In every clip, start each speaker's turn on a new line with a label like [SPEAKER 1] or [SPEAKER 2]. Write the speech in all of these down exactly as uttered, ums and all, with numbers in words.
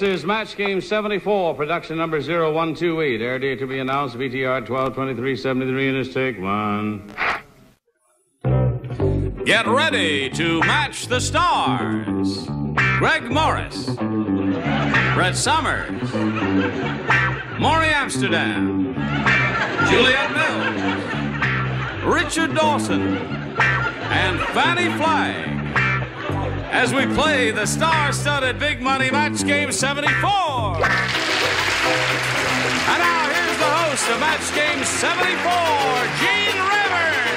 [SPEAKER 1] This is Match Game seventy-four, production number zero one two eight. Air date to be announced, V T R twelve twenty-three seventy-three, and it's take one. Get ready to match the stars. Greg Morris, Brett Summers, Maury Amsterdam, Juliet Mills, Richard Dawson, and Fannie Flagg, as we play the star-studded Big Money Match Game seventy-four. And now here's the host of Match Game seventy-four, Gene Rivers.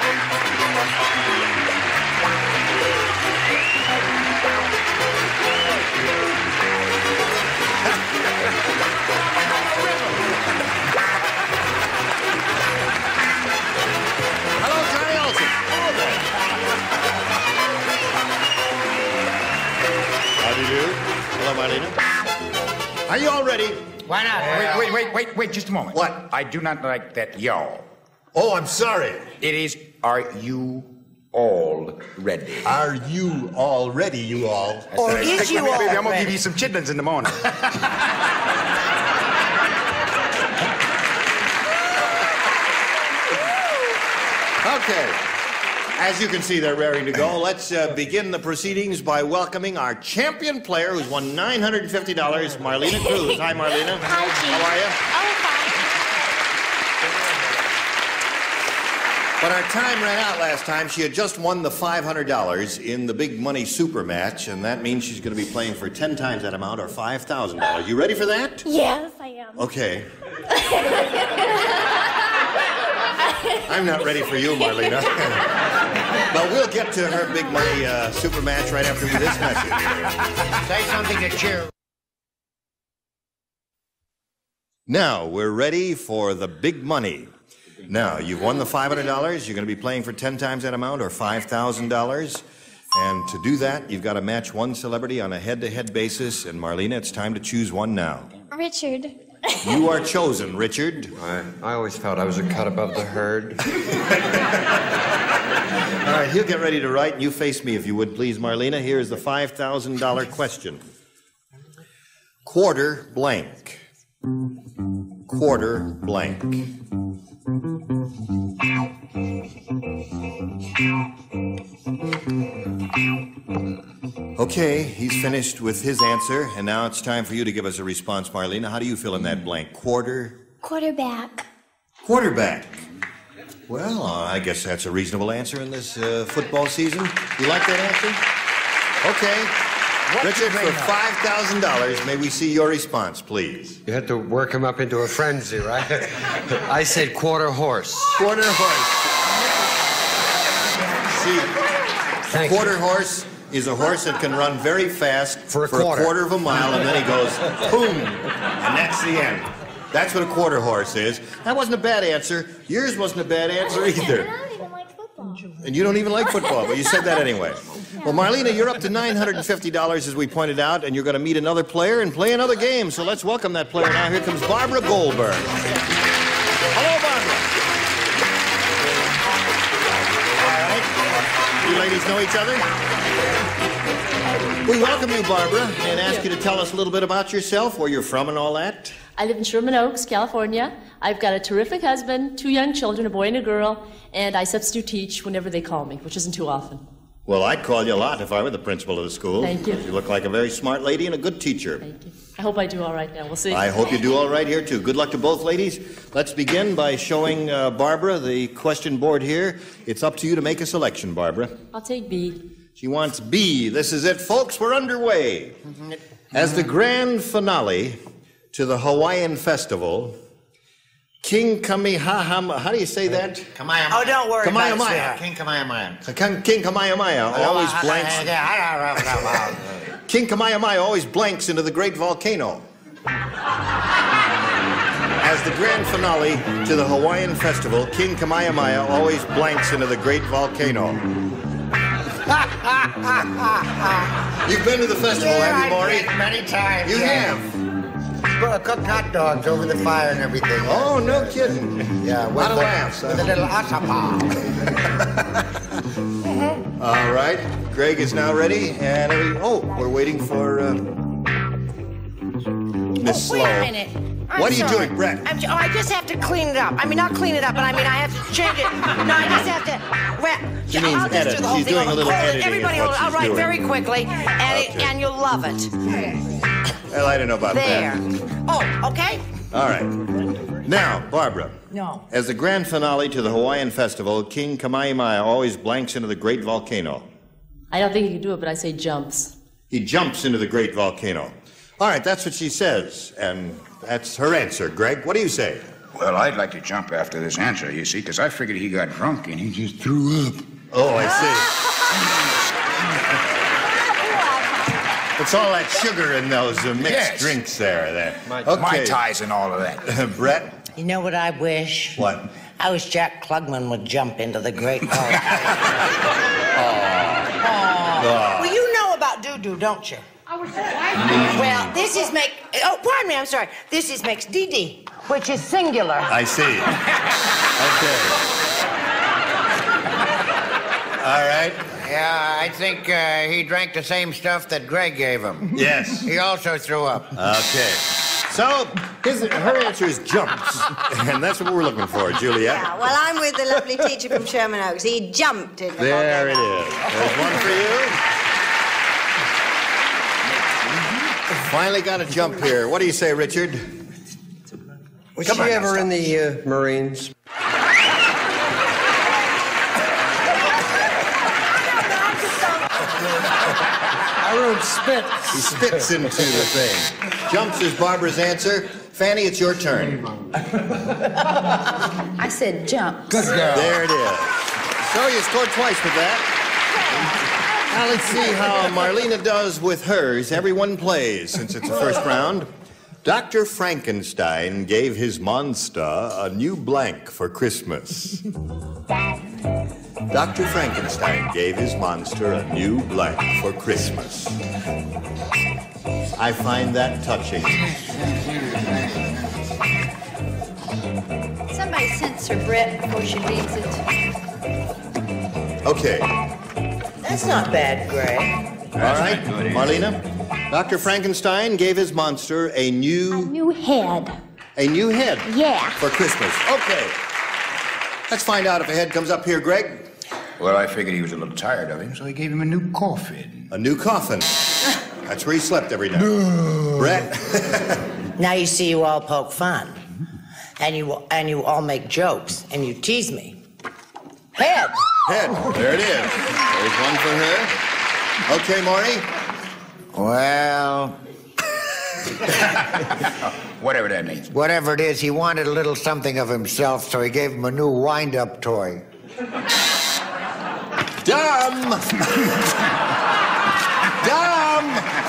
[SPEAKER 2] Hello, Johnny Olson. Hello there. How do you do? Hello, Marlena. Are you all ready?
[SPEAKER 3] Why not? Wait, wait, wait, wait, wait, just a moment.
[SPEAKER 2] What?
[SPEAKER 3] I do not like that yo.
[SPEAKER 2] Oh, I'm sorry.
[SPEAKER 3] It is, are you all ready?
[SPEAKER 2] Are you all ready, you all?
[SPEAKER 3] Or
[SPEAKER 4] Or is you all
[SPEAKER 3] Baby, I'm gonna
[SPEAKER 4] ready?
[SPEAKER 3] give you some chitlins in the morning.
[SPEAKER 2] Okay. As you can see, they're raring to go. Let's uh, begin the proceedings by welcoming our champion player who's won nine hundred fifty dollars, Marlena Cruz. Hi, Marlena.
[SPEAKER 5] Hi, Gene.
[SPEAKER 2] How are you?
[SPEAKER 5] Oh, fine.
[SPEAKER 2] But our time ran out last time. She had just won the five hundred dollars in the Big Money Super Match, and that means she's going to be playing for ten times that amount, or five thousand dollars. You ready for that?
[SPEAKER 5] Yes, I am.
[SPEAKER 2] Okay. I'm not ready for you, Marlena. But we'll get to her Big Money uh, Super Match right after this message.
[SPEAKER 3] Say something to cheer.
[SPEAKER 2] Now, we're ready for the big money. Now, you've won the five hundred dollars. You're going to be playing for ten times that amount, or five thousand dollars. And to do that, you've got to match one celebrity on a head-to-head basis. And Marlena, it's time to choose one now.
[SPEAKER 5] Richard.
[SPEAKER 2] You are chosen, Richard.
[SPEAKER 6] I, I always felt I was a cut above the herd.
[SPEAKER 2] All right, he'll get ready to write, and you face me if you would, please, Marlena. Here is the five thousand dollar question. Quarter blank. Quarter blank. Okay, he's finished with his answer, and now it's time for you to give us a response, Marlena. How do you fill in that blank? Quarter?
[SPEAKER 5] Quarterback.
[SPEAKER 2] Quarterback. Well, uh, I guess that's a reasonable answer in this uh, football season. You like that answer? Okay.
[SPEAKER 3] What
[SPEAKER 2] Richard,
[SPEAKER 3] you
[SPEAKER 2] for
[SPEAKER 3] bring up?
[SPEAKER 2] five thousand dollars, may we see your response, please?
[SPEAKER 6] You had to work him up into a frenzy, right? I said quarter horse.
[SPEAKER 2] Quarter horse. See,
[SPEAKER 6] Thank
[SPEAKER 2] quarter
[SPEAKER 6] you.
[SPEAKER 2] horse is a horse that can run very fast
[SPEAKER 6] For a quarter.
[SPEAKER 2] of a mile, and then he goes, boom, and that's the end. That's what a quarter horse is. That wasn't a bad answer. Yours wasn't a bad answer either.
[SPEAKER 5] And I don't even like football.
[SPEAKER 2] And you don't even like football, but you said that anyway. Well, Marlena, you're up to nine hundred fifty dollars, as we pointed out, and you're going to meet another player and play another game. So let's welcome that player now. Here comes Barbara Goldberg. Hello, Barbara. All right. You ladies know each other? We welcome you, Barbara, and ask you to tell us a little bit about yourself, where you're from and all that.
[SPEAKER 7] I live in Sherman Oaks, California. I've got a terrific husband, two young children, a boy and a girl, and I substitute teach whenever they call me, which isn't too often.
[SPEAKER 2] Well, I'd call you a lot if I were the principal of the school.
[SPEAKER 7] Thank you.
[SPEAKER 2] You look like a very smart lady and a good teacher.
[SPEAKER 7] Thank you. I hope I do all right now. We'll see.
[SPEAKER 2] I hope you do all right here, too. Good luck to both ladies. Let's begin by showing uh, Barbara the question board here. It's up to you to make a selection, Barbara.
[SPEAKER 7] I'll take B.
[SPEAKER 2] She wants B. This is it, folks. We're underway. As the grand finale to the Hawaiian festival, King Kamehameha, how do you say that?
[SPEAKER 3] Kamehameha.
[SPEAKER 4] Oh, don't worry about it,
[SPEAKER 2] Kamehameha.
[SPEAKER 4] sweetheart.
[SPEAKER 3] King Kamehameha.
[SPEAKER 2] King King Kamehameha always blanks. King Kamehameha always blanks into the great volcano. As the grand finale to the Hawaiian festival, King Kamehameha always blanks into the great volcano. You've been to the festival,
[SPEAKER 3] Yeah,
[SPEAKER 2] have you, Maury?
[SPEAKER 3] I've been many times.
[SPEAKER 2] You
[SPEAKER 3] yeah.
[SPEAKER 2] have?
[SPEAKER 3] Well, cooked hot dogs over the fire and everything.
[SPEAKER 2] Oh, no kidding.
[SPEAKER 3] Yeah, with
[SPEAKER 2] Lot of
[SPEAKER 3] the,
[SPEAKER 2] laughs, huh?
[SPEAKER 3] with a little asapa.
[SPEAKER 2] All right, Greg is now ready, and every, oh, we're waiting for. Uh, Miss
[SPEAKER 4] Wait
[SPEAKER 2] Slow.
[SPEAKER 4] a minute. I'm
[SPEAKER 2] What are you
[SPEAKER 4] sorry.
[SPEAKER 2] doing, Brett?
[SPEAKER 4] I'm, oh, I just have to clean it up. I mean, not clean it up, but I mean, I have to change it. No, I just have to. Well,
[SPEAKER 2] She means
[SPEAKER 4] I'll just
[SPEAKER 2] edit.
[SPEAKER 4] do the whole
[SPEAKER 2] She's
[SPEAKER 4] thing.
[SPEAKER 2] doing a little
[SPEAKER 4] Hold it.
[SPEAKER 2] editing
[SPEAKER 4] Everybody,
[SPEAKER 2] is
[SPEAKER 4] hold
[SPEAKER 2] what
[SPEAKER 4] it. I'll
[SPEAKER 2] she's
[SPEAKER 4] write
[SPEAKER 2] doing.
[SPEAKER 4] very quickly, and it,
[SPEAKER 2] Okay.
[SPEAKER 4] and you'll love it.
[SPEAKER 2] Well, I don't know about
[SPEAKER 4] There.
[SPEAKER 2] that.
[SPEAKER 4] Oh, okay.
[SPEAKER 2] All right. Now, Barbara.
[SPEAKER 4] No.
[SPEAKER 2] As the grand finale to the Hawaiian festival, King Kamehameha always blanks into the great volcano.
[SPEAKER 7] I don't think he can do it, but I say jumps.
[SPEAKER 2] He jumps into the great volcano. All right, that's what she says, and that's her answer. Greg, what do you say?
[SPEAKER 3] Well, I'd like to jump after this answer, you see, because I figured he got drunk and he just threw up.
[SPEAKER 2] Oh, I see. It's all that sugar in those uh, mixed
[SPEAKER 3] Yes.
[SPEAKER 2] drinks there. there.
[SPEAKER 3] Mai
[SPEAKER 2] Okay.
[SPEAKER 3] Tais and all of that.
[SPEAKER 2] Brett?
[SPEAKER 4] You know what I wish?
[SPEAKER 2] What?
[SPEAKER 4] I wish Jack Klugman would jump into the great volcano. Well, you know about doo-doo, don't you? Well, this is make. Oh, pardon me. I'm sorry. This is makes D D, which is singular.
[SPEAKER 2] I see. Okay. All right.
[SPEAKER 8] Yeah, I think uh, he drank the same stuff that Greg gave him.
[SPEAKER 2] Yes.
[SPEAKER 8] He also threw up.
[SPEAKER 2] Okay. So, his, her answer is jumps, and that's what we're looking for, Juliet.
[SPEAKER 9] Yeah, well, I'm with the lovely teacher from Sherman Oaks. He jumped in the
[SPEAKER 2] There it
[SPEAKER 9] volcano.
[SPEAKER 2] is. There's one for you. Finally got a jump here. What do you say, Richard?
[SPEAKER 6] Was
[SPEAKER 2] Come
[SPEAKER 6] she
[SPEAKER 2] on,
[SPEAKER 6] ever
[SPEAKER 2] now,
[SPEAKER 6] in the uh, Marines? I wrote spit.
[SPEAKER 2] He spits into the thing. Jumps is Barbara's answer. Fanny, it's your turn.
[SPEAKER 10] I said jump.
[SPEAKER 2] Good girl. There it is. So you scored twice with that. Now let's see how Marlena does with hers. Everyone plays since it's the first round. Doctor Frankenstein gave his monster a new blank for Christmas. Doctor Frankenstein gave his monster a new blank for Christmas. I find that touching.
[SPEAKER 10] Somebody censor Brett before she leaves it.
[SPEAKER 2] Okay.
[SPEAKER 4] That's not bad, Greg.
[SPEAKER 2] All right, Marlena. Doctor Frankenstein gave his monster a new...
[SPEAKER 5] New head.
[SPEAKER 2] A new head.
[SPEAKER 5] Yeah.
[SPEAKER 2] For Christmas. Okay. Let's find out if a head comes up here, Greg.
[SPEAKER 3] Well, I figured he was a little tired of him, so he gave him a new coffin.
[SPEAKER 2] A new coffin. That's where he slept every night. Brett.
[SPEAKER 4] Now you see, you all poke fun, and you and you all make jokes, and you tease me. Head.
[SPEAKER 2] Head. There it is. There's one for her. Okay, Maury.
[SPEAKER 8] Well,
[SPEAKER 3] Whatever that means.
[SPEAKER 8] whatever it is, he wanted a little something of himself, so he gave him a new wind-up toy.
[SPEAKER 2] Dumb. Dumb.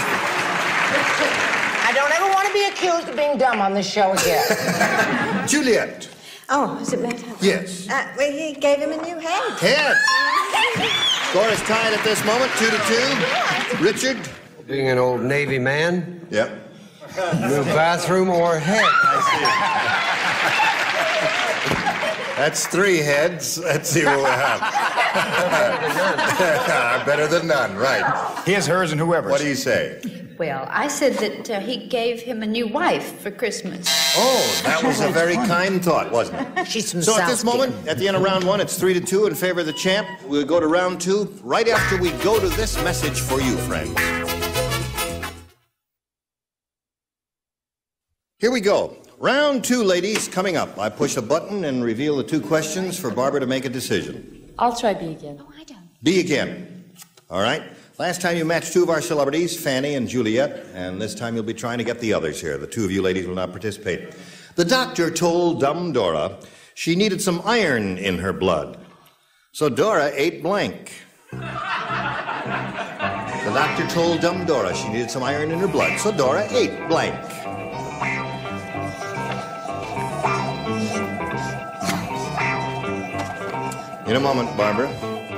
[SPEAKER 4] I don't ever want to be accused of being dumb on this show again.
[SPEAKER 2] Juliet.
[SPEAKER 9] Oh, is it my turn?
[SPEAKER 2] Yes.
[SPEAKER 9] Uh, well, he gave him a new head.
[SPEAKER 2] Head. Score is tied at this moment, two to two. Richard.
[SPEAKER 6] Being an old Navy man,
[SPEAKER 2] Yep.
[SPEAKER 6] new bathroom or head.
[SPEAKER 2] That's three heads. Let's see what we have. Better than none, right.
[SPEAKER 3] His, hers, and whoever's.
[SPEAKER 2] What do you say?
[SPEAKER 10] Well, I said that uh, he gave him a new wife for Christmas.
[SPEAKER 2] Oh, that was a very kind thought, wasn't it?
[SPEAKER 4] She's from
[SPEAKER 2] So at this
[SPEAKER 4] South
[SPEAKER 2] moment, at the end of round one, it's three to two in favor of the champ. We'll go to round two right after we go to this message for you, friends. Here we go. Round two, ladies, coming up. I push a button and reveal the two questions for Barbara to make a decision.
[SPEAKER 7] I'll try B again.
[SPEAKER 5] Oh, I don't.
[SPEAKER 2] B again. All right. Last time you matched two of our celebrities, Fanny and Juliet, and this time you'll be trying to get the others here. The two of you ladies will not participate. The doctor told dumb Dora she needed some iron in her blood. So Dora ate blank. The doctor told dumb Dora she needed some iron in her blood. So Dora ate blank. In a moment, Barbara.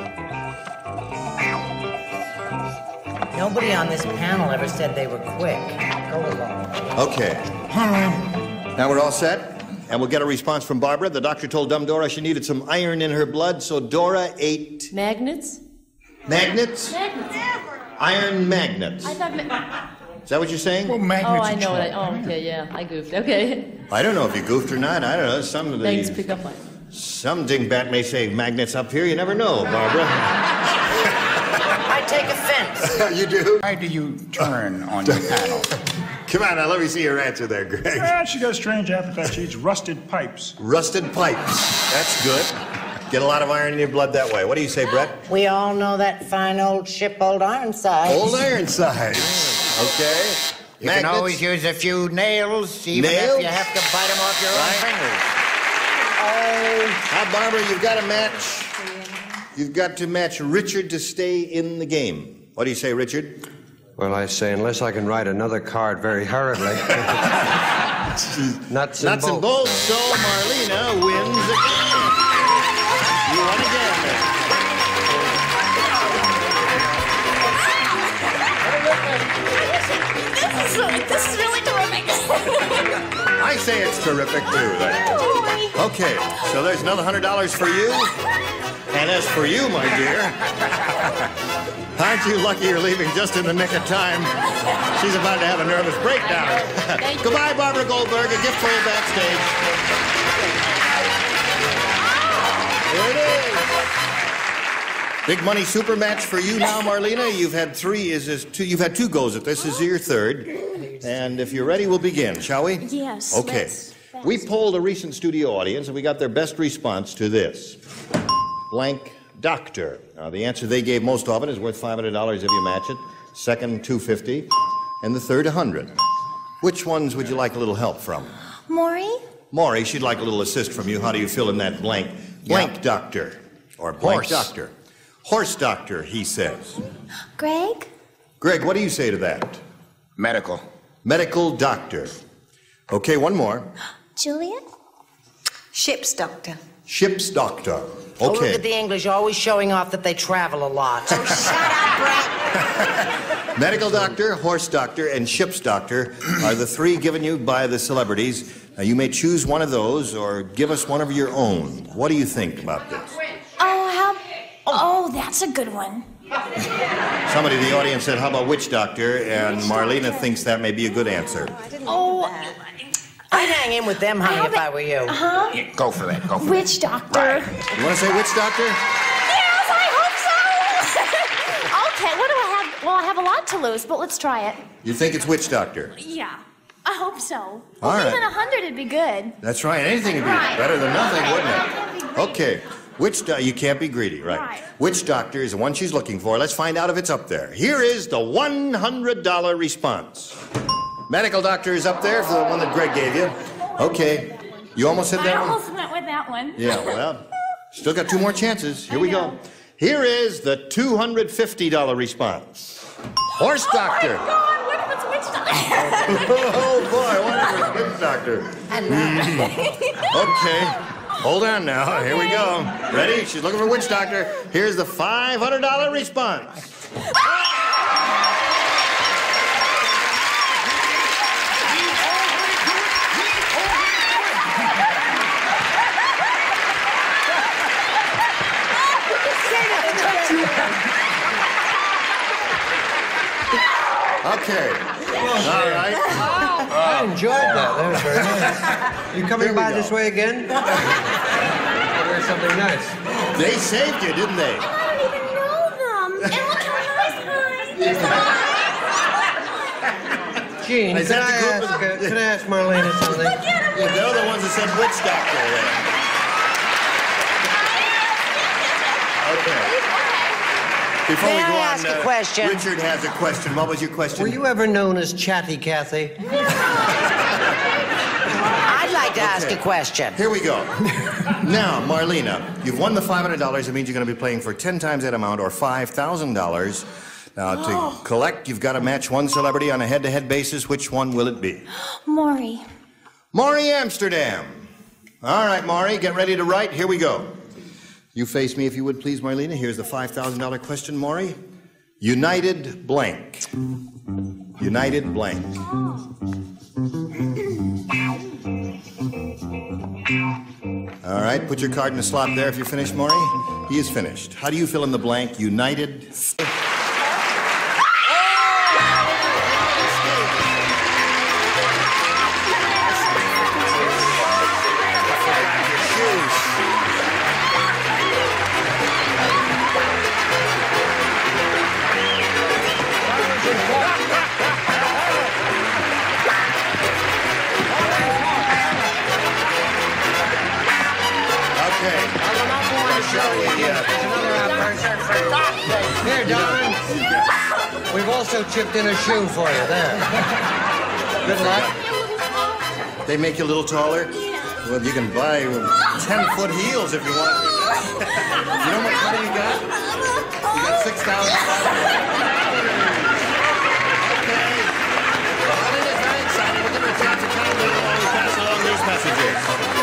[SPEAKER 4] Nobody on this panel ever said they were quick. Go along.
[SPEAKER 2] Okay. Now we're all set, and we'll get a response from Barbara. The doctor told dumb Dora she needed some iron in her blood, so Dora ate...
[SPEAKER 7] Magnets?
[SPEAKER 2] Magnets?
[SPEAKER 7] Magnets.
[SPEAKER 2] Iron magnets.
[SPEAKER 7] I thought... Ma-
[SPEAKER 2] Is that what you're saying?
[SPEAKER 3] Well,
[SPEAKER 7] Oh,
[SPEAKER 3] magnets
[SPEAKER 7] I
[SPEAKER 3] are
[SPEAKER 7] know what I...
[SPEAKER 3] charged.
[SPEAKER 7] Oh, okay, yeah, I goofed. Okay.
[SPEAKER 2] I don't know if you goofed or not. I don't know. Some of
[SPEAKER 7] Thanks,
[SPEAKER 2] the...
[SPEAKER 7] pick up on.
[SPEAKER 2] Some dingbat may say magnets up here. You never know, Barbara.
[SPEAKER 4] I take offense.
[SPEAKER 2] You do?
[SPEAKER 3] Why do you turn on your panel?
[SPEAKER 2] Come on, now let me see your answer there, Greg.
[SPEAKER 11] Well, she got a strange appetite. She eats rusted pipes.
[SPEAKER 2] Rusted pipes. That's good. Get a lot of iron in your blood that way. What do you say, Brett?
[SPEAKER 4] We all know that fine old ship, Old Ironside.
[SPEAKER 2] Old Ironsides. Okay.
[SPEAKER 8] You
[SPEAKER 2] Magnets.
[SPEAKER 8] can always use a few nails, even
[SPEAKER 2] Nails?
[SPEAKER 8] if you have to bite them off your own
[SPEAKER 2] Right.
[SPEAKER 8] fingers.
[SPEAKER 2] Oh, now, Barbara, you've got to match. You've got to match Richard to stay in the game. What do you say, Richard?
[SPEAKER 6] Well, I say, unless I can write another card very hurriedly. Nuts and
[SPEAKER 2] Nuts and
[SPEAKER 6] bolts.
[SPEAKER 2] bolts, so Marlena wins again. You won again, then.
[SPEAKER 5] This is, this is really terrific.
[SPEAKER 2] I say it's terrific, too, then. Okay, so there's another one hundred dollars for you. And as for you, my dear, aren't you lucky you're leaving just in the nick of time? She's about to have a nervous breakdown. Goodbye, Barbara Goldberg. A gift for you backstage. Here it is. Big money super match for you now, Marlena. You've had three. Is this two? You've had two goes at this. This is your third. And if you're ready, we'll begin, shall we?
[SPEAKER 5] Yes.
[SPEAKER 2] Okay.
[SPEAKER 5] let's-
[SPEAKER 2] We polled a recent studio audience, and we got their best response to this. Blank doctor. Now, the answer they gave most often is worth five hundred dollars if you match it. Second, two hundred fifty dollars. And the third, one hundred dollars. Which ones would you like a little help from?
[SPEAKER 5] Maury?
[SPEAKER 2] Maury, she'd like a little assist from you. How do you fill in that blank? Blank
[SPEAKER 6] Yeah.
[SPEAKER 2] doctor. Or blank
[SPEAKER 6] Horse.
[SPEAKER 2] doctor. Horse doctor, he says.
[SPEAKER 5] Greg?
[SPEAKER 2] Greg, what do you say to that?
[SPEAKER 3] Medical.
[SPEAKER 2] Medical doctor. Okay, one more.
[SPEAKER 5] Juliet?
[SPEAKER 9] Ship's doctor.
[SPEAKER 2] Ship's doctor.
[SPEAKER 4] Oh, look
[SPEAKER 2] Okay.
[SPEAKER 4] at the English always showing off that they travel a lot.
[SPEAKER 9] Oh, shut up, Brett.
[SPEAKER 2] Medical doctor, horse doctor, and ship's doctor are the three given you by the celebrities. Now, you may choose one of those or give us one of your own. What do you think about this?
[SPEAKER 5] Oh, how... Oh, that's a good one.
[SPEAKER 2] Somebody in the audience said, how about witch doctor? And Marlena thinks that may be a good answer.
[SPEAKER 5] Oh,
[SPEAKER 4] I'd hang in with them, honey, if I were you.
[SPEAKER 5] huh?
[SPEAKER 3] Yeah, go for that. Go for
[SPEAKER 5] Witch doctor.
[SPEAKER 2] You want to say witch doctor?
[SPEAKER 5] Yes, I hope so. Okay, what do I have? Well, I have a lot to lose, but let's try it.
[SPEAKER 2] You think it's witch doctor?
[SPEAKER 5] Yeah, I hope so.
[SPEAKER 2] All
[SPEAKER 5] Well,
[SPEAKER 2] right.
[SPEAKER 5] even a hundred would be good.
[SPEAKER 2] That's right. Anything would be
[SPEAKER 5] Right.
[SPEAKER 2] better than nothing, wouldn't
[SPEAKER 5] Can't be
[SPEAKER 2] it?
[SPEAKER 5] greedy.
[SPEAKER 2] Okay. Witch do- you can't be greedy, right?
[SPEAKER 5] Right.
[SPEAKER 2] Witch doctor is the one she's looking for. Let's find out if it's up there. Here is the one hundred dollar response. Medical doctor is up there for the one that Greg gave you. Okay. You almost said
[SPEAKER 5] I
[SPEAKER 2] that one?
[SPEAKER 5] almost went with that one.
[SPEAKER 2] Yeah, well, still got two more chances. Here we go. Here is the two hundred fifty dollar response. Horse doctor.
[SPEAKER 5] Oh my God! What if it's witch doctor?
[SPEAKER 2] Oh, boy, what is witch doctor? Okay. Hold on now. Here we go. Ready? She's looking for witch doctor. Here's the five hundred dollar response. Okay. All right.
[SPEAKER 6] I enjoyed that. That was very nice. You coming
[SPEAKER 2] Here we
[SPEAKER 6] by
[SPEAKER 2] go.
[SPEAKER 6] this way again? There's something nice.
[SPEAKER 2] They saved you, didn't they?
[SPEAKER 5] I don't even know them. And look how nice mine.
[SPEAKER 6] Gene,
[SPEAKER 2] Is
[SPEAKER 6] can
[SPEAKER 2] that
[SPEAKER 6] I,
[SPEAKER 2] the group
[SPEAKER 6] ask,
[SPEAKER 2] of-
[SPEAKER 6] uh, can I ask Marlena something?
[SPEAKER 2] Yeah, they're the ones that said witch doctor there. Okay. Before
[SPEAKER 4] May
[SPEAKER 2] we go
[SPEAKER 4] I
[SPEAKER 2] on,
[SPEAKER 4] ask a
[SPEAKER 2] uh,
[SPEAKER 4] question?
[SPEAKER 2] Richard has a question. What was your question?
[SPEAKER 6] Were you ever known as Chatty Cathy?
[SPEAKER 4] I'd like to ask a question.
[SPEAKER 2] Here we go. Now, Marlena, you've won the five hundred dollars. It means you're going to be playing for ten times that amount, or five thousand dollars. Now, to
[SPEAKER 5] Oh.
[SPEAKER 2] collect, you've got to match one celebrity on a head-to-head basis. Which one will it be?
[SPEAKER 5] Maury.
[SPEAKER 2] Maury Amsterdam. All right, Maury, get ready to write. Here we go. You face me, if you would, please, Marlena. Here's the five thousand dollar question, Maury. United blank. United blank. All right, put your card in the slot there if you're finished, Maury. He is finished. How do you fill in the blank? United...
[SPEAKER 6] Here, darling. We've also chipped in a shoe for you. There. Good luck.
[SPEAKER 2] They make you a little taller? Well, you can buy ten-foot heels if you want. You know how much money you got? You got six thousand dollars. Okay. Well, it is very exciting. We're going to return to town later while we pass along these messages.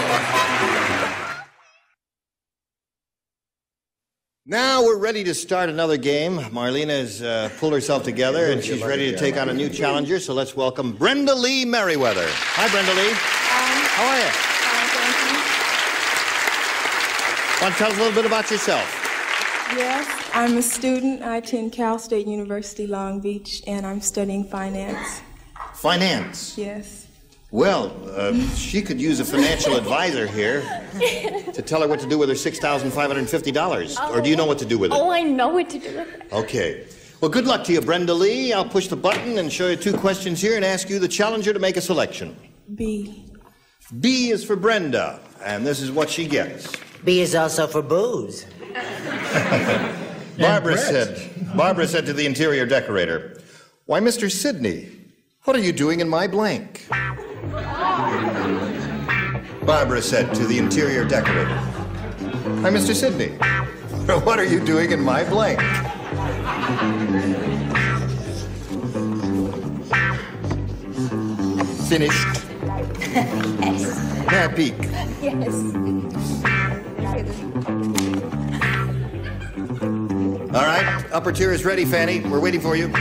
[SPEAKER 2] Now we're ready to start another game. Marlena has uh, pulled herself together, and she's ready to take on a new challenger. So let's welcome Brenda Lee Merriweather. Hi, Brenda Lee.
[SPEAKER 12] Um,
[SPEAKER 2] How are you?
[SPEAKER 12] Fine, thank you.
[SPEAKER 2] Want to tell us a little bit about yourself?
[SPEAKER 12] Yes, I'm a student. I attend Cal State University, Long Beach, and I'm studying finance.
[SPEAKER 2] Finance?
[SPEAKER 12] Yes.
[SPEAKER 2] Well, uh, she could use a financial advisor here to tell her what to do with her six thousand five hundred fifty dollars.
[SPEAKER 7] Oh.
[SPEAKER 2] Or do you know what to do with it?
[SPEAKER 7] Oh, I know what to do with it.
[SPEAKER 2] Okay. Well, good luck to you, Brenda Lee. I'll push the button and show you two questions here and ask you, the challenger, to make a selection.
[SPEAKER 12] B.
[SPEAKER 2] B is for Brenda, and this is what she gets.
[SPEAKER 4] B is also for booze.
[SPEAKER 2] Barbara said, Barbara said to the interior decorator, "Why, Mister Sidney, what are you doing in my blank?" Barbara said to the interior decorator, "Hi, Mister Sidney, what are you doing in my blank?" Finished. May I peek?
[SPEAKER 10] Yes.
[SPEAKER 2] All right, upper tier is ready, Fanny. We're waiting for you.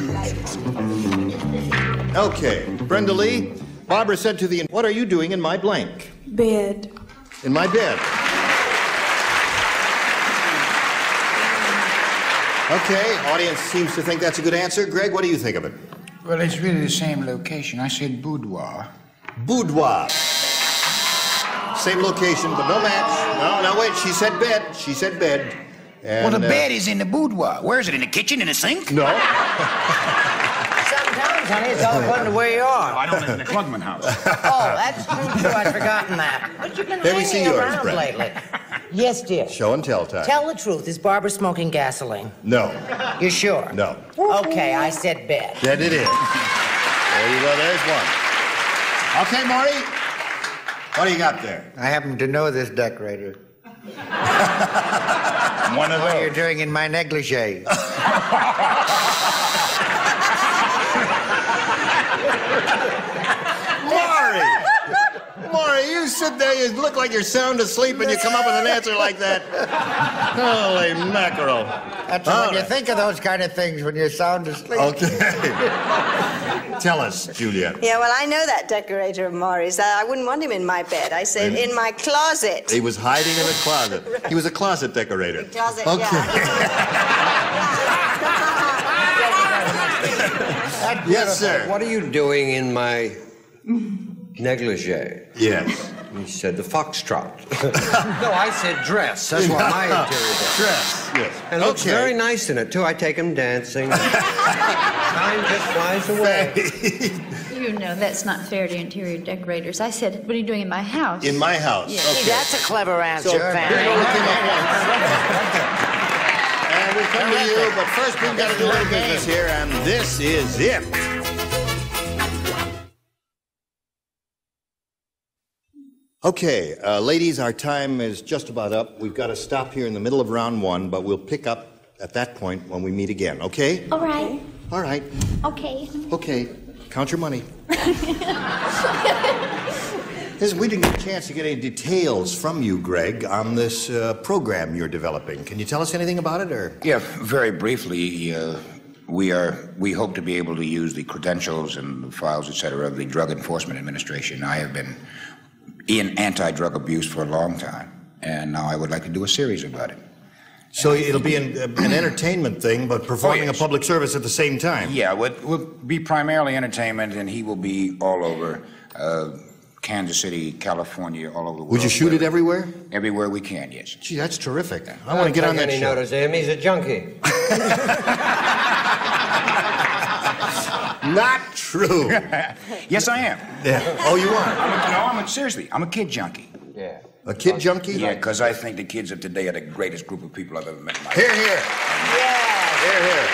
[SPEAKER 2] Okay, Brenda Lee, Barbara said to the, "What are you doing in my blank?"
[SPEAKER 12] Bed.
[SPEAKER 2] In my bed. Okay, audience seems to think that's a good answer. Greg, what do you think of it?
[SPEAKER 3] Well, it's really the same location. I said boudoir.
[SPEAKER 2] Boudoir. Same location, but no match. No, no, wait, she said bed. She said bed. And,
[SPEAKER 3] well, the
[SPEAKER 2] uh,
[SPEAKER 3] bed is in the boudoir. Where is it? In the kitchen? In the sink?
[SPEAKER 2] No.
[SPEAKER 4] Sometimes, honey, it's all according to where you are.
[SPEAKER 3] No, I don't live in the Klugman house.
[SPEAKER 4] Oh, that's true, too. I'd forgotten that. But you've been
[SPEAKER 2] There we see
[SPEAKER 4] hanging
[SPEAKER 2] yours,
[SPEAKER 4] around
[SPEAKER 2] Brent.
[SPEAKER 4] lately. Yes, dear.
[SPEAKER 2] Show and tell time.
[SPEAKER 4] Tell the truth. Is Barbara smoking gasoline?
[SPEAKER 2] No.
[SPEAKER 4] You sure?
[SPEAKER 2] No.
[SPEAKER 4] Okay, I said bed.
[SPEAKER 2] That it is. There you go, there's one. Okay, Maury, what do you got there?
[SPEAKER 8] I happen to know this decorator.
[SPEAKER 3] One of
[SPEAKER 8] What are you
[SPEAKER 3] those.
[SPEAKER 8] doing in my negligee?
[SPEAKER 2] Maury! Maury, you sit there, you look like you're sound asleep, and you come up with an answer like that. Holy mackerel.
[SPEAKER 8] That's
[SPEAKER 2] All
[SPEAKER 8] when you
[SPEAKER 2] right.
[SPEAKER 8] think of those kind of things when you're sound asleep.
[SPEAKER 2] Okay. Tell us, Juliet.
[SPEAKER 9] Yeah, well, I know that decorator of Maury's. I I wouldn't want him in my bed. I said in my closet.
[SPEAKER 2] He was hiding in the closet. He was a closet decorator.
[SPEAKER 9] Closet,
[SPEAKER 2] Okay. Yes, sir.
[SPEAKER 6] What are you doing in my negligee?
[SPEAKER 2] Yes.
[SPEAKER 6] He said the foxtrot. No, I said dress. That's what my interior does.
[SPEAKER 2] Dress, yes.
[SPEAKER 6] And looks
[SPEAKER 2] Okay.
[SPEAKER 6] very nice in it, too. I take him dancing. Time just flies away.
[SPEAKER 10] You know, that's not fair to interior decorators. I said, what are you doing in my house?
[SPEAKER 2] In my house.
[SPEAKER 10] Yeah.
[SPEAKER 2] Okay.
[SPEAKER 4] See, that's a clever answer,
[SPEAKER 2] So,
[SPEAKER 4] Fanny.
[SPEAKER 2] And we come to you, but first we've got to do a little business here, and this is it. Okay, uh, ladies, our time is just about up. We've got to stop here in the middle of round one, but we'll pick up at that point when we meet again, okay?
[SPEAKER 5] All right.
[SPEAKER 2] All right.
[SPEAKER 5] Okay.
[SPEAKER 2] Okay. Count your money. Listen, we didn't get a chance to get any details from you, Greg, on this uh, program you're developing. Can you tell us anything about it, or?
[SPEAKER 3] Yeah, very briefly, uh, we are we hope to be able to use the credentials and the files, et cetera, of the Drug Enforcement Administration. I have been in anti-drug abuse for a long time, and now I would like to do a series about it.
[SPEAKER 2] So it'll be an, an entertainment thing, but performing
[SPEAKER 3] Oh, yes.
[SPEAKER 2] a public service at the same time?
[SPEAKER 3] Yeah, it will be primarily entertainment, and he will be all over uh, Kansas City, California, all over the world.
[SPEAKER 2] Would you shoot it everywhere?
[SPEAKER 3] Everywhere we can, yes.
[SPEAKER 2] Gee, that's terrific. I want to get on that
[SPEAKER 6] any
[SPEAKER 2] show.
[SPEAKER 6] notice of him. He's a junkie.
[SPEAKER 2] Not true.
[SPEAKER 3] Yes, I am.
[SPEAKER 2] Yeah. Oh, you are?
[SPEAKER 3] I'm a, no, I'm a, seriously, I'm a kid junkie.
[SPEAKER 6] Yeah.
[SPEAKER 2] A kid junkie?
[SPEAKER 3] Yeah, because I think the kids of today are the greatest group of people I've ever met in my life.
[SPEAKER 2] Here, here.
[SPEAKER 4] Yes.
[SPEAKER 2] Here, here.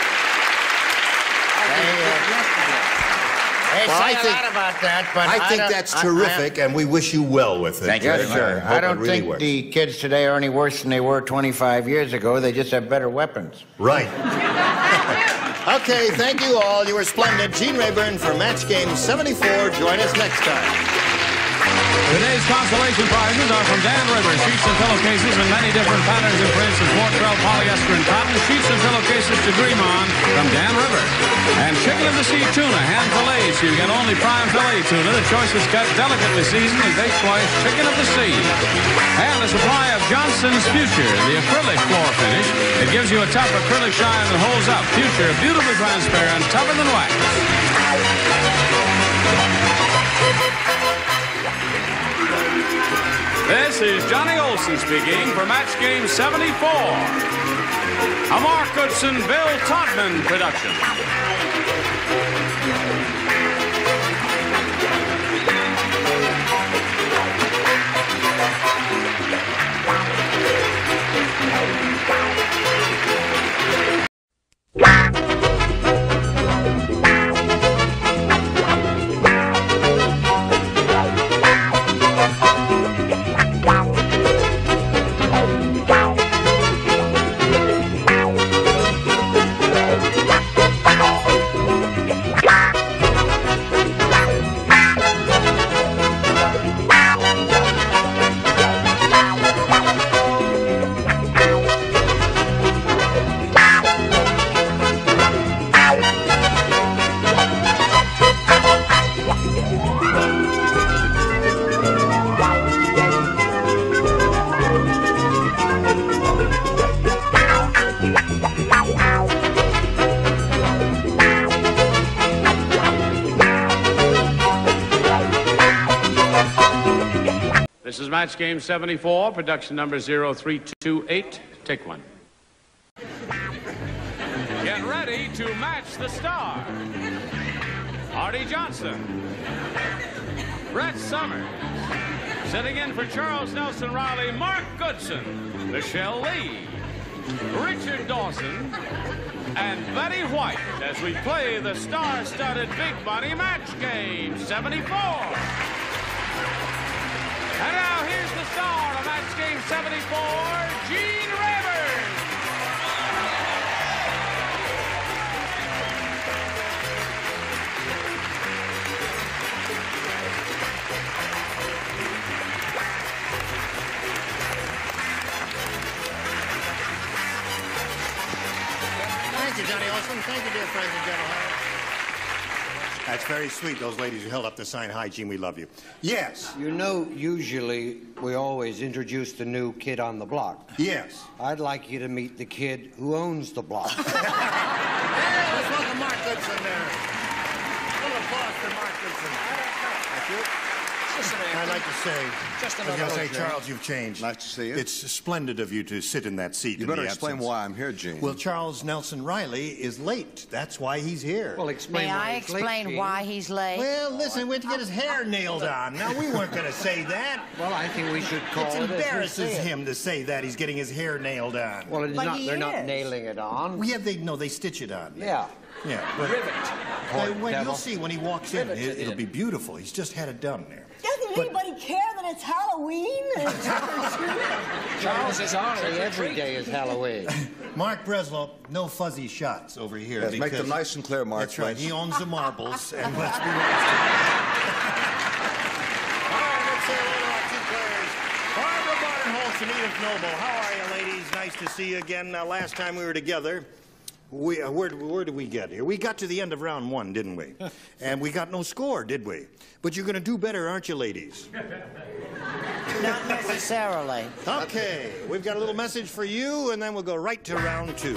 [SPEAKER 8] They
[SPEAKER 2] Well,
[SPEAKER 8] say
[SPEAKER 2] I
[SPEAKER 8] a
[SPEAKER 2] think-
[SPEAKER 8] lot about that, but
[SPEAKER 2] I think
[SPEAKER 8] don't-
[SPEAKER 2] that's
[SPEAKER 8] I-
[SPEAKER 2] terrific, and we wish you well with it.
[SPEAKER 3] Thank you
[SPEAKER 8] Yes,
[SPEAKER 3] very
[SPEAKER 8] sir.
[SPEAKER 3] much.
[SPEAKER 2] Hope
[SPEAKER 8] I
[SPEAKER 2] it
[SPEAKER 8] don't
[SPEAKER 2] really
[SPEAKER 8] think
[SPEAKER 2] works.
[SPEAKER 8] the kids today are any worse than they were twenty-five years ago. They just have better weapons.
[SPEAKER 2] Right. Okay, thank you all. You were splendid. Gene Rayburn for Match Game seventy-four. Join us next time.
[SPEAKER 1] Today's consolation prizes are from Dan River. Sheets and pillowcases in many different patterns and prints of Fortrell polyester and cotton. Sheets and pillowcases to dream on from Dan River. And chicken of the sea tuna, hand filleted, so you get only prime fillet tuna. The choice is cut delicately seasoned and baked twice. Chicken of the sea. And a supply of Johnson's Future, the acrylic floor finish. It gives you a tough acrylic shine that holds up. Future, beautifully transparent, tougher than wax. This is Johnny Olson speaking for Match Game seventy-four. A Mark Goodson, Bill Todman production. This is Match Game seventy-four, production number zero three two eight. Take one. Get ready to match the star. Artie Johnson. Brett Summers. Sitting in for Charles Nelson Riley, Mark Goodson. Michelle Lee. Richard Dawson. And Betty White as we play the star-studded Big Money Match Game seventy-four. And now here's the star of Match Game seventy-four, Gene Rayburn.
[SPEAKER 2] Thank you, Johnny Olson. Thank you, dear friends and gentlemen. That's very sweet, those ladies who held up the sign, "Hi, Gene, we love you." Yes.
[SPEAKER 6] You know, usually we always introduce the new kid on the block.
[SPEAKER 2] Yes.
[SPEAKER 6] I'd like you to meet the kid who owns the block.
[SPEAKER 2] Hey, let's welcome Mark Goodson there. A little applause for Mark Goodson. Thank you. I'd like to say,
[SPEAKER 13] Just
[SPEAKER 2] I was going to say,
[SPEAKER 13] another-
[SPEAKER 2] Charles, you've changed.
[SPEAKER 13] Nice to see you.
[SPEAKER 2] It's splendid of you to sit in that seat.
[SPEAKER 13] You
[SPEAKER 2] in
[SPEAKER 13] better
[SPEAKER 2] the
[SPEAKER 13] explain
[SPEAKER 2] absence.
[SPEAKER 13] why I'm here, Gene.
[SPEAKER 2] Well, Charles Nelson Riley is late. That's why he's here.
[SPEAKER 6] Well, explain
[SPEAKER 4] May
[SPEAKER 6] why
[SPEAKER 4] I
[SPEAKER 6] he's late,
[SPEAKER 4] explain
[SPEAKER 6] Gene.
[SPEAKER 4] why he's late?
[SPEAKER 2] Well, listen, we had to get his hair nailed on. Now, we weren't going to say that.
[SPEAKER 6] Well, I think we should call
[SPEAKER 2] It
[SPEAKER 6] it as we
[SPEAKER 2] embarrasses
[SPEAKER 6] see it.
[SPEAKER 2] him to say that he's getting his hair nailed on.
[SPEAKER 6] Well, it's
[SPEAKER 4] But
[SPEAKER 6] not,
[SPEAKER 4] he
[SPEAKER 6] they're not
[SPEAKER 4] is.
[SPEAKER 6] nailing it on.
[SPEAKER 2] Well, yeah, they no, they stitch it on.
[SPEAKER 6] Yeah.
[SPEAKER 2] Yeah. But,
[SPEAKER 6] Rivet.
[SPEAKER 2] Well,
[SPEAKER 6] Poor
[SPEAKER 2] when,
[SPEAKER 6] devil.
[SPEAKER 2] you'll see when he walks in,
[SPEAKER 6] Rivet
[SPEAKER 2] it,
[SPEAKER 6] it
[SPEAKER 2] it'll
[SPEAKER 6] in.
[SPEAKER 2] be beautiful. He's just had it done there.
[SPEAKER 14] Doesn't
[SPEAKER 2] But-
[SPEAKER 14] anybody care that it's Halloween?
[SPEAKER 6] Charles is sorry, every day is Halloween.
[SPEAKER 2] Mark Breslow, no fuzzy shots over here.
[SPEAKER 13] Yes, make them
[SPEAKER 2] because-
[SPEAKER 13] nice and clear, Mark.
[SPEAKER 2] That's right.
[SPEAKER 13] please.
[SPEAKER 2] He owns the marbles, and let's be honest. All right, let's say hello to our two players. Barbara Barnholtz and Edith Noble. How are you, ladies? Nice to see you again. Now, last time we were together, we, uh, where, where did we get here? We got to the end of round one, didn't we? And we got no score, did we? But you're going to do better, aren't you, ladies?
[SPEAKER 4] Not necessarily.
[SPEAKER 2] Okay, we've got a little message for you, and then we'll go right to round two.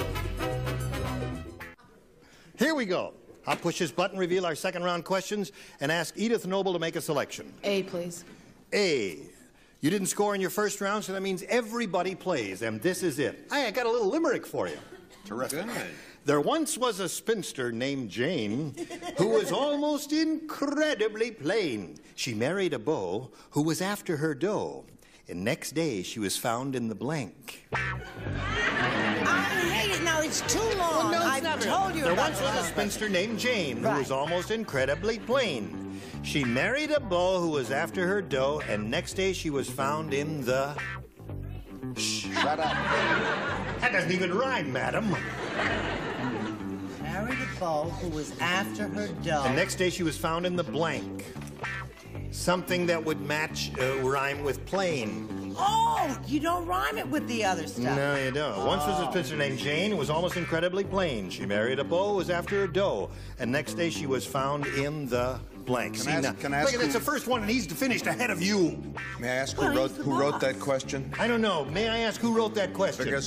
[SPEAKER 2] Here we go. I'll push this button, reveal our second round questions, and ask Edith Noble to make a selection.
[SPEAKER 12] A, please.
[SPEAKER 2] A. You didn't score in your first round, so that means everybody plays, and this is it. Hey, I got a little limerick for you.
[SPEAKER 13] Terrific.
[SPEAKER 2] There once was a spinster named Jane who was almost incredibly plain. She married a beau who was after her dough. and next day she was found in the blank.
[SPEAKER 4] I hate it. No, it's too long.
[SPEAKER 2] Well, no,
[SPEAKER 4] I've
[SPEAKER 2] never.
[SPEAKER 4] told you
[SPEAKER 2] There
[SPEAKER 4] about
[SPEAKER 2] once was a
[SPEAKER 4] it.
[SPEAKER 2] spinster named Jane who
[SPEAKER 4] Right.
[SPEAKER 2] was almost incredibly plain. She married a beau who was after her dough, and next day she was found in the...
[SPEAKER 3] Shut up.
[SPEAKER 2] That doesn't even rhyme, madam.
[SPEAKER 4] Married a beau who was after her dough.
[SPEAKER 2] And next day she was found in the blank. Something that would match, uh, rhyme with plain.
[SPEAKER 4] Oh, you don't rhyme it with the other stuff.
[SPEAKER 2] No, you don't. Once was a spinster named Jane who was almost incredibly plain. She married a beau who was after her dough, and next day she was found in the blank.
[SPEAKER 13] Can
[SPEAKER 2] See,
[SPEAKER 13] I ask-
[SPEAKER 2] now,
[SPEAKER 13] can I ask
[SPEAKER 2] look, that's
[SPEAKER 13] who-
[SPEAKER 2] the first one, and he's finished ahead of you.
[SPEAKER 13] May I ask
[SPEAKER 4] Well,
[SPEAKER 13] who wrote
[SPEAKER 4] he's the
[SPEAKER 13] who wrote
[SPEAKER 4] boss.
[SPEAKER 13] that question?
[SPEAKER 2] I don't know. May I ask who wrote that question?
[SPEAKER 13] Because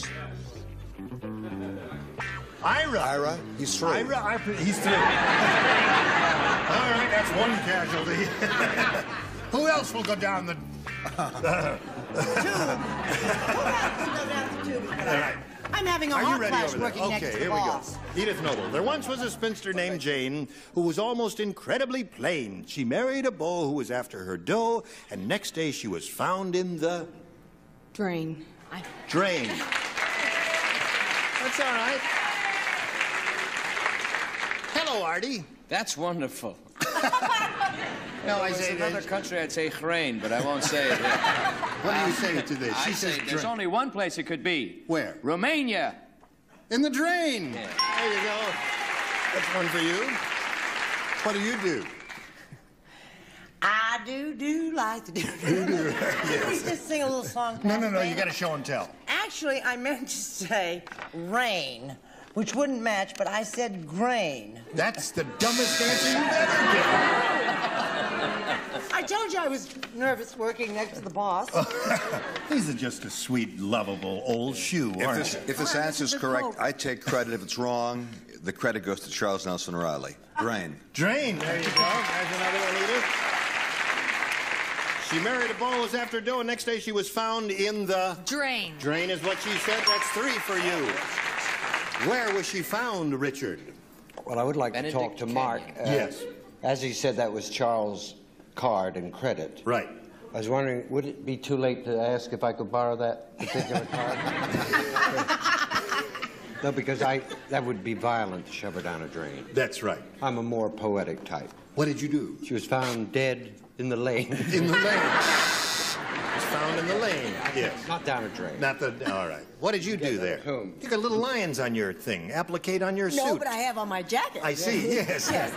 [SPEAKER 2] Ira.
[SPEAKER 13] Ira, he's through.
[SPEAKER 2] Ira, I, he's through. All right, that's one casualty. Who else will go down the...
[SPEAKER 4] I'm having a
[SPEAKER 2] Are you
[SPEAKER 4] hot
[SPEAKER 2] ready
[SPEAKER 4] flash
[SPEAKER 2] over there?
[SPEAKER 4] working
[SPEAKER 2] Okay,
[SPEAKER 4] next to the
[SPEAKER 2] here
[SPEAKER 4] boss.
[SPEAKER 2] we go. Edith Noble. There once was a spinster named Jane who was almost incredibly plain. She married a beau who was after her dough, and next day she was found in the...
[SPEAKER 10] Drain.
[SPEAKER 2] drain. That's all right. Hello, Artie.
[SPEAKER 15] That's wonderful.
[SPEAKER 2] No, I
[SPEAKER 15] If it was
[SPEAKER 2] say
[SPEAKER 15] another country, I'd say grain, but I won't say it here.
[SPEAKER 2] What do you say to this?
[SPEAKER 15] I
[SPEAKER 2] She
[SPEAKER 15] say
[SPEAKER 2] says
[SPEAKER 15] there's
[SPEAKER 2] drain.
[SPEAKER 15] only one place it could be.
[SPEAKER 2] Where?
[SPEAKER 15] Romania.
[SPEAKER 2] In the drain. There you go. That's one for you. What do you do?
[SPEAKER 4] I do do like to do do. Please just sing a little song.
[SPEAKER 2] No, no, no.
[SPEAKER 4] Pat.
[SPEAKER 2] You got to show and tell.
[SPEAKER 4] Actually, I meant to say rain, which wouldn't match, but I said grain.
[SPEAKER 2] That's the dumbest answer you've ever given.
[SPEAKER 4] I told you I was nervous working next to the boss.
[SPEAKER 2] He's just a sweet, lovable old shoe,
[SPEAKER 13] If
[SPEAKER 2] aren't
[SPEAKER 13] this,
[SPEAKER 2] you?
[SPEAKER 13] if this answer is correct, I take credit. If it's wrong, the credit goes to Charles Nelson Riley. Drain.
[SPEAKER 2] Drain. There you go. There's another one, Edith. She married a beau who was after dough, and next day she was found in the...
[SPEAKER 10] Drain.
[SPEAKER 2] Drain is what she said. That's three for you. Where was she found, Richard?
[SPEAKER 6] Well, I would like
[SPEAKER 15] Benedict
[SPEAKER 6] to talk to
[SPEAKER 15] Canyon.
[SPEAKER 6] Mark. Uh,
[SPEAKER 2] Yes.
[SPEAKER 6] As he said, that was Charles' card and credit.
[SPEAKER 2] Right.
[SPEAKER 6] I was wondering, would it be too late to ask if I could borrow that particular card? No, because I that would be violent to shove her down a drain.
[SPEAKER 2] That's right.
[SPEAKER 6] I'm a more poetic type.
[SPEAKER 2] What did you do?
[SPEAKER 6] She was found dead in the lane.
[SPEAKER 2] In the lane. Was found in the lane. Yes.
[SPEAKER 6] Not down a drain.
[SPEAKER 2] Not the... All right. What did you do there?
[SPEAKER 6] Whom?
[SPEAKER 2] You got little lions on your thing. Applicate on your
[SPEAKER 14] No,
[SPEAKER 2] suit.
[SPEAKER 14] but I have on my jacket.
[SPEAKER 2] I see, yes.
[SPEAKER 14] Yes.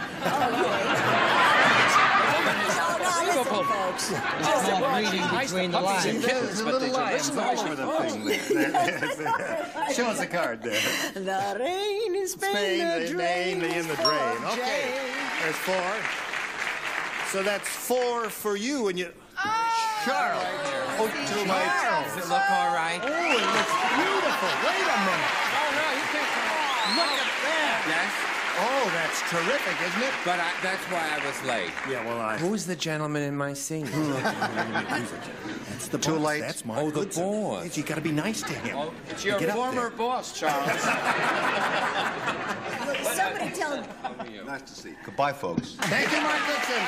[SPEAKER 14] Oh, no, listen, folks. Just a
[SPEAKER 6] reading between the lines.
[SPEAKER 2] There's little lions all over the thing there. Show us the card there.
[SPEAKER 14] The rain in Spain,
[SPEAKER 2] Spain,
[SPEAKER 14] the
[SPEAKER 2] the
[SPEAKER 14] drain
[SPEAKER 2] name, in the
[SPEAKER 14] is full
[SPEAKER 2] drain.
[SPEAKER 14] of
[SPEAKER 2] Okay.
[SPEAKER 14] Jane.
[SPEAKER 2] There's four. So that's four for you, and you... Charles. Oh, to my
[SPEAKER 15] Does it look all right?
[SPEAKER 2] Oh, it looks beautiful. Wait a minute.
[SPEAKER 15] Oh, no, you can't come on.
[SPEAKER 2] Look at that.
[SPEAKER 15] Yes,
[SPEAKER 2] Oh, that's terrific, isn't it?
[SPEAKER 15] but I, that's why I was late.
[SPEAKER 2] Yeah, well, I...
[SPEAKER 15] Who's the gentleman in my scene?
[SPEAKER 2] That's the
[SPEAKER 13] Too
[SPEAKER 2] boss.
[SPEAKER 13] late.
[SPEAKER 2] That's Mark
[SPEAKER 15] Oh, the
[SPEAKER 2] Goodson.
[SPEAKER 15] boss.
[SPEAKER 2] Yes, you got to be nice to him.
[SPEAKER 15] Oh, it's your
[SPEAKER 2] Get up
[SPEAKER 15] former
[SPEAKER 2] there.
[SPEAKER 15] boss, Charles.
[SPEAKER 14] Look, somebody tell him.
[SPEAKER 13] Nice to see you. Goodbye, folks.
[SPEAKER 2] Thank you, Mark Goodson.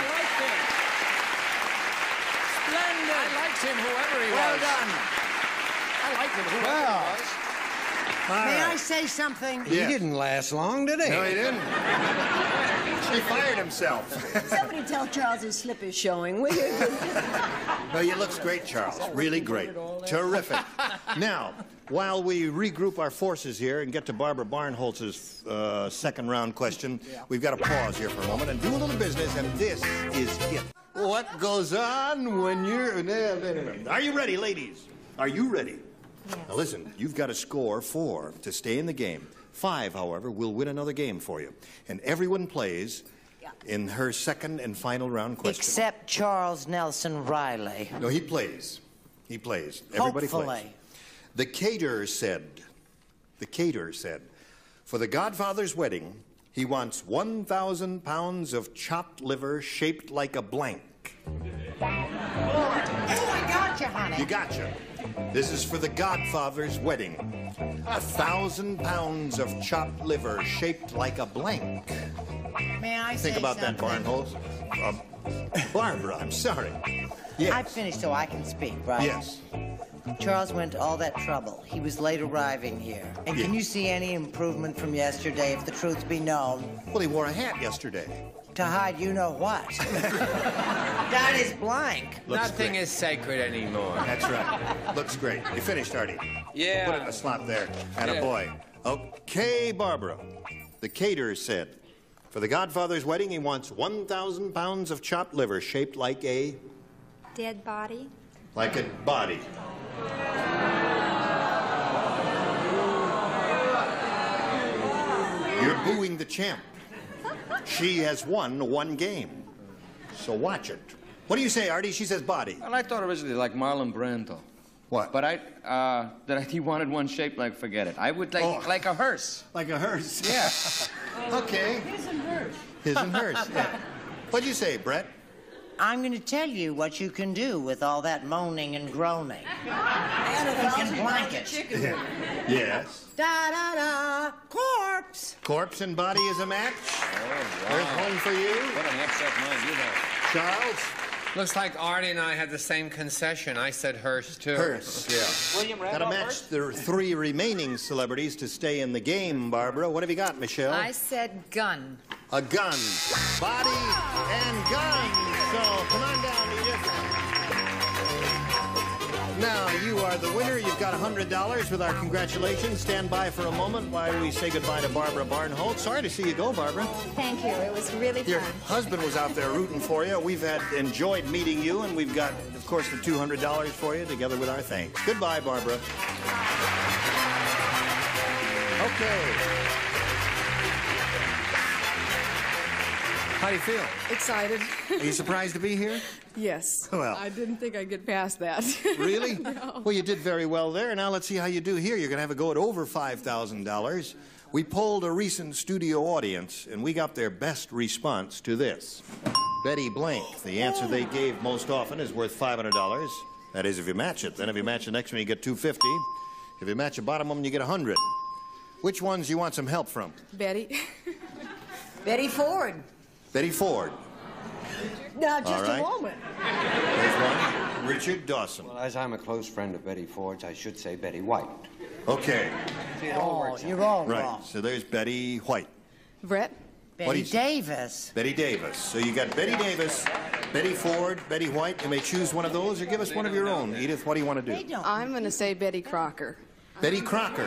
[SPEAKER 15] Splendid. I liked him, whoever he
[SPEAKER 2] Well
[SPEAKER 15] was.
[SPEAKER 2] done.
[SPEAKER 15] I liked him, whoever
[SPEAKER 2] Well.
[SPEAKER 15] he was.
[SPEAKER 4] May I say something?
[SPEAKER 6] He didn't last long, did he?
[SPEAKER 2] No, he didn't. He fired himself.
[SPEAKER 14] Somebody tell Charles his slip is showing, will you?
[SPEAKER 2] No, you looks great, Charles. Really great. Terrific. Now, while we regroup our forces here and get to Barbara Barnholtz's uh, second round question, we've got to pause here for a moment and do a little business, and this is it. What goes on when you're... Are you ready, ladies? Are you ready?
[SPEAKER 5] Yes.
[SPEAKER 2] Now listen, you've got to score four to stay in the game. Five, however, will win another game for you. And everyone plays in her second and final round question.
[SPEAKER 4] Except Charles Nelson Riley.
[SPEAKER 2] No, he plays. He plays. Everybody
[SPEAKER 4] Hopefully.
[SPEAKER 2] plays. The caterer said, the caterer said, for the Godfather's wedding, he wants one thousand pounds of chopped liver shaped like a blank.
[SPEAKER 4] Oh, I got you, honey.
[SPEAKER 2] You gotcha. This is for the Godfather's wedding. A thousand pounds of chopped liver shaped like a blank.
[SPEAKER 4] May I
[SPEAKER 2] Think
[SPEAKER 4] say
[SPEAKER 2] about
[SPEAKER 4] something?
[SPEAKER 2] that, Barnholtz. Uh, Barbara, I'm sorry. Yes.
[SPEAKER 4] I've finished so I can speak, right?
[SPEAKER 2] Yes.
[SPEAKER 4] Charles went to all that trouble. He was late arriving here. And
[SPEAKER 2] Yeah.
[SPEAKER 4] can you see any improvement from yesterday, if the truth be known?
[SPEAKER 2] Well, he wore a hat yesterday.
[SPEAKER 4] To hide you know what. That is blank.
[SPEAKER 2] Looks
[SPEAKER 15] Nothing
[SPEAKER 2] great.
[SPEAKER 15] is sacred anymore.
[SPEAKER 2] That's right. Looks great. You finished, Artie?
[SPEAKER 15] Yeah.
[SPEAKER 2] Put it in the slot there. And
[SPEAKER 15] Yeah.
[SPEAKER 2] a boy. Okay, Barbara. The caterer said, for the Godfather's wedding, he wants one thousand pounds of chopped liver shaped like a...
[SPEAKER 10] Dead body?
[SPEAKER 2] like a body. You're booing the champ. She has won one game. So watch it. What do you say, Artie? She says body.
[SPEAKER 16] Well, I thought originally like Marlon Brando.
[SPEAKER 2] What?
[SPEAKER 16] But I, uh, that he wanted one shaped like, forget it. I would like,
[SPEAKER 2] Oh.
[SPEAKER 16] like a hearse.
[SPEAKER 2] Like a hearse?
[SPEAKER 16] Yeah.
[SPEAKER 2] Okay.
[SPEAKER 4] His and hers.
[SPEAKER 2] His and hers, yeah. What'd you say, Brett?
[SPEAKER 4] I'm going to tell you what you can do with all that moaning and groaning.
[SPEAKER 14] And a
[SPEAKER 4] You can
[SPEAKER 14] thousand
[SPEAKER 4] blank
[SPEAKER 14] pounds of
[SPEAKER 4] it.
[SPEAKER 14] chicken.
[SPEAKER 2] Yes.
[SPEAKER 4] Da-da-da, corpse.
[SPEAKER 2] Corpse and body is a match.
[SPEAKER 16] Oh,
[SPEAKER 2] There's one for you.
[SPEAKER 16] What an upset mind you have.
[SPEAKER 2] Charles?
[SPEAKER 15] Looks like Artie and I had the same concession. I said hearse, too.
[SPEAKER 2] Hearse, yeah.
[SPEAKER 15] William
[SPEAKER 2] Got to match the three remaining celebrities to stay in the game, Barbara. What have you got, Michelle?
[SPEAKER 17] I said gun.
[SPEAKER 2] A gun. Body and gun. So come on down, Edith. Now, you are the winner. You've got one hundred dollars with our congratulations. Stand by for a moment while we say goodbye to Barbara Barnholt. Sorry to see you go, Barbara.
[SPEAKER 10] Thank you. It was really
[SPEAKER 2] Your
[SPEAKER 10] fun.
[SPEAKER 2] husband was out there rooting for you. We've had enjoyed meeting you, and we've got, of course, the two hundred dollars for you, together with our thanks. Goodbye, Barbara. Okay. How do you feel?
[SPEAKER 18] Excited.
[SPEAKER 2] Are you surprised to be here?
[SPEAKER 18] Yes.
[SPEAKER 2] Well.
[SPEAKER 18] I didn't think I'd get past that.
[SPEAKER 2] Really?
[SPEAKER 18] No.
[SPEAKER 2] Well, you did very well there. Now let's see how you do here. You're going to have a go at over five thousand dollars. We polled a recent studio audience, and we got their best response to this. Betty Blank. The answer they gave most often is worth five hundred dollars. That is, if you match it. Then if you match the next one, you get two hundred fifty dollars. If you match the bottom one, you get one hundred dollars. Which ones do you want some help from?
[SPEAKER 18] Betty.
[SPEAKER 14] Betty Ford.
[SPEAKER 2] Betty Ford.
[SPEAKER 14] Now, just
[SPEAKER 2] All right.
[SPEAKER 14] a moment.
[SPEAKER 2] There's one. Richard Dawson.
[SPEAKER 19] Well, as I'm a close friend of Betty Ford's, I should say Betty White.
[SPEAKER 2] Okay.
[SPEAKER 19] See, it all
[SPEAKER 4] Oh,
[SPEAKER 19] works out.
[SPEAKER 4] you're all
[SPEAKER 2] Right.
[SPEAKER 4] wrong.
[SPEAKER 2] So there's Betty White.
[SPEAKER 18] Brett.
[SPEAKER 2] What do
[SPEAKER 4] Betty
[SPEAKER 2] you say?
[SPEAKER 4] Davis.
[SPEAKER 2] Betty Davis. So you got Betty Davis, Betty Ford, Betty White. You may choose one of those or give us one of your own. Edith, what do you want to
[SPEAKER 4] They
[SPEAKER 2] do?
[SPEAKER 4] don't.
[SPEAKER 18] I'm going to say Betty Crocker.
[SPEAKER 2] Betty Crocker.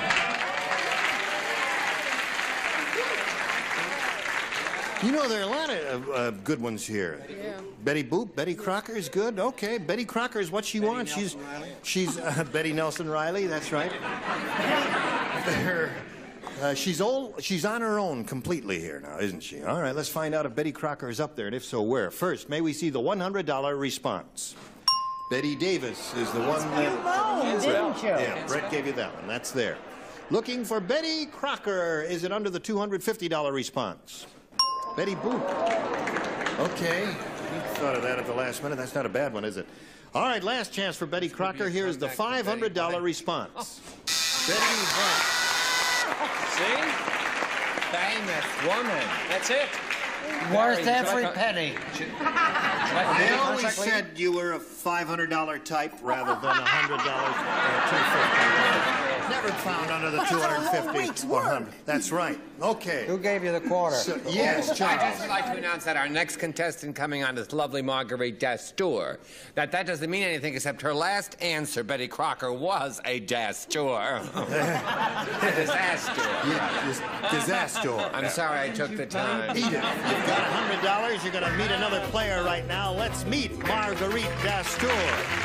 [SPEAKER 2] You know, there are a lot of uh, good ones here.
[SPEAKER 18] Yeah.
[SPEAKER 2] Betty Boop, Betty Crocker is good. Okay, Betty Crocker is what she wants. She's, she's uh, Betty Nelson Riley. That's right. They're, uh, she's old. She's on her own completely here now, isn't she? All right, let's find out if Betty Crocker is up there, and if so, where. First, may we see the one hundred dollar response? Betty Davis is the one that.
[SPEAKER 4] You moaned, didn't you?
[SPEAKER 2] Yeah, Brett gave you that one. That's there. Looking for Betty Crocker. Is it under the two hundred fifty dollar response? Betty Boop. Okay. You thought of that at the last minute. That's not a bad one, is it? All right, last chance for Betty Crocker. Here is the five hundred dollar response. Betty White.
[SPEAKER 15] See? Famous woman. That's it.
[SPEAKER 6] Worth
[SPEAKER 15] Very-
[SPEAKER 6] every
[SPEAKER 15] like a-
[SPEAKER 6] penny.
[SPEAKER 2] They always said you were a five hundred dollar type rather than a one hundred dollars or two hundred fifty. Never found under the two hundred fifty or one hundred. That's right. Okay.
[SPEAKER 6] Who gave you the quarter?
[SPEAKER 2] So, yes,
[SPEAKER 15] I
[SPEAKER 2] Charles.
[SPEAKER 15] just would like to announce that our next contestant coming on is lovely Marguerite Dastur. That that doesn't mean anything except her last answer, Betty Crocker, was a Dastur. Disaster.
[SPEAKER 2] Yeah, dis- disaster.
[SPEAKER 15] I'm sorry I took the time.
[SPEAKER 2] Edith, you've got one hundred dollars. You're going to meet another player right now. Let's meet Marguerite Dastur.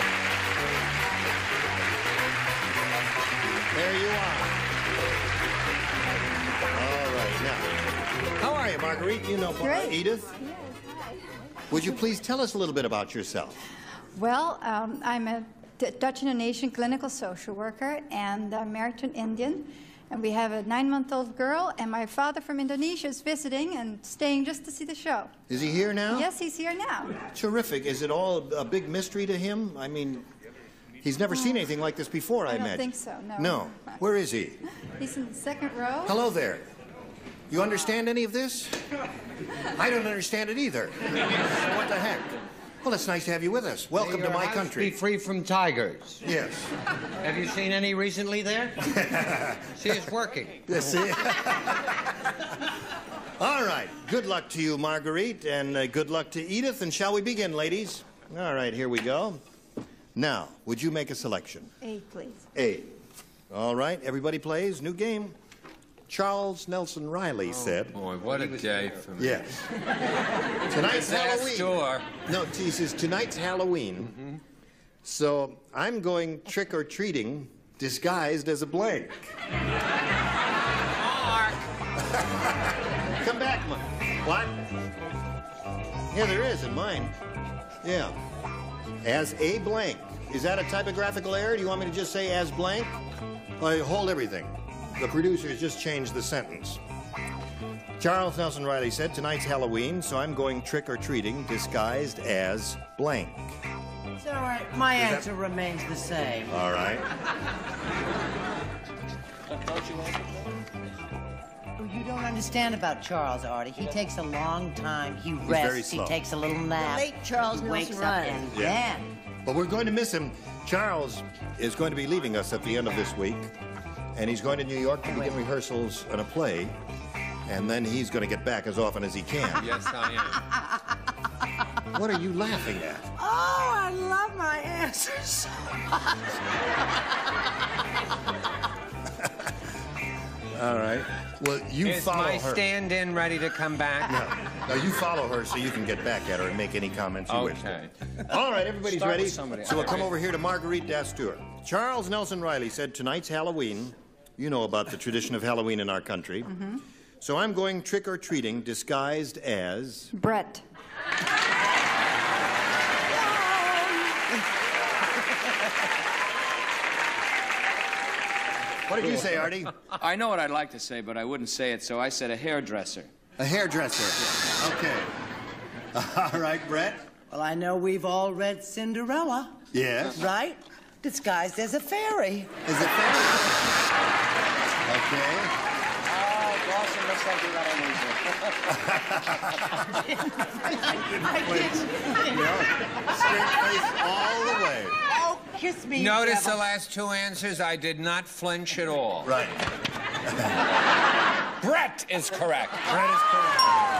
[SPEAKER 2] There you are. All right, now. How are you, Marguerite? You know
[SPEAKER 10] Great.
[SPEAKER 2] Edith? Would you please tell us a little bit about yourself?
[SPEAKER 10] Well, um, I'm a D- Dutch Indonesian clinical social worker, and I'm married to an Indian. And we have a nine-month-old girl, and my father from Indonesia is visiting and staying just to see the show.
[SPEAKER 2] Is he here now?
[SPEAKER 10] Yes, he's here now.
[SPEAKER 2] Terrific. Is it all a big mystery to him? I mean, he's never seen anything like this before, I,
[SPEAKER 10] I don't
[SPEAKER 2] imagine.
[SPEAKER 10] think so, no.
[SPEAKER 2] No. Where is he?
[SPEAKER 10] He's in the second row.
[SPEAKER 2] Hello there. You understand any of this? I don't understand it either. What the heck? Well, it's nice to have you with us. Welcome
[SPEAKER 6] May
[SPEAKER 2] to
[SPEAKER 6] your
[SPEAKER 2] my
[SPEAKER 6] house
[SPEAKER 2] country.
[SPEAKER 6] Be free from tigers.
[SPEAKER 2] Yes.
[SPEAKER 6] Have you seen any recently there? See, it's working.
[SPEAKER 2] Yes, see? All right. Good luck to you, Marguerite, and uh, good luck to Edith. And shall we begin, ladies? All right, here we go. Now, would you make a selection?
[SPEAKER 10] A, please.
[SPEAKER 2] A. All right, everybody plays. New game. Charles Nelson Riley said.
[SPEAKER 15] Boy, what a day for me.
[SPEAKER 2] Yes. Tonight's Halloween.
[SPEAKER 15] Door.
[SPEAKER 2] No, he says tonight's Halloween.
[SPEAKER 15] Mm-hmm.
[SPEAKER 2] So I'm going trick-or-treating disguised as a blank.
[SPEAKER 15] Mark.
[SPEAKER 2] Come back, Mike. What? Yeah, there is in mine. Yeah. As a blank. Is that a typographical error? Do you want me to just say as blank? Uh, hold everything. The producers just changed the sentence. Charles Nelson Riley said, tonight's Halloween, so I'm going trick-or-treating disguised as blank.
[SPEAKER 14] It's all right. My
[SPEAKER 2] Is
[SPEAKER 14] answer
[SPEAKER 2] that-
[SPEAKER 14] remains the same.
[SPEAKER 2] All right.
[SPEAKER 14] Oh, you don't understand about Charles, Artie. He takes a long time. He
[SPEAKER 2] very
[SPEAKER 14] rests. He
[SPEAKER 2] slow.
[SPEAKER 14] takes a little nap.
[SPEAKER 9] The late Charles
[SPEAKER 14] he wakes
[SPEAKER 9] Nelson
[SPEAKER 14] up
[SPEAKER 9] Riley.
[SPEAKER 14] and
[SPEAKER 2] Yeah.
[SPEAKER 14] then.
[SPEAKER 2] But we're going to miss him. Charles is going to be leaving us at the end of this week, and he's going to New York to begin rehearsals on a play, and then he's going to get back as often as he can.
[SPEAKER 15] Yes, I am.
[SPEAKER 2] What are you laughing at?
[SPEAKER 14] Oh, I love my answers so
[SPEAKER 2] All right. Well, you
[SPEAKER 15] Is
[SPEAKER 2] follow
[SPEAKER 15] my
[SPEAKER 2] her.
[SPEAKER 15] stand-in ready to come back?
[SPEAKER 2] No. No, you follow her so you can get back at her and make any comments you wish.
[SPEAKER 15] Okay.
[SPEAKER 2] All right, everybody's
[SPEAKER 16] Start
[SPEAKER 2] ready.
[SPEAKER 16] with somebody.
[SPEAKER 2] So we'll come
[SPEAKER 16] Okay.
[SPEAKER 2] over here to Marguerite Dastur. Charles Nelson Riley said, tonight's Halloween. You know about the tradition of Halloween in our country.
[SPEAKER 10] Mm-hmm.
[SPEAKER 2] So I'm going trick-or-treating disguised as...
[SPEAKER 10] Brett.
[SPEAKER 2] What did you say, Artie?
[SPEAKER 16] I know what I'd like to say, but I wouldn't say it, so I said a hairdresser.
[SPEAKER 2] A hairdresser. Okay. All right, Brett?
[SPEAKER 14] Well, I know we've all read Cinderella,
[SPEAKER 2] Yes.
[SPEAKER 14] right? Disguised as a fairy.
[SPEAKER 2] Is it fair? Okay.
[SPEAKER 16] Oh, Dawson looks like you got
[SPEAKER 2] Straight face all the way.
[SPEAKER 14] Oh, kiss me.
[SPEAKER 15] Notice the
[SPEAKER 14] devil.
[SPEAKER 15] last two answers. I did not flinch at all.
[SPEAKER 2] Right.
[SPEAKER 15] Brett is correct.
[SPEAKER 2] Brett is correct.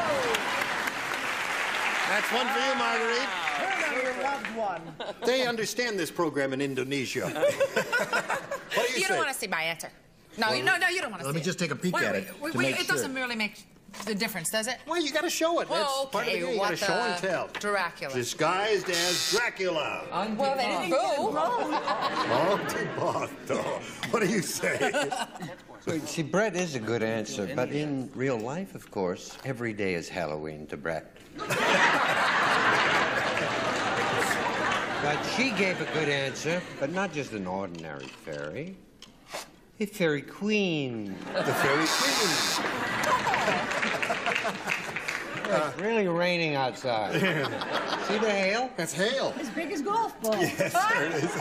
[SPEAKER 2] That's one for you, Marguerite.
[SPEAKER 14] Your loved one.
[SPEAKER 2] They understand this program in Indonesia. What do you,
[SPEAKER 17] You
[SPEAKER 2] say?
[SPEAKER 17] don't want to see my answer. No,
[SPEAKER 2] Well,
[SPEAKER 17] you, no, no, you don't want to see
[SPEAKER 2] let me
[SPEAKER 17] it.
[SPEAKER 2] just take a peek
[SPEAKER 17] Wait,
[SPEAKER 2] at
[SPEAKER 17] wait,
[SPEAKER 2] it
[SPEAKER 17] wait,
[SPEAKER 2] to
[SPEAKER 17] wait,
[SPEAKER 2] make
[SPEAKER 17] it doesn't
[SPEAKER 2] sure.
[SPEAKER 17] really make the difference, does it?
[SPEAKER 2] Well, you got to show it.
[SPEAKER 17] Well,
[SPEAKER 2] That's part of the
[SPEAKER 17] okay,
[SPEAKER 2] game. You
[SPEAKER 17] what
[SPEAKER 2] got to show and
[SPEAKER 17] the-
[SPEAKER 2] tell.
[SPEAKER 17] Dracula.
[SPEAKER 2] Disguised as Dracula.
[SPEAKER 17] Well, they didn't boo.
[SPEAKER 2] Montebato. What do you say?
[SPEAKER 19] Well, see, Brett is a good answer, but in real life, of course, every day is Halloween to Brett. But she gave a good answer, but not just an ordinary fairy. A fairy queen.
[SPEAKER 2] The fairy queen.
[SPEAKER 19] It's really raining outside. See the hail?
[SPEAKER 2] That's hail.
[SPEAKER 14] As big as golf balls.
[SPEAKER 2] Yes, there it is.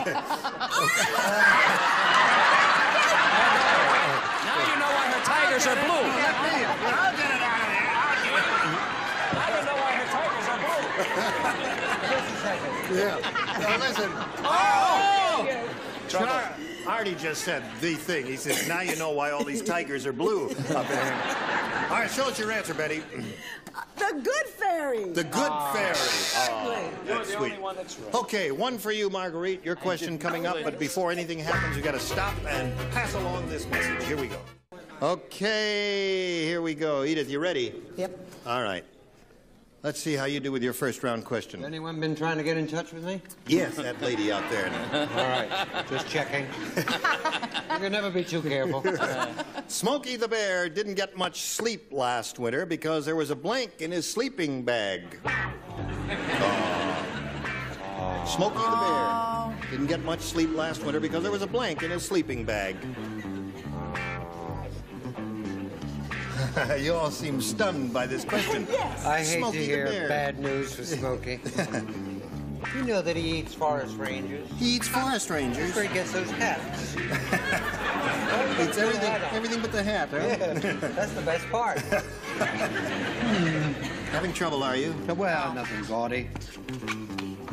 [SPEAKER 16] Now you know why her tigers are blue.
[SPEAKER 2] Let me.
[SPEAKER 16] I'll get it out of there. I'll get it. Now you know why her tigers are blue.
[SPEAKER 2] Yeah. Now listen.
[SPEAKER 16] Oh!
[SPEAKER 2] Char- Artie just said the thing. He says, now you know why all these tigers are blue up in here. All right, show us your answer, Betty.
[SPEAKER 14] The good fairy.
[SPEAKER 2] The good fairy.
[SPEAKER 14] Exactly.
[SPEAKER 2] That's sweet. Okay, one for you, Marguerite. Your question coming up, but before anything happens, you got to stop and pass along this message. Here we go. Okay, here we go. Edith, you ready?
[SPEAKER 14] Yep.
[SPEAKER 2] All right. Let's see how you do with your first round question.
[SPEAKER 19] Has anyone been trying to get in touch with me?
[SPEAKER 2] Yes, that lady out there.
[SPEAKER 19] All right, just checking. You can never be too careful.
[SPEAKER 2] Smokey the Bear didn't get much sleep last winter because there was a blank in his sleeping bag. Oh. Smokey the Bear didn't get much sleep last winter because there was a blank in his sleeping bag. You all seem stunned by this question.
[SPEAKER 14] Yes.
[SPEAKER 19] I hate
[SPEAKER 2] Smokey
[SPEAKER 19] to
[SPEAKER 2] the
[SPEAKER 19] hear
[SPEAKER 2] Bear.
[SPEAKER 19] bad news for Smokey. You know that he eats forest rangers.
[SPEAKER 2] He eats forest rangers.
[SPEAKER 19] That's where he gets those hats.
[SPEAKER 2] It's everything, everything but the hat, huh?
[SPEAKER 19] Yeah, that's the best part.
[SPEAKER 2] Having trouble, are you?
[SPEAKER 19] Well, nothing gaudy.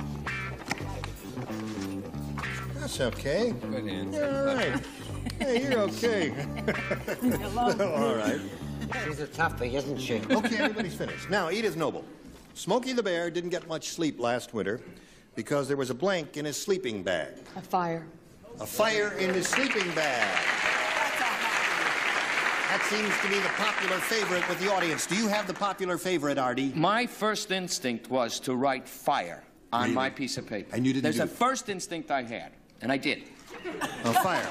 [SPEAKER 2] That's okay.
[SPEAKER 15] Good answer.
[SPEAKER 2] You're all right. Hey, you're okay. All right.
[SPEAKER 8] She's a toughie, isn't she?
[SPEAKER 2] Okay, everybody's finished. Now, Edith Noble. Smokey the Bear didn't get much sleep last winter because there was a blank in his sleeping bag.
[SPEAKER 18] A fire.
[SPEAKER 2] A fire in his sleeping bag. That seems to be the popular favorite with the audience. Do you have the popular favorite, Artie?
[SPEAKER 20] My first instinct was to write fire on
[SPEAKER 2] Really?
[SPEAKER 20] my piece of paper.
[SPEAKER 2] And you didn't
[SPEAKER 20] There's
[SPEAKER 2] do
[SPEAKER 20] a
[SPEAKER 2] it?
[SPEAKER 20] first instinct I had, and I did.
[SPEAKER 2] A fire.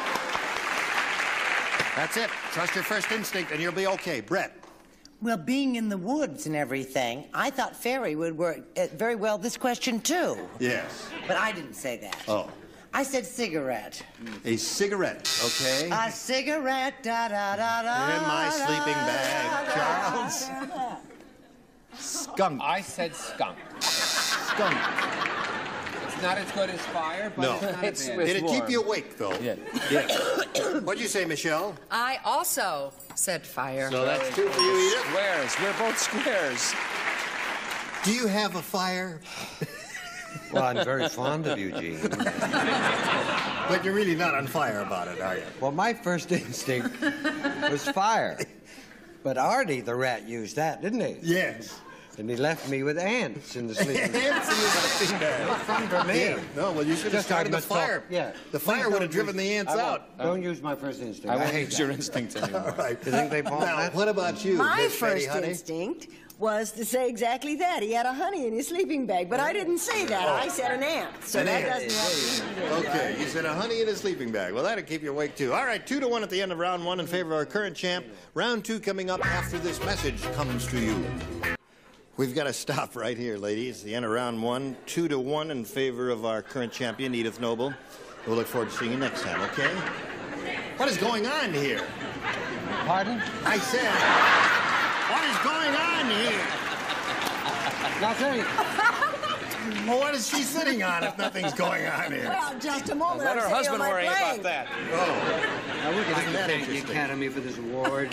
[SPEAKER 2] That's it. Trust your first instinct and you'll be okay. Brett.
[SPEAKER 14] Well, being in the woods and everything, I thought fairy would work uh, very well this question, too.
[SPEAKER 2] Yes.
[SPEAKER 14] But I didn't say that.
[SPEAKER 2] Oh.
[SPEAKER 14] I said cigarette.
[SPEAKER 2] A cigarette, okay?
[SPEAKER 14] A cigarette, da-da-da-da.
[SPEAKER 2] In my sleeping bag, Charles. Skunk.
[SPEAKER 15] I said skunk.
[SPEAKER 2] Skunk.
[SPEAKER 15] It's not as good as fire, but
[SPEAKER 2] No.
[SPEAKER 15] it's not
[SPEAKER 20] It's
[SPEAKER 15] bad.
[SPEAKER 20] with-
[SPEAKER 2] Did it keep
[SPEAKER 20] warm.
[SPEAKER 2] you awake, though?
[SPEAKER 20] Yeah.
[SPEAKER 2] Yes. What'd you say, Michelle?
[SPEAKER 17] I also said fire.
[SPEAKER 2] So that's two for you, Edith.
[SPEAKER 20] Squares. We're both squares.
[SPEAKER 2] Do you have a fire?
[SPEAKER 19] Well, I'm very fond of you, Gene.
[SPEAKER 2] But you're really not on fire about it, are you?
[SPEAKER 19] Well, my first instinct was fire. But Artie, the rat, used that, didn't he?
[SPEAKER 2] Yes.
[SPEAKER 19] And he left me with ants in the sleeping
[SPEAKER 2] Ants in the sleeping bag.
[SPEAKER 19] No fun for me.
[SPEAKER 2] Yeah. No, well, you should have
[SPEAKER 19] Just
[SPEAKER 2] started the
[SPEAKER 19] must talk-
[SPEAKER 2] fire.
[SPEAKER 19] Yeah.
[SPEAKER 2] The fire
[SPEAKER 19] Please
[SPEAKER 2] would
[SPEAKER 19] don't
[SPEAKER 2] have driven
[SPEAKER 19] use-
[SPEAKER 2] the ants
[SPEAKER 19] I won't.
[SPEAKER 2] out.
[SPEAKER 19] Don't use my first instinct.
[SPEAKER 20] I won't
[SPEAKER 19] hate
[SPEAKER 20] use
[SPEAKER 19] that.
[SPEAKER 20] your instinct anymore.
[SPEAKER 2] All right.
[SPEAKER 19] You think they bought
[SPEAKER 2] Now,
[SPEAKER 19] that?
[SPEAKER 2] what about you,
[SPEAKER 9] My
[SPEAKER 2] Miss Betty,
[SPEAKER 9] first
[SPEAKER 2] honey?
[SPEAKER 9] instinct was to say exactly that. He had a honey in his sleeping bag, but I didn't say that. I said an ant. So
[SPEAKER 2] An
[SPEAKER 9] that
[SPEAKER 2] ant.
[SPEAKER 9] doesn't have to be.
[SPEAKER 2] Okay, you said a honey in a sleeping bag. Well, that'll keep you awake, too. All right, two to one at the end of round one in favor of our current champ. Round two coming up after this message comes to you. We've got to stop right here, ladies. The end of round one, two to one in favor of our current champion, Edith Noble. We'll look forward to seeing you next time, okay? What is going on here?
[SPEAKER 19] Pardon?
[SPEAKER 2] I said, what is going on here?
[SPEAKER 19] Nothing.
[SPEAKER 2] Well, what is she sitting on if nothing's going on here?
[SPEAKER 9] Well, just a moment.
[SPEAKER 20] Let
[SPEAKER 9] I'm
[SPEAKER 20] her
[SPEAKER 9] sitting
[SPEAKER 20] husband
[SPEAKER 9] on my
[SPEAKER 20] worry
[SPEAKER 9] plane.
[SPEAKER 20] about that.
[SPEAKER 2] Oh,
[SPEAKER 19] Now, we're going
[SPEAKER 2] Isn't
[SPEAKER 19] to
[SPEAKER 2] that
[SPEAKER 19] thank the
[SPEAKER 2] interesting?
[SPEAKER 19] Academy for this award.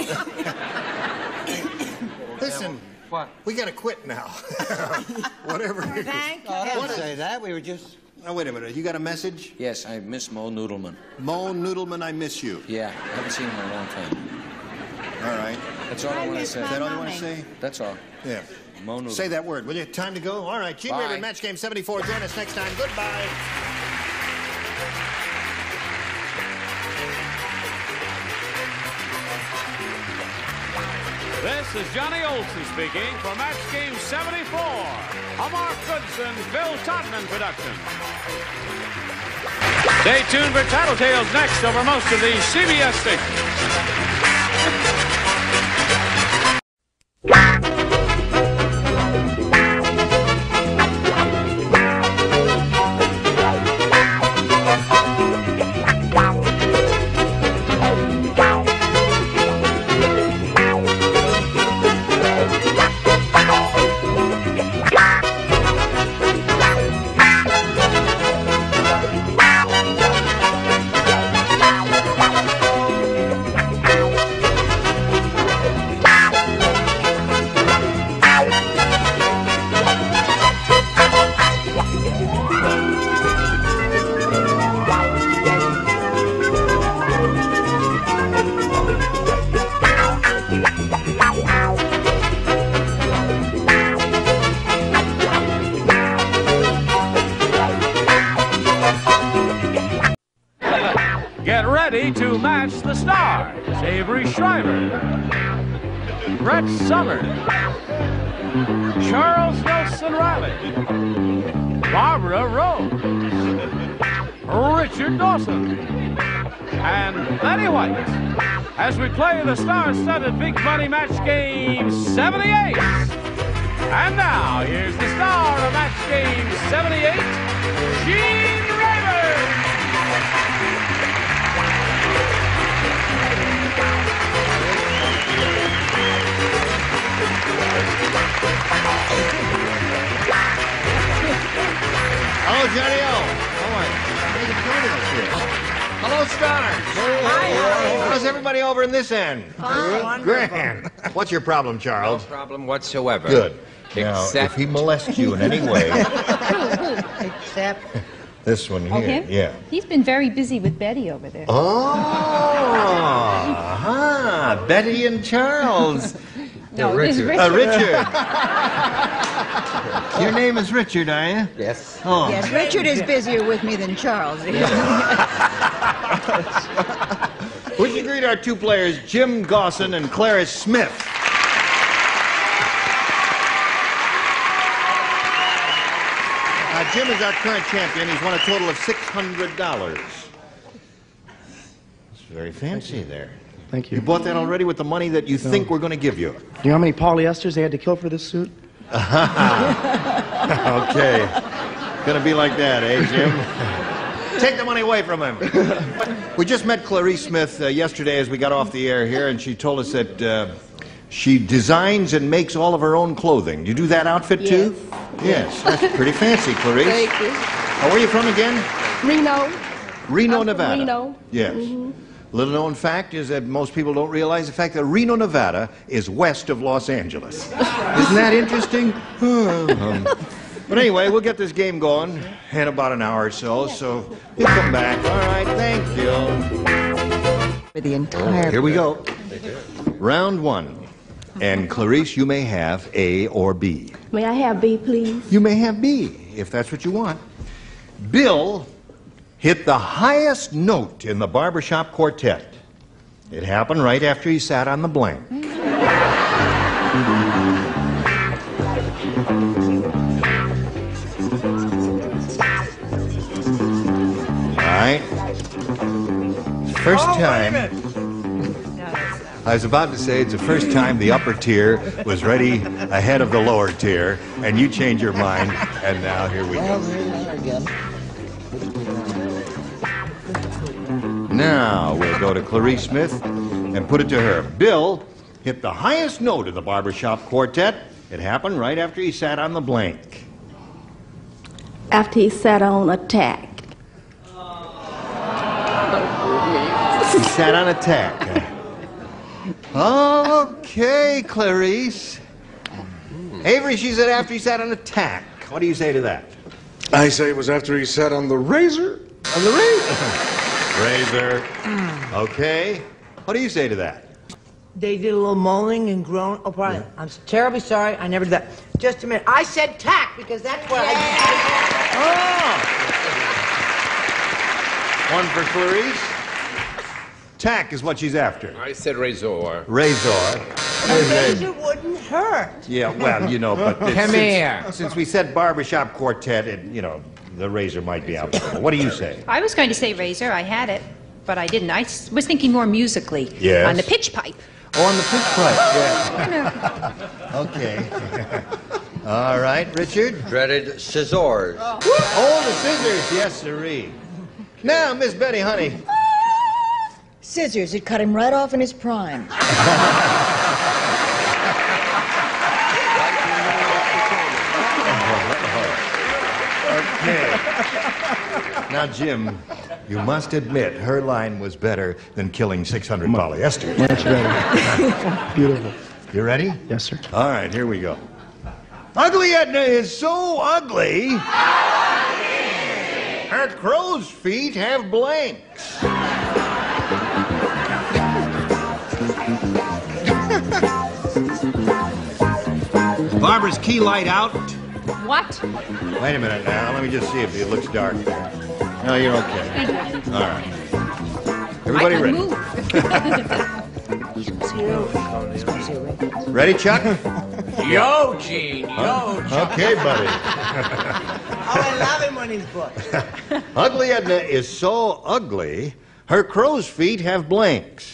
[SPEAKER 2] listen,
[SPEAKER 19] What?
[SPEAKER 2] we got to quit now. Whatever it is.
[SPEAKER 14] Thank you.
[SPEAKER 19] Oh, don't
[SPEAKER 2] What is-
[SPEAKER 19] say that. We were just...
[SPEAKER 2] Now, wait a minute. You got a message?
[SPEAKER 20] Yes, I miss Mo Noodleman.
[SPEAKER 2] Mo Noodleman, I miss you.
[SPEAKER 20] Yeah, I haven't seen him in a long time.
[SPEAKER 2] All right.
[SPEAKER 20] That's all I,
[SPEAKER 4] I
[SPEAKER 20] want to
[SPEAKER 4] miss
[SPEAKER 20] say.
[SPEAKER 2] Is that all you
[SPEAKER 4] Mommy.
[SPEAKER 2] want to say?
[SPEAKER 20] That's all.
[SPEAKER 2] Yeah.
[SPEAKER 20] Mo Noodleman.
[SPEAKER 2] Say that word, will you? Time to go? All right. Gene
[SPEAKER 20] Bye.
[SPEAKER 2] Rayburn, Match Game seventy-four. Join us next time. Goodbye.
[SPEAKER 1] This is Johnny Olson speaking for Match Game seventy-four, a Mark Goodson, Bill Todman production. Stay tuned for Tattletales next over most of these C B S stations. Get ready to match the stars. Avery Shriver, Brett Summers, Charles Nelson Riley, Barbara Rose, Richard Dawson, and Lenny White as we play the star-studded Big Money Match Game seventy-eight. And now, here's the star of Match Game seventy-eight, Gene Rayburn.
[SPEAKER 2] Hello, Johnny O. How are you? Hey, Johnny O's here. Hello, stars.
[SPEAKER 9] Hi,
[SPEAKER 2] How's everybody over in this end?
[SPEAKER 9] Fine.
[SPEAKER 2] Grand. What's your problem,
[SPEAKER 15] No
[SPEAKER 2] Charles?
[SPEAKER 15] problem whatsoever.
[SPEAKER 2] Good. Now,
[SPEAKER 15] Except
[SPEAKER 2] if he molests you in any way,
[SPEAKER 14] Except
[SPEAKER 2] This one here,
[SPEAKER 21] Oh, him?
[SPEAKER 2] yeah.
[SPEAKER 21] He's been very busy with Betty over there.
[SPEAKER 2] Oh, aha, Betty and Charles.
[SPEAKER 21] No,
[SPEAKER 2] Uh,
[SPEAKER 21] it's
[SPEAKER 2] Richard. Uh,
[SPEAKER 21] Richard.
[SPEAKER 2] Richard. Your name is Richard, are you?
[SPEAKER 19] Yes.
[SPEAKER 2] Oh.
[SPEAKER 9] Yes, Richard is busier with me than Charles is.
[SPEAKER 2] Would you greet our two players, Jim Goodson and Clarice Smith? Uh, Jim is our current champion. He's won a total of six hundred dollars. It's very fancy there.
[SPEAKER 22] Thank you.
[SPEAKER 2] You bought that already with the money that you
[SPEAKER 22] No.
[SPEAKER 2] think we're going to give you?
[SPEAKER 22] Do you know how many polyesters they had to kill for this suit?
[SPEAKER 2] Okay. Gonna be like that, eh, Jim? Take the money away from him. We just met Clarice Smith uh, yesterday as we got off the air here, and she told us that uh, she designs and makes all of her own clothing. You do that outfit too? Yes. That's pretty fancy, Clarice.
[SPEAKER 23] Thank you.
[SPEAKER 2] Oh, where are you from again?
[SPEAKER 23] Reno.
[SPEAKER 2] Reno,
[SPEAKER 23] I'm from
[SPEAKER 2] Nevada.
[SPEAKER 23] Reno.
[SPEAKER 2] Yes.
[SPEAKER 23] Mhm.
[SPEAKER 2] Little known fact is that most people don't realize the fact that Reno, Nevada is west of Los Angeles. Isn't that interesting? Um, but anyway, we'll get this game going in about an hour or so, so we'll come back. All right, thank you.
[SPEAKER 9] For the entire...
[SPEAKER 2] Here we go. Round one. And Clarice, you may have A or B.
[SPEAKER 23] May I have B, please?
[SPEAKER 2] You may have B, if that's what you want. Bill hit the highest note in the barbershop quartet. It happened right after he sat on the blank. All right. First time. I was about to say it's the first time the upper tier was ready ahead of the lower tier, and you changed your mind, and now here we go. Now we'll go to Clarice Smith and put it to her. Bill hit the highest note of the barbershop quartet. It happened right after he sat on the blank.
[SPEAKER 23] After he sat on attack.
[SPEAKER 2] He sat on attack. Okay, Clarice. Avery, she said after he sat on attack. What do you say to that?
[SPEAKER 24] I say it was after he sat on the razor.
[SPEAKER 2] On the razor? Razor. Okay. What do you say to that?
[SPEAKER 4] They did a little moaning and groan. Oh, Brian, yeah. I'm terribly sorry. I never did that. Just a minute. I said tack because that's what yeah.
[SPEAKER 2] I... Oh! One for Clarice. Tack is what she's after.
[SPEAKER 15] I said razor.
[SPEAKER 2] Razor.
[SPEAKER 4] A razor wouldn't hurt.
[SPEAKER 2] Yeah, well, you know, but...
[SPEAKER 15] Come
[SPEAKER 2] since,
[SPEAKER 15] here.
[SPEAKER 2] Since we said barbershop quartet, it, you know, the razor might be applicable. What do you say?
[SPEAKER 21] I was going to say razor. I had it, but I didn't. I s- was thinking more musically.
[SPEAKER 2] Yes.
[SPEAKER 21] On the pitch pipe.
[SPEAKER 2] Oh, on the pitch pipe, yeah. Okay. All right, Richard?
[SPEAKER 19] Dreaded scissors.
[SPEAKER 2] Oh, oh the scissors. Yes, sirree. Now, Miss Betty, honey.
[SPEAKER 9] Scissors. It cut him right off in his prime.
[SPEAKER 2] Okay. Now, Jim, you must admit her line was better than killing six hundred polyesters.
[SPEAKER 22] Much better. Beautiful.
[SPEAKER 2] You ready?
[SPEAKER 22] Yes, sir.
[SPEAKER 2] All right, here we go. Ugly Edna is so ugly, her crow's feet have blanks. Barbara's key light out.
[SPEAKER 21] What?
[SPEAKER 2] Wait a minute now. Let me just see if it looks dark there. No, you're okay. All right. Everybody
[SPEAKER 21] I
[SPEAKER 2] ready?
[SPEAKER 21] Move.
[SPEAKER 2] Ready, Chuck?
[SPEAKER 15] Yo, Gene. Yo, Chuck.
[SPEAKER 2] Okay, buddy.
[SPEAKER 4] Oh, I love him when he's butch.
[SPEAKER 2] Ugly Edna is so ugly, her crow's feet have blanks.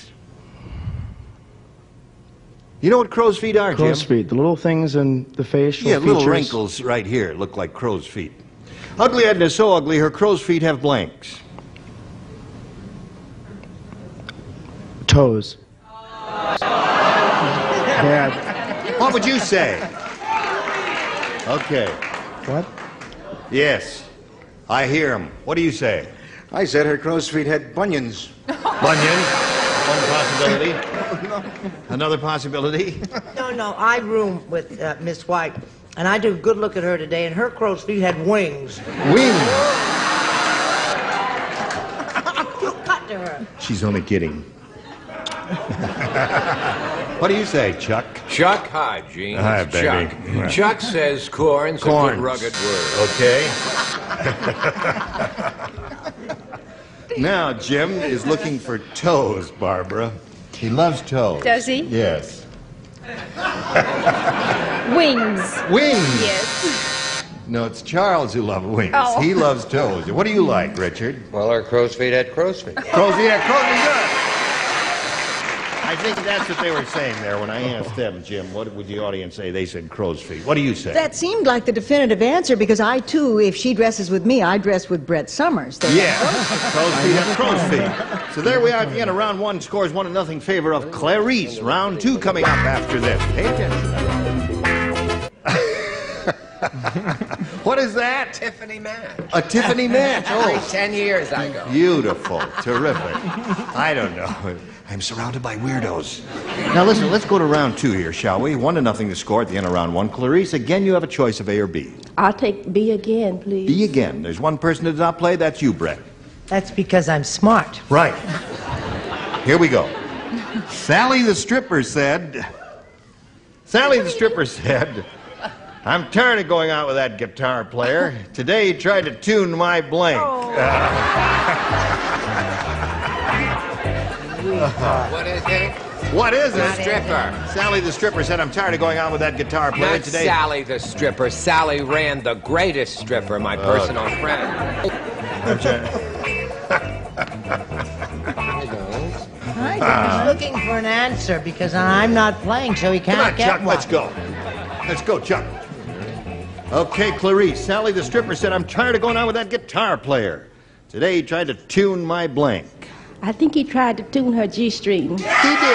[SPEAKER 2] You know what crow's feet are, Jim?
[SPEAKER 22] Crow's feet, the little things in the facial
[SPEAKER 2] Yeah,
[SPEAKER 22] features.
[SPEAKER 2] little wrinkles right here look like crow's feet. Ugly Edna is so ugly, her crow's feet have blanks.
[SPEAKER 22] Toes. Bad.
[SPEAKER 2] What would you say? Okay.
[SPEAKER 22] What?
[SPEAKER 2] Yes. I hear him. What do you say?
[SPEAKER 24] I said her crow's feet had bunions.
[SPEAKER 2] Bunions? One possibility. Another possibility?
[SPEAKER 4] No, no, I room with uh, Miss White, and I did a good look at her today, and her crow's feet had wings.
[SPEAKER 2] Wings? She's only kidding. What do you say, Chuck?
[SPEAKER 3] Chuck, hi, Gene.
[SPEAKER 2] Hi,
[SPEAKER 3] It's
[SPEAKER 2] baby.
[SPEAKER 3] Chuck. Chuck says corn's
[SPEAKER 2] Corns.
[SPEAKER 3] a good rugged word.
[SPEAKER 2] Okay. Now, Jim is looking for toes, Barbara. He loves toes.
[SPEAKER 21] Does he?
[SPEAKER 2] Yes.
[SPEAKER 21] Wings.
[SPEAKER 2] Wings.
[SPEAKER 21] Yes.
[SPEAKER 2] No, it's Charles who loves wings.
[SPEAKER 21] Oh.
[SPEAKER 2] He loves toes. What do you like, Richard?
[SPEAKER 19] Well, our crow's feet had crow's feet.
[SPEAKER 2] Crow's feet had crow's feet. Good. I think that's what they were saying there when I asked them, Jim, what would the audience say? They said crow's feet. What do you say?
[SPEAKER 9] That seemed like the definitive answer because I, too, if she dresses with me, I dress with Brett Summers. They
[SPEAKER 2] Yeah, crow's feet have crow's feet. So there we are at the end of round one. Scores one to nothing in favor of Clarice. Round two coming up after this. Pay attention. What is that?
[SPEAKER 15] Tiffany match.
[SPEAKER 2] A Tiffany match.
[SPEAKER 15] Every
[SPEAKER 2] Oh,
[SPEAKER 15] ten years I go.
[SPEAKER 2] beautiful. Terrific. I don't know. I'm surrounded by weirdos. Now listen, let's go to round two here, shall we? One to nothing to score at the end of round one. Clarice, again, you have a choice of A or B.
[SPEAKER 23] I'll take B again, please.
[SPEAKER 2] B again. There's one person that did not play. That's you, Brett.
[SPEAKER 14] That's because I'm smart.
[SPEAKER 2] Right. Here we go. Sally the stripper said, Sally the stripper said, I'm tired of going out with that guitar player. Today he tried to tune my blank.
[SPEAKER 15] What is it?
[SPEAKER 2] What is
[SPEAKER 15] The
[SPEAKER 2] it?
[SPEAKER 15] stripper.
[SPEAKER 2] Sally the stripper said, I'm tired of going out with that guitar player
[SPEAKER 15] Not
[SPEAKER 2] today.
[SPEAKER 15] Sally the stripper. Sally Rand, the greatest stripper, my personal friend.
[SPEAKER 2] I'm trying-
[SPEAKER 14] I think he's looking for an answer because I'm not playing, so he can't
[SPEAKER 2] Come on,
[SPEAKER 14] get
[SPEAKER 2] Chuck,
[SPEAKER 14] one.
[SPEAKER 2] let's go. Let's go, Chuck. Okay, Clarice. Sally the stripper said, I'm tired of going out with that guitar player. Today he tried to tune my blank.
[SPEAKER 23] I think he tried to tune her G-string.
[SPEAKER 2] He did.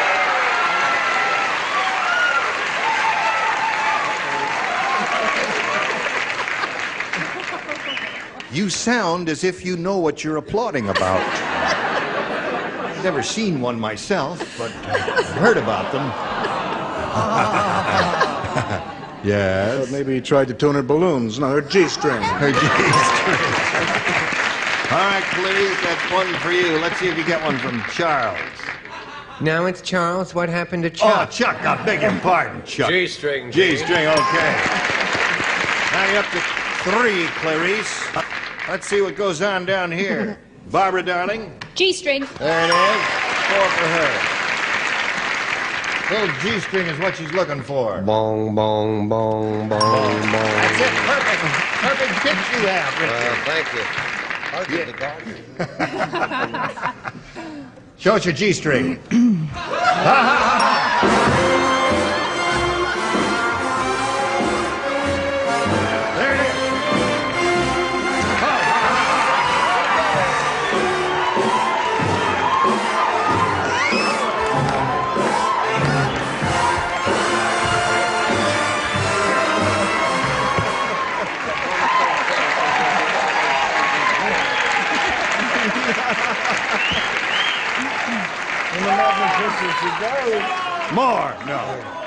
[SPEAKER 2] You sound as if you know what you're applauding about. I've never seen one myself, but I've heard about them. Yes.
[SPEAKER 24] But maybe he tried to tune her balloons, no, her G-string.
[SPEAKER 2] Her G-string. All right, Clarice, that's one for you. Let's see if you get one from Charles.
[SPEAKER 15] Now it's Charles. What happened to Chuck?
[SPEAKER 2] Oh, Chuck, I beg your pardon, Chuck.
[SPEAKER 3] G-string.
[SPEAKER 2] G-string, okay. Now you're up to three, Clarice. Let's see what goes on down here. Barbara, darling.
[SPEAKER 21] G-string.
[SPEAKER 2] There it is. Four for her. Little G-string is what she's looking for.
[SPEAKER 19] Bong, bong, bong, bong, bong.
[SPEAKER 2] That's it. Perfect. Perfect pitch you have, Richard.
[SPEAKER 19] Uh, thank you. I'll give the dog.
[SPEAKER 2] Show us your G-string. There it is.
[SPEAKER 24] In the magnificent she goes.
[SPEAKER 2] More. No.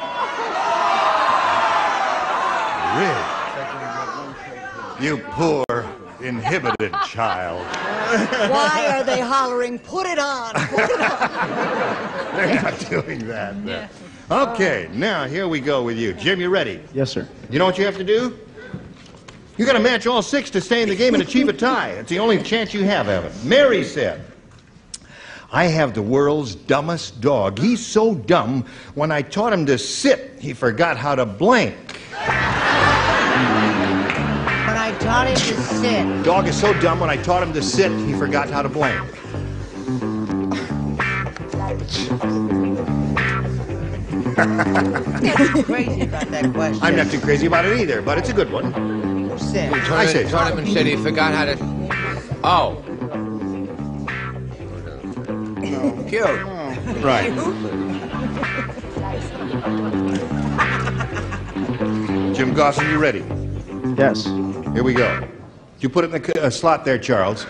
[SPEAKER 2] Really? You poor, inhibited child.
[SPEAKER 9] Why are they hollering, put it on, put it on?
[SPEAKER 2] They're not doing that. No. Okay, now here we go with you. Jim, you ready?
[SPEAKER 22] Yes, sir.
[SPEAKER 2] You know what you have to do? You got to match all six to stay in the game and achieve a tie. It's the only chance you have, Evan. Mary said, I have the world's dumbest dog. He's so dumb, when I taught him to sit, he forgot how to blank.
[SPEAKER 14] When I taught him to sit.
[SPEAKER 2] Dog is so dumb, when I taught him to sit, he forgot how to blank.
[SPEAKER 14] You're crazy about that question.
[SPEAKER 2] I'm not too crazy about it either, but it's a good one.
[SPEAKER 14] Sit.
[SPEAKER 2] I say
[SPEAKER 15] taught him and said he forgot how to. Oh. Cute.
[SPEAKER 2] Right. Jim Gossen, you ready?
[SPEAKER 22] Yes.
[SPEAKER 2] Here we go. You put it in the uh, slot there, Charles.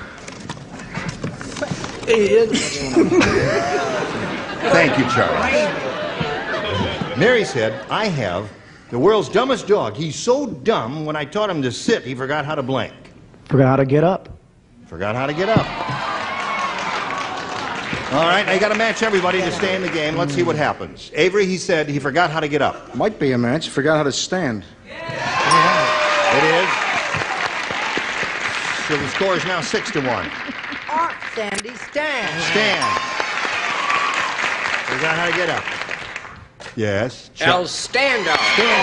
[SPEAKER 2] Thank you, Charles. Mary said, I have the world's dumbest dog. He's so dumb, when I taught him to sit, he forgot how to blank.
[SPEAKER 22] Forgot how to get up.
[SPEAKER 2] Forgot how to get up. All right, now you got to match everybody to stay in the game. Let's see what happens. Avery, he said he forgot how to get up.
[SPEAKER 24] Might be a match. Forgot how to stand.
[SPEAKER 2] It is. So the score is now six to one.
[SPEAKER 6] Art, Sandy, stand.
[SPEAKER 2] Stand. Forgot how to get up. Yes.
[SPEAKER 15] El Stando.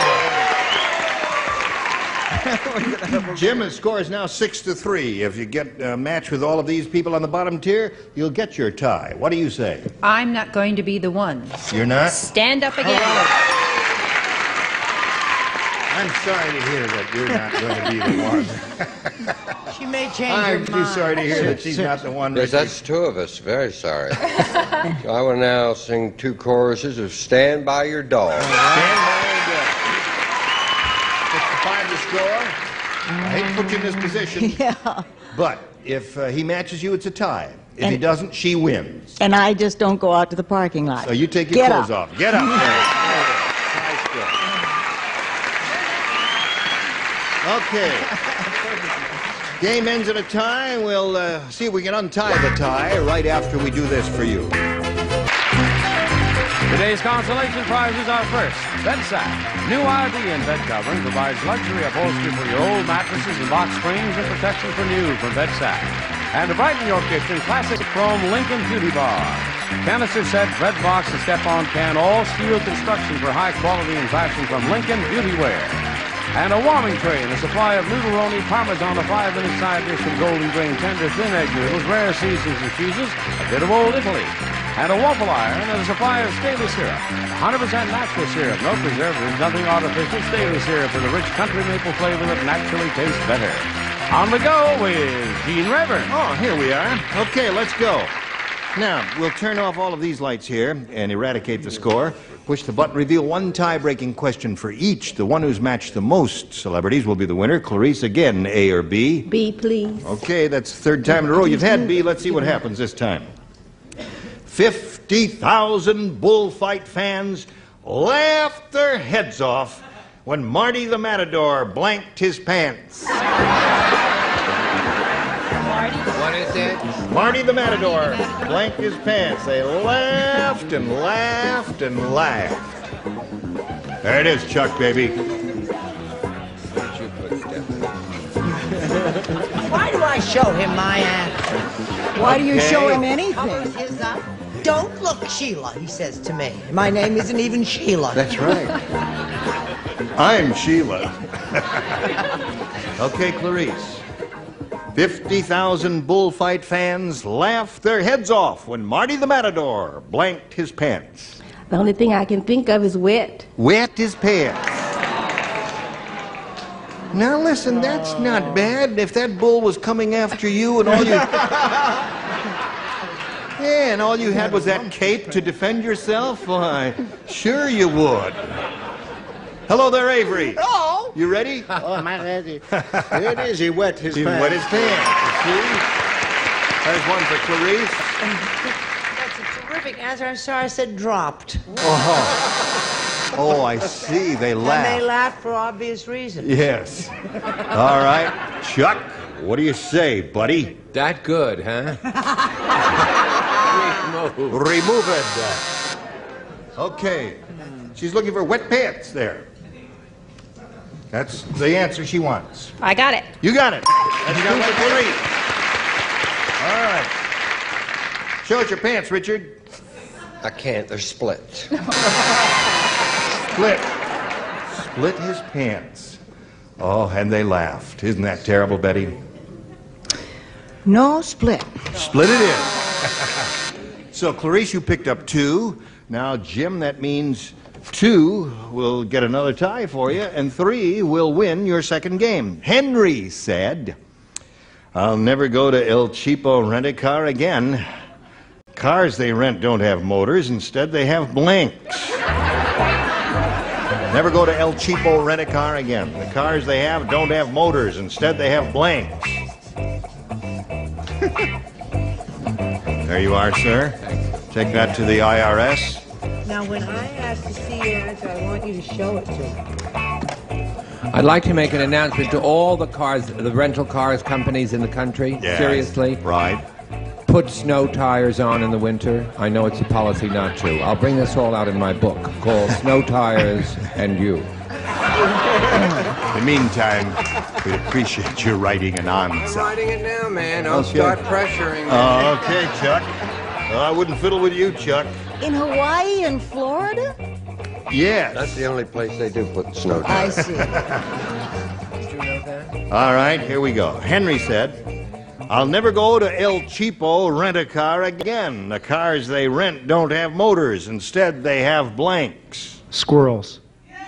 [SPEAKER 2] Jim, his score is now six to three. If you get a match with all of these people on the bottom tier, you'll get your tie. What do you say?
[SPEAKER 21] I'm not going to be the one.
[SPEAKER 2] You're not?
[SPEAKER 21] Stand up again.
[SPEAKER 2] I'm sorry to hear that you're not going to be the one.
[SPEAKER 6] She may change
[SPEAKER 2] I'm
[SPEAKER 6] her
[SPEAKER 2] too
[SPEAKER 6] mind.
[SPEAKER 2] sorry to hear that she's not the one.
[SPEAKER 19] Yes, that's two of us. Very sorry. So I will now sing two choruses of Stand By Your Dog.
[SPEAKER 2] Stand by your dog. Five to score. I hate to put you in this position.
[SPEAKER 9] Yeah.
[SPEAKER 2] But if uh, he matches you, it's a tie. If and he doesn't, she wins.
[SPEAKER 9] And I just don't go out to the parking lot.
[SPEAKER 2] So you take your
[SPEAKER 9] Get
[SPEAKER 2] clothes
[SPEAKER 9] up.
[SPEAKER 2] off. Get up. Okay. Game ends in a tie. We'll uh, see if we can untie the tie right after we do this for you.
[SPEAKER 1] Today's consolation prizes are first, Bedsat. New R V and bed covering provides luxury upholstery for your old mattresses and box springs and protection for new from Bedsat. And to brighten your kitchen, classic chrome Lincoln Beauty Bar. Canister set, bread box, and step-on can, all steel construction for high quality and fashion from Lincoln Beauty Wear. And a warming tray and a supply of noodle-roni, Parmesan, a five-minute side dish of golden grain tender thin egg noodles, rare seasons and cheeses, a bit of old Italy. And a waffle iron and a supply of Staley syrup. one hundred percent natural syrup, no preservatives, nothing artificial. Staley syrup for the rich country maple flavor that naturally tastes better. On the go with Gene Rayburn.
[SPEAKER 2] Oh, here we are. Okay, let's go. Now, we'll turn off all of these lights here and eradicate the score. Push the button, reveal one tie-breaking question for each. The one who's matched the most celebrities will be the winner. Clarice, again, A or B?
[SPEAKER 23] B, please.
[SPEAKER 2] Okay, that's the third time in a row you've had B. Let's see what happens this time. fifty thousand bullfight fans laughed their heads off when Marty the Matador blanked his pants.
[SPEAKER 15] What is it?
[SPEAKER 2] Marty the Matador blanked his pants. They laughed and laughed and laughed. There it is, Chuck, baby.
[SPEAKER 6] Why do I show him my answer?
[SPEAKER 9] Why do you
[SPEAKER 2] Okay.
[SPEAKER 9] show him
[SPEAKER 6] Covers
[SPEAKER 9] anything?
[SPEAKER 6] his up. Don't look, Sheila, he says to me. My name isn't even Sheila.
[SPEAKER 2] That's right. I'm Sheila. Okay, Clarice. fifty thousand bullfight fans laughed their heads off when Marty the Matador blanked his pants.
[SPEAKER 23] The only thing I can think of is wet.
[SPEAKER 2] Wet his pants. Now listen, that's not bad. If that bull was coming after you and all you... Yeah, and all you had was that cape to defend yourself? Why, sure you would. Hello there, Avery.
[SPEAKER 6] Hello.
[SPEAKER 2] You ready?
[SPEAKER 24] Oh, am I ready? Here it is. He wet his
[SPEAKER 2] He
[SPEAKER 24] pants.
[SPEAKER 2] wet his pants. You see? There's one for Clarice.
[SPEAKER 6] That's a terrific answer. I'm sorry I said dropped.
[SPEAKER 2] Oh, oh I see. They
[SPEAKER 6] And
[SPEAKER 2] laughed.
[SPEAKER 6] they laughed for obvious reasons.
[SPEAKER 2] Yes. All right. Chuck, what do you say, buddy?
[SPEAKER 15] That good, huh? Remove.
[SPEAKER 2] Remove it. Okay. She's looking for wet pants there. That's the answer she wants.
[SPEAKER 21] I got it.
[SPEAKER 2] You got it. That's two for Clarice. All right. Show us your pants, Richard.
[SPEAKER 19] I can't. They're split.
[SPEAKER 2] Split. Split his pants. Oh, and they laughed. Isn't that terrible, Betty?
[SPEAKER 9] No split.
[SPEAKER 2] Split it is. So, Clarice, you picked up two. Now, Jim, that means two will get another tie for you, and three will win your second game. Henry said, I'll never go to El Cheapo Rent-A-Car again. Cars they rent don't have motors. Instead, they have blanks. Never go to El Cheapo Rent-A-Car again. The cars they have don't have motors. Instead, they have blanks. There you are, sir. Take that to the I R S.
[SPEAKER 6] Now, when I ask to see your answer, I want you to show it to me.
[SPEAKER 15] I'd like to make an announcement to all the cars, the rental cars companies in the country.
[SPEAKER 2] Yes,
[SPEAKER 15] Seriously.
[SPEAKER 2] Right.
[SPEAKER 3] put snow tires on in the winter? I know it's a policy not to. I'll bring this all out in my book called Snow Tires and You.
[SPEAKER 2] In the meantime, we appreciate your writing an answer.
[SPEAKER 15] I'm writing it now, man. I'll
[SPEAKER 2] Okay.
[SPEAKER 15] start pressuring.
[SPEAKER 2] Oh, okay, Chuck. Well, I wouldn't fiddle with you, Chuck.
[SPEAKER 9] In Hawaii and Florida?
[SPEAKER 2] Yes.
[SPEAKER 19] That's the only place they do put snow
[SPEAKER 9] I
[SPEAKER 19] tires.
[SPEAKER 9] see.
[SPEAKER 2] All right, here we go. Henry said, I'll never go to El Cheapo rent a car again. The cars they rent don't have motors. Instead, they have blanks.
[SPEAKER 22] Squirrels.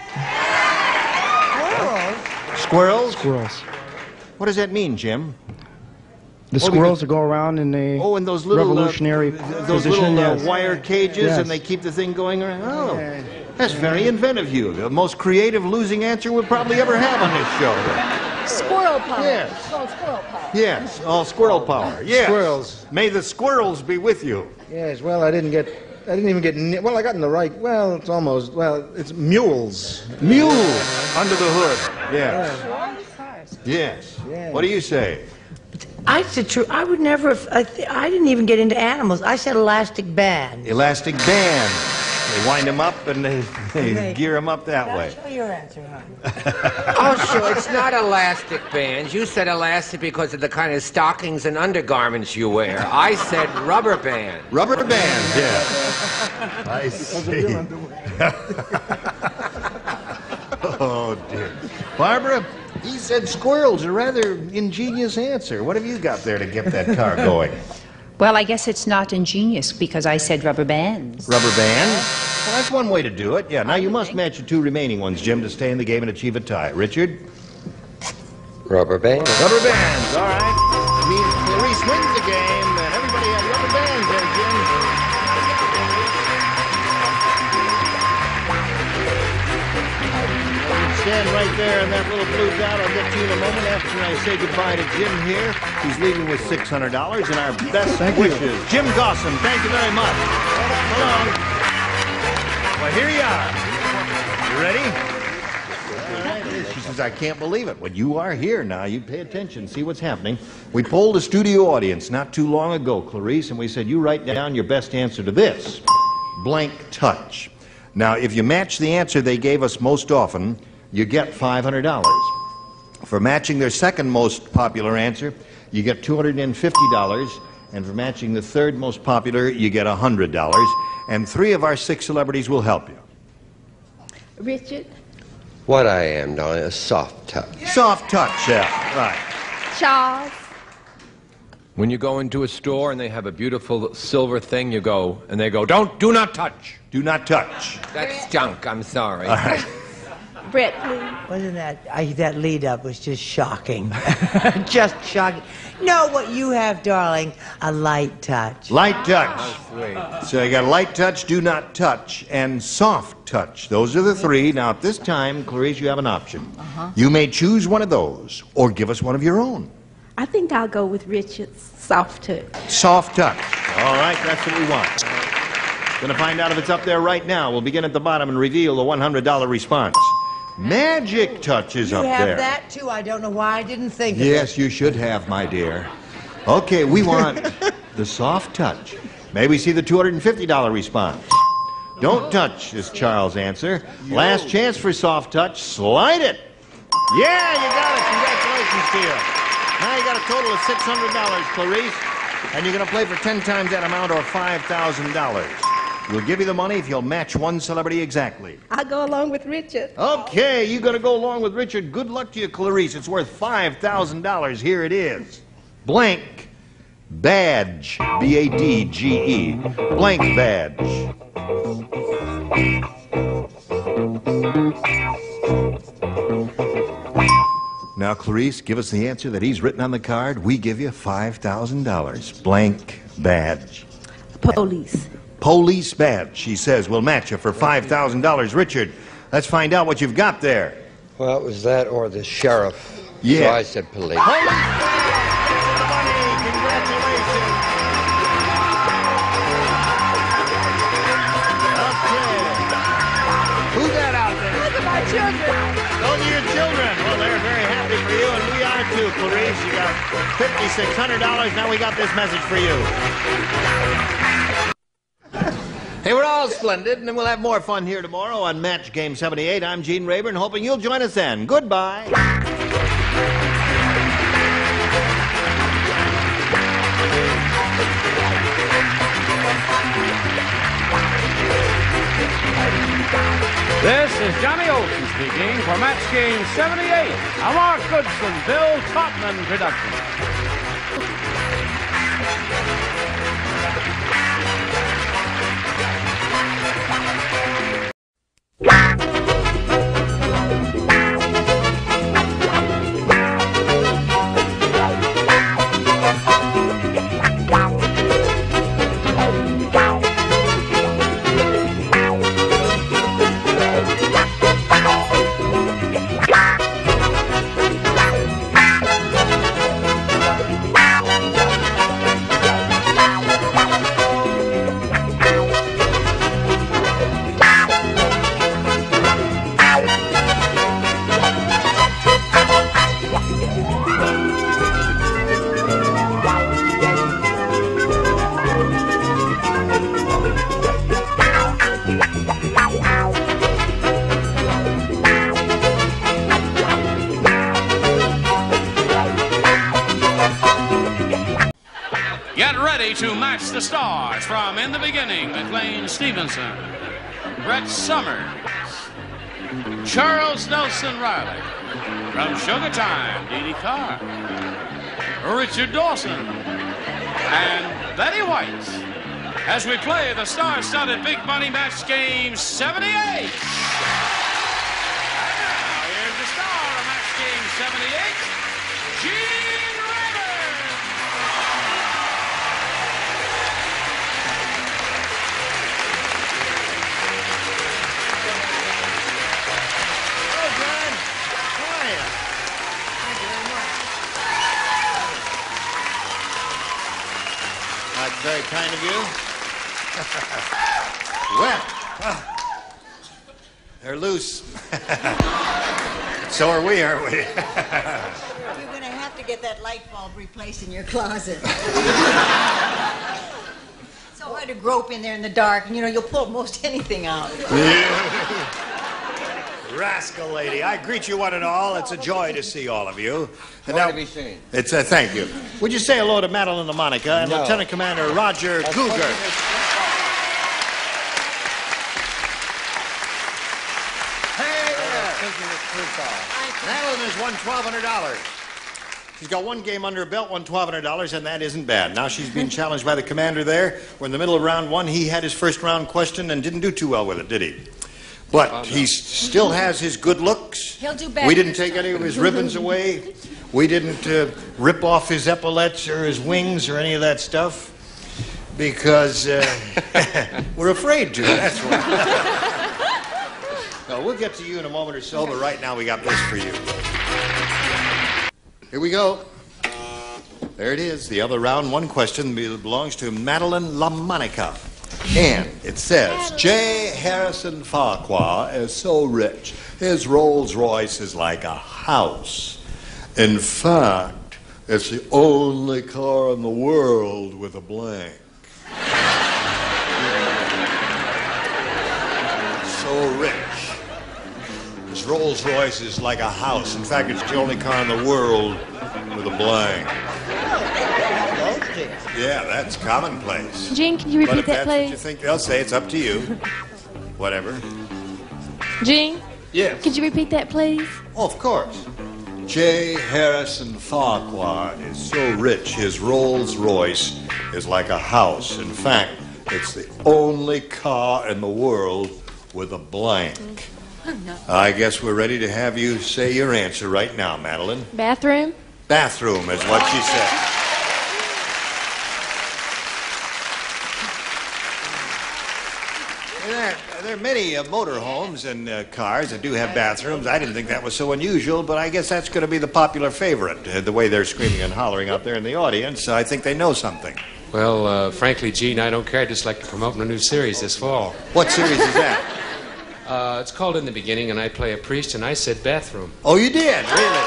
[SPEAKER 2] Squirrels?
[SPEAKER 22] Squirrels.
[SPEAKER 2] What does that mean, Jim?
[SPEAKER 22] The
[SPEAKER 2] Oh,
[SPEAKER 22] squirrels
[SPEAKER 2] because-
[SPEAKER 22] that go around in a
[SPEAKER 2] Oh, and those little
[SPEAKER 22] revolutionary
[SPEAKER 2] uh, those
[SPEAKER 22] position,
[SPEAKER 2] little uh,
[SPEAKER 22] yes.
[SPEAKER 2] wire cages,
[SPEAKER 22] Yes.
[SPEAKER 2] and they keep the thing going around. Oh, that's very inventive, of you. The most creative losing answer we'll probably ever have on this show.
[SPEAKER 9] Squirrel power.
[SPEAKER 2] Yes.
[SPEAKER 9] Oh, squirrel power.
[SPEAKER 2] Yes, all squirrel power. Yes.
[SPEAKER 24] Squirrels.
[SPEAKER 2] May the squirrels be with you.
[SPEAKER 24] Yes, well, I didn't get... I didn't even get... ni- Well, I got in the right... Well, it's almost... Well, it's mules.
[SPEAKER 2] Mules under the hood. Yes. Yes. What do you say?
[SPEAKER 4] I said true. I would never have. I, th- I didn't even get into animals. I said elastic band.
[SPEAKER 2] Elastic band. They wind them up and they, they gear them up that way.
[SPEAKER 4] Show your answer, hon.
[SPEAKER 15] Oh, sure, it's not elastic bands. You said elastic because of the kind of stockings and undergarments you wear. I said rubber band.
[SPEAKER 2] Rubber band, yes. I see. Oh, dear. Barbara, he said squirrels, a rather ingenious answer. What have you got there to get that car going?
[SPEAKER 21] Well, I guess it's not ingenious because I said rubber bands.
[SPEAKER 2] Rubber band? Well, that's one way to do it. Yeah, now you must match your two remaining ones, Jim, to stay in the game and achieve a tie. Richard?
[SPEAKER 19] Rubber band.
[SPEAKER 2] Rubber bands, all right. I mean, Clarice wins the game, and everybody had rubber bands there, Jim. Stand right there in that little blue dot. I'll get to you in a moment after I say goodbye to Jim here. He's leaving with six hundred dollars and our best
[SPEAKER 22] Thank you.
[SPEAKER 2] wishes. Jim Goodson, thank you very much. Hold on. Well, here you are. You ready? All right. She says, I can't believe it. Well, you are here now. You pay attention, see what's happening. We polled a studio audience not too long ago, Clarice, and we said, you write down your best answer to this. Blank touch. Now, if you match the answer they gave us most often, you get five hundred dollars. For matching their second most popular answer, you get two hundred fifty dollars. And for matching the third most popular, you get one hundred dollars. And three of our six celebrities will help you.
[SPEAKER 9] Richard?
[SPEAKER 19] What I am, darling, a soft touch.
[SPEAKER 2] Soft touch, yeah, right.
[SPEAKER 9] Charles?
[SPEAKER 3] When you go into a store and they have a beautiful silver thing, you go, and they go, don't, do not touch.
[SPEAKER 2] Do not touch.
[SPEAKER 15] That's junk, I'm sorry.
[SPEAKER 2] All right.
[SPEAKER 9] Brett, please.
[SPEAKER 4] Wasn't that I, that lead up was just shocking, just shocking. No, what you have, darling, a light touch.
[SPEAKER 2] Light touch.
[SPEAKER 15] Oh, sweet.
[SPEAKER 2] So you got light touch, do not touch, and soft touch. Those are the three. Now, at this time, Clarice, you have an option.
[SPEAKER 9] Uh-huh.
[SPEAKER 2] You may choose one of those, or give us one of your own.
[SPEAKER 23] I think I'll go with Richard's soft touch.
[SPEAKER 2] Soft touch. All right, that's what we want. Going to find out if it's up there right now. We'll begin at the bottom and reveal the one hundred dollar response. Magic touch is
[SPEAKER 4] You
[SPEAKER 2] up
[SPEAKER 4] have
[SPEAKER 2] there.
[SPEAKER 4] that too. I don't know why I didn't think of it.
[SPEAKER 2] Yes, you should have, my dear. Okay, we want the soft touch. May we see the two hundred fifty dollar response? Don't touch is Charles' answer. Last chance for soft touch. Slide it. Yeah, you got it. Congratulations to you. Now you got a total of six hundred dollars, Clarice. And you're going to play for ten times that amount or five thousand dollars. We'll give you the money if you'll match one celebrity exactly.
[SPEAKER 23] I'll go along with Richard.
[SPEAKER 2] Okay, you're going to go along with Richard. Good luck to you, Clarice. It's worth five thousand dollars. Here it is. Blank badge. B A D G E. Blank badge. Now, Clarice, give us the answer that he's written on the card. We give you five thousand dollars. Blank badge.
[SPEAKER 23] Police.
[SPEAKER 2] Police badge, she says. We'll match you for five thousand dollars. Richard, let's find out what you've got there.
[SPEAKER 19] Well, it was that or the sheriff.
[SPEAKER 2] Yeah.
[SPEAKER 19] So I said police.
[SPEAKER 2] Police money. Congratulations. Okay. Who got out there?
[SPEAKER 18] Look at my children.
[SPEAKER 2] Those are your children. Well, they're very happy for you, and we are too, Clarice. You got fifty-six hundred dollars. Now we got this message for you. Hey, we're all splendid, and we'll have more fun here tomorrow on Match Game seventy-eight. I'm Gene Rayburn, hoping you'll join us then. Goodbye.
[SPEAKER 1] This is Johnny Olson speaking for Match Game seventy-eight, a Mark Goodson, Bill Topman production. Get ready to match the stars from In the Beginning, McLean Stevenson, Brett Summers, Charles Nelson Riley, from Sugar Time, Dee Dee Carr, Richard Dawson, and Betty White, as we play the star-studded Big Money Match Game seventy-eight. And now, here's the star of Match Game seventy-eight, Gene Rayburn.
[SPEAKER 2] Hello, John. How are you? Thank you very much. That's very kind of you. Well, uh, they're loose. So are we, aren't we?
[SPEAKER 9] You're going to have to get that light bulb replaced in your closet. So hard to grope in there in the dark, and you know, you'll pull most anything out.
[SPEAKER 2] Rascal lady, I greet you one and all. It's a joy to see all of you. And
[SPEAKER 19] Joy
[SPEAKER 2] now,
[SPEAKER 19] to be seen.
[SPEAKER 2] It's a thank you. Would you say hello to Madeline LaMonica and
[SPEAKER 19] No.
[SPEAKER 2] Lieutenant Commander Roger Cougar? Hey there! Madeline has won twelve hundred dollars. She's got one game under her belt, won twelve hundred dollars, and that isn't bad. Now she's being challenged by the commander there. We're in the middle of round one. He had his first round question and didn't do too well with it, did he? But he still has his good looks.
[SPEAKER 5] He'll do better
[SPEAKER 2] We didn't
[SPEAKER 5] this
[SPEAKER 2] take
[SPEAKER 5] time.
[SPEAKER 2] any of his ribbons away. We didn't uh, rip off his epaulets or his wings or any of that stuff because uh, we're afraid to, that's why. No, we'll get to you in a moment or so, but right now we got this for you. Here we go. There it is, the other round one question belongs to Madeline LaMonica. And it says, J. Harrison Farquhar is so rich, his Rolls Royce is like a house. In fact, it's the only car in the world with a blank. So rich. His Rolls Royce is like a house. In fact, it's the only car in the world with a blank. Yeah, that's commonplace.
[SPEAKER 7] Gene, can you repeat
[SPEAKER 2] but if
[SPEAKER 7] that,
[SPEAKER 2] that's
[SPEAKER 7] please?
[SPEAKER 2] what you think they'll say, it's up to you. Whatever.
[SPEAKER 7] Gene?
[SPEAKER 2] Yes.
[SPEAKER 7] Could you repeat that, please?
[SPEAKER 2] Oh, of course. J. Harrison Farquhar is so rich, his Rolls Royce is like a house. In fact, it's the only car in the world with a blank.
[SPEAKER 7] Oh, no.
[SPEAKER 2] I guess we're ready to have you say your answer right now, Madeline.
[SPEAKER 7] Bathroom?
[SPEAKER 2] Bathroom is what she said. There, there are many uh, motorhomes and uh, cars that do have bathrooms. I didn't think that was so unusual, but I guess that's going to be the popular favorite. Uh, the way they're screaming and hollering out there in the audience, I think they know something.
[SPEAKER 11] Well, uh, frankly, Gene, I don't care. I'd just like to promote a new series this fall.
[SPEAKER 2] What series is that?
[SPEAKER 10] Uh, it's called In the Beginning, and I play a priest, and I said bathroom.
[SPEAKER 2] Oh, you did? Really?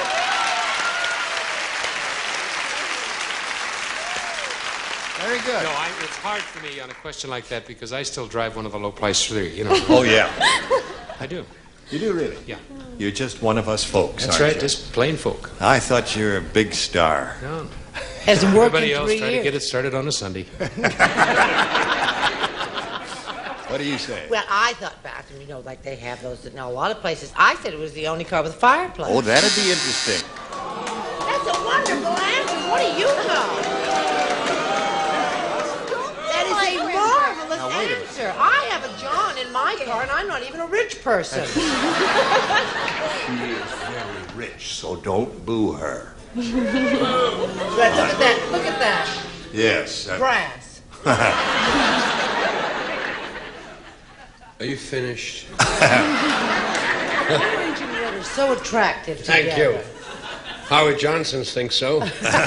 [SPEAKER 2] Very good.
[SPEAKER 10] No, I, it's hard for me on a question like that because I still drive one of the low-price three, you know.
[SPEAKER 2] Oh, yeah.
[SPEAKER 10] I do.
[SPEAKER 2] You do, really?
[SPEAKER 10] Yeah.
[SPEAKER 2] You're just one of us folks,
[SPEAKER 10] That's
[SPEAKER 2] aren't
[SPEAKER 10] right,
[SPEAKER 2] you?
[SPEAKER 10] just plain folk.
[SPEAKER 2] I thought you were a big star.
[SPEAKER 10] No.
[SPEAKER 14] Hasn't worked
[SPEAKER 10] Everybody
[SPEAKER 14] in
[SPEAKER 10] else
[SPEAKER 14] three
[SPEAKER 10] try to
[SPEAKER 14] years.
[SPEAKER 10] get it started on a Sunday.
[SPEAKER 2] What do you say?
[SPEAKER 4] Well, I thought bathroom, you know, like they have those in a lot of places. I said it was the only car with a fireplace.
[SPEAKER 2] Oh, that'd be interesting.
[SPEAKER 4] That's a wonderful answer. What do you know? That is a marvelous
[SPEAKER 2] Now, wait a minute.
[SPEAKER 4] answer. I have a John in my car, and I'm not even a rich person.
[SPEAKER 2] She is very rich, so don't boo her.
[SPEAKER 4] Look at that. Look at that.
[SPEAKER 2] Yes. uh,
[SPEAKER 4] Brass.
[SPEAKER 19] Are you finished?
[SPEAKER 4] You and Juliet are so attractive
[SPEAKER 19] Thank
[SPEAKER 4] together.
[SPEAKER 19] you. Howard Johnson's think so.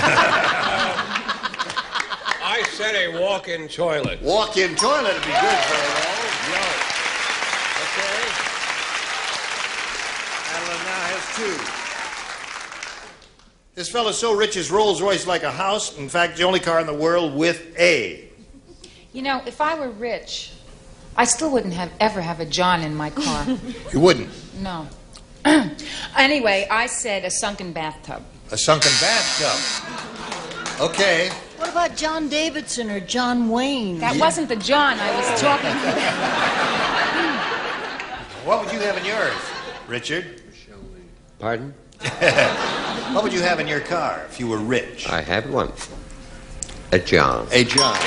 [SPEAKER 20] I said a walk-in toilet.
[SPEAKER 2] Walk-in toilet would be good for it all. No. Okay. Adeline now has two. This fellow's so rich his Rolls Royce like a house. In fact, the only car in the world with A.
[SPEAKER 21] You know, if I were rich, I still wouldn't have ever have a John in my car.
[SPEAKER 2] You wouldn't.
[SPEAKER 21] No. Anyway, I said a sunken bathtub.
[SPEAKER 2] A sunken bathtub. Okay.
[SPEAKER 9] What about John Davidson or John Wayne?
[SPEAKER 21] That wasn't the John I was talking
[SPEAKER 2] What would you have in yours, Richard?
[SPEAKER 19] Pardon?
[SPEAKER 2] What would you have in your car if you were rich?
[SPEAKER 19] I have one. A John.
[SPEAKER 2] A John.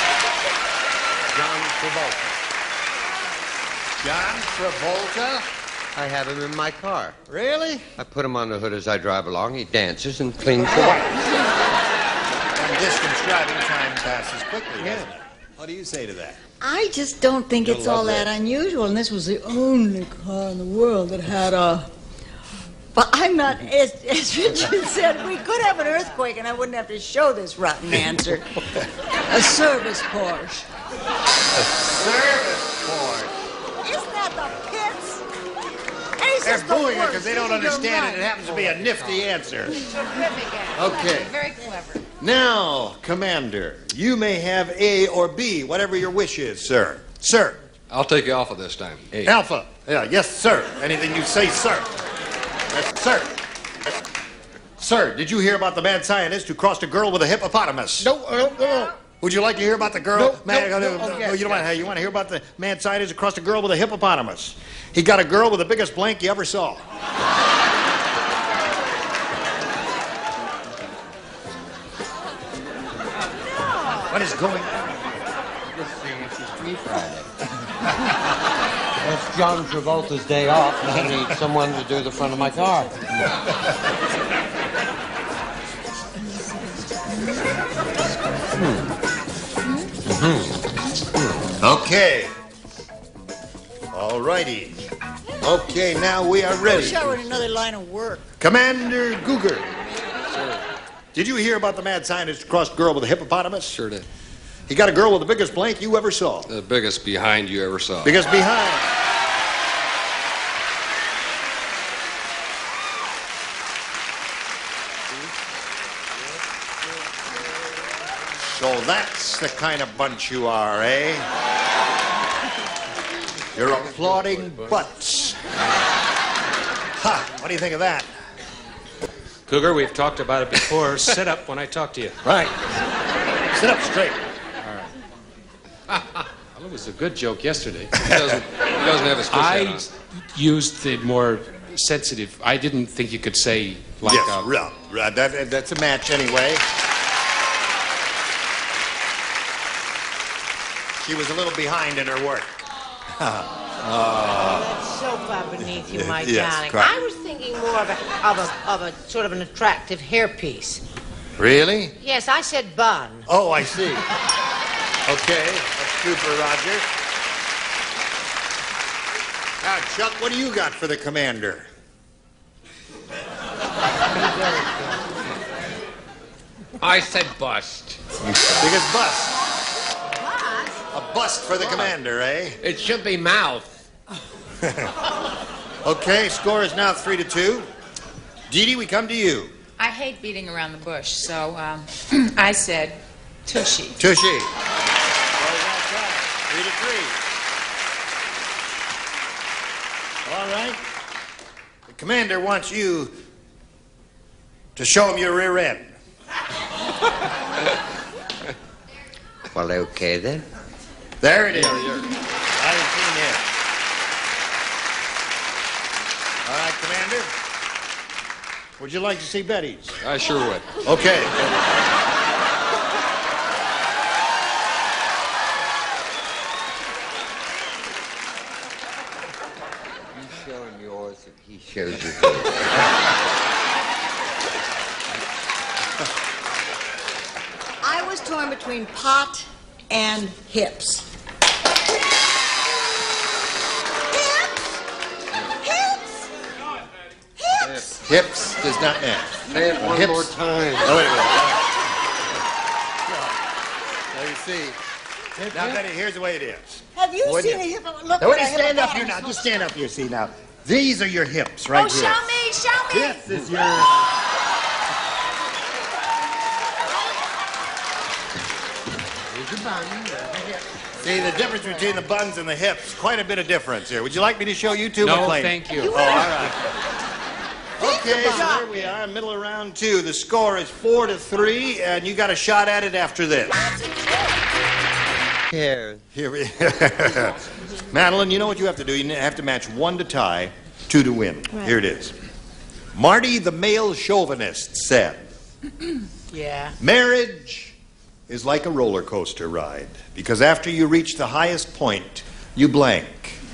[SPEAKER 19] John Travolta.
[SPEAKER 2] John Travolta?
[SPEAKER 19] I have him in my car.
[SPEAKER 2] Really?
[SPEAKER 19] I put him on the hood as I drive along. He dances and cleans the lights.
[SPEAKER 2] Long distance driving time passes quickly, doesn't it? What do you say to that?
[SPEAKER 9] I just don't think
[SPEAKER 2] You'll
[SPEAKER 9] it's all
[SPEAKER 2] love
[SPEAKER 9] that
[SPEAKER 2] that.
[SPEAKER 9] unusual, and this was the only car in the world that had a... But I'm not, as, as Richard said, we could have an earthquake and I wouldn't have to show this rotten answer. A service Porsche.
[SPEAKER 2] A service Porsche.
[SPEAKER 9] Isn't that the pits?
[SPEAKER 2] They're
[SPEAKER 9] Ace's the
[SPEAKER 2] booing it
[SPEAKER 9] worst.
[SPEAKER 2] because they don't
[SPEAKER 9] You're
[SPEAKER 2] understand
[SPEAKER 9] right.
[SPEAKER 2] it. It happens to be a nifty answer.
[SPEAKER 21] Terrific answer.
[SPEAKER 2] Okay.
[SPEAKER 21] Very clever.
[SPEAKER 2] Now, Commander, you may have A or B, whatever your wish is, sir. Sir.
[SPEAKER 11] I'll take Alpha this time. A.
[SPEAKER 2] Alpha. Yeah, yes, sir. Anything you say, sir. Yes, sir. Sir, did you hear about the mad scientist who crossed a girl with a hippopotamus?
[SPEAKER 6] No, no, no, no.
[SPEAKER 2] Would you like to hear about the girl?
[SPEAKER 6] No,
[SPEAKER 2] man,
[SPEAKER 6] no,
[SPEAKER 2] no,
[SPEAKER 6] no,
[SPEAKER 2] no,
[SPEAKER 6] oh, yes,
[SPEAKER 2] you don't
[SPEAKER 6] yes.
[SPEAKER 2] want to. You want to hear about the mad scientist who crossed a girl with a hippopotamus? He got a girl with the biggest blank you ever saw. What is going on?
[SPEAKER 19] This is Free Friday. It's John Travolta's day off, and I need someone to do the front of my car.
[SPEAKER 2] Okay. All righty. Okay, now we are
[SPEAKER 9] I
[SPEAKER 2] ready.
[SPEAKER 9] wish I were in another line of work.
[SPEAKER 2] Commander Googer. Did you hear about the mad scientist who crossed a girl with a hippopotamus?
[SPEAKER 11] Sure did.
[SPEAKER 2] He got a girl with the biggest blank you ever saw.
[SPEAKER 11] The biggest behind you ever saw.
[SPEAKER 2] Biggest behind. So that's the kind of bunch you are, eh? You're applauding butts. Ha! What do you think of that?
[SPEAKER 10] Cougar, we've talked about it before. Sit up when I talk to you.
[SPEAKER 2] Right. Sit up straight.
[SPEAKER 10] Well, it was a good joke yesterday.
[SPEAKER 11] He doesn't, he doesn't have his fish hat
[SPEAKER 10] I
[SPEAKER 11] on.
[SPEAKER 10] used the more sensitive. I didn't think you could say like
[SPEAKER 2] yes,
[SPEAKER 10] a...
[SPEAKER 2] right, right. That, that's a match anyway. She was a little behind in her work. uh,
[SPEAKER 4] That's so far beneath you, my
[SPEAKER 2] yes,
[SPEAKER 4] darling.
[SPEAKER 2] quite.
[SPEAKER 4] I was thinking more of a, of a, of a sort of an attractive hairpiece.
[SPEAKER 2] Really?
[SPEAKER 4] Yes, I said bun.
[SPEAKER 2] Oh, I see. Okay, that's good for Roger. Now, Chuck, what do you got for the commander?
[SPEAKER 15] I said bust.
[SPEAKER 2] Biggest bust. A bust for the commander, eh?
[SPEAKER 15] It should be mouth.
[SPEAKER 2] Okay, score is now three to two. Dee Dee, we come to you.
[SPEAKER 21] I hate beating around the bush, so um, I said Tushy.
[SPEAKER 2] Tushy. Three to three. All right. The commander wants you to show him your rear end.
[SPEAKER 6] Well, okay then.
[SPEAKER 2] There it is.
[SPEAKER 6] Yeah, yeah.
[SPEAKER 2] I haven't seen it. All right, Commander. Would you like to see Betty's?
[SPEAKER 11] I sure would.
[SPEAKER 2] Okay.
[SPEAKER 6] You show him yours if he shows you his.
[SPEAKER 9] I was torn between pot and hips.
[SPEAKER 2] Hips does not match.
[SPEAKER 6] Say it one
[SPEAKER 2] Hips.
[SPEAKER 6] more time.
[SPEAKER 2] Oh, wait a minute.
[SPEAKER 6] Now you see.
[SPEAKER 2] Now, Betty, here's the way it is.
[SPEAKER 9] Have you
[SPEAKER 2] Would
[SPEAKER 9] seen
[SPEAKER 2] you?
[SPEAKER 9] a hip? Look
[SPEAKER 2] Now,
[SPEAKER 9] at
[SPEAKER 2] wait,
[SPEAKER 9] a
[SPEAKER 2] stand up here
[SPEAKER 9] hippopotamus.
[SPEAKER 2] now. Just stand up here. See now. These are your hips right
[SPEAKER 21] Oh,
[SPEAKER 2] here.
[SPEAKER 21] show me, show me.
[SPEAKER 2] This is your.
[SPEAKER 6] Here's your bun.
[SPEAKER 2] See the difference between the buns and the hips. Quite a bit of difference here. Would you like me to show you two,
[SPEAKER 10] No,
[SPEAKER 2] McLean?
[SPEAKER 10] thank you.
[SPEAKER 2] Oh, all right. Okay, so there we are, middle of round two. The score is four to three, and you got a shot at it after this.
[SPEAKER 6] Here.
[SPEAKER 2] Here we Madeline, you know what you have to do? You have to match one to tie, two to win.
[SPEAKER 4] Right.
[SPEAKER 2] Here it is. Marty, the male chauvinist, said,
[SPEAKER 4] Yeah.
[SPEAKER 2] marriage is like a roller coaster ride, because after you reach the highest point, you blank.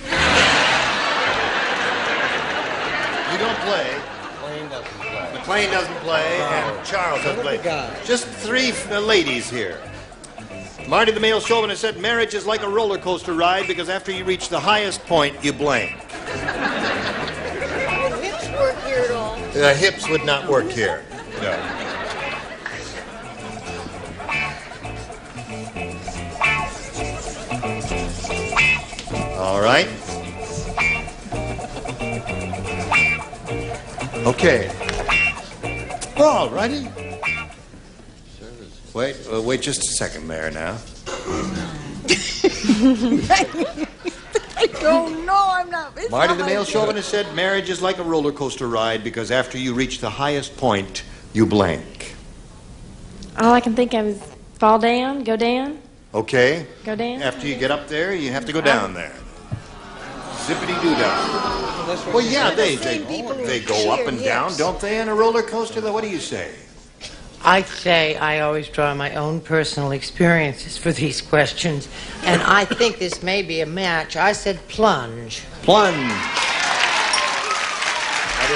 [SPEAKER 2] You don't play.
[SPEAKER 6] McLean doesn't play.
[SPEAKER 2] McLean doesn't play, and Charles doesn't play. Just three uh, ladies here. Marty, the male chauvinist, said marriage is like a roller coaster ride because after you reach the highest point, you blank.
[SPEAKER 9] Would hips work here at all?
[SPEAKER 2] The hips would not work here. No. All right. Okay. All righty. Wait, uh, wait just a second there now.
[SPEAKER 9] I don't know. I'm not. It's
[SPEAKER 2] Marty,
[SPEAKER 9] not
[SPEAKER 2] the
[SPEAKER 9] my
[SPEAKER 2] male
[SPEAKER 9] thing.
[SPEAKER 2] chauvinist, said marriage is like a roller coaster ride because after you reach the highest point, you blank.
[SPEAKER 7] All I can think of is fall down, go down,
[SPEAKER 2] Okay?
[SPEAKER 7] go down.
[SPEAKER 2] After you get up there, you have to go down there. Zippity-doo-dah. Well, yeah, they, they, they go up and down, don't they, in a roller coaster? What do you say?
[SPEAKER 14] I say I always draw my own personal experiences for these questions, and I think this may be a match. I said plunge.
[SPEAKER 2] Plunge. That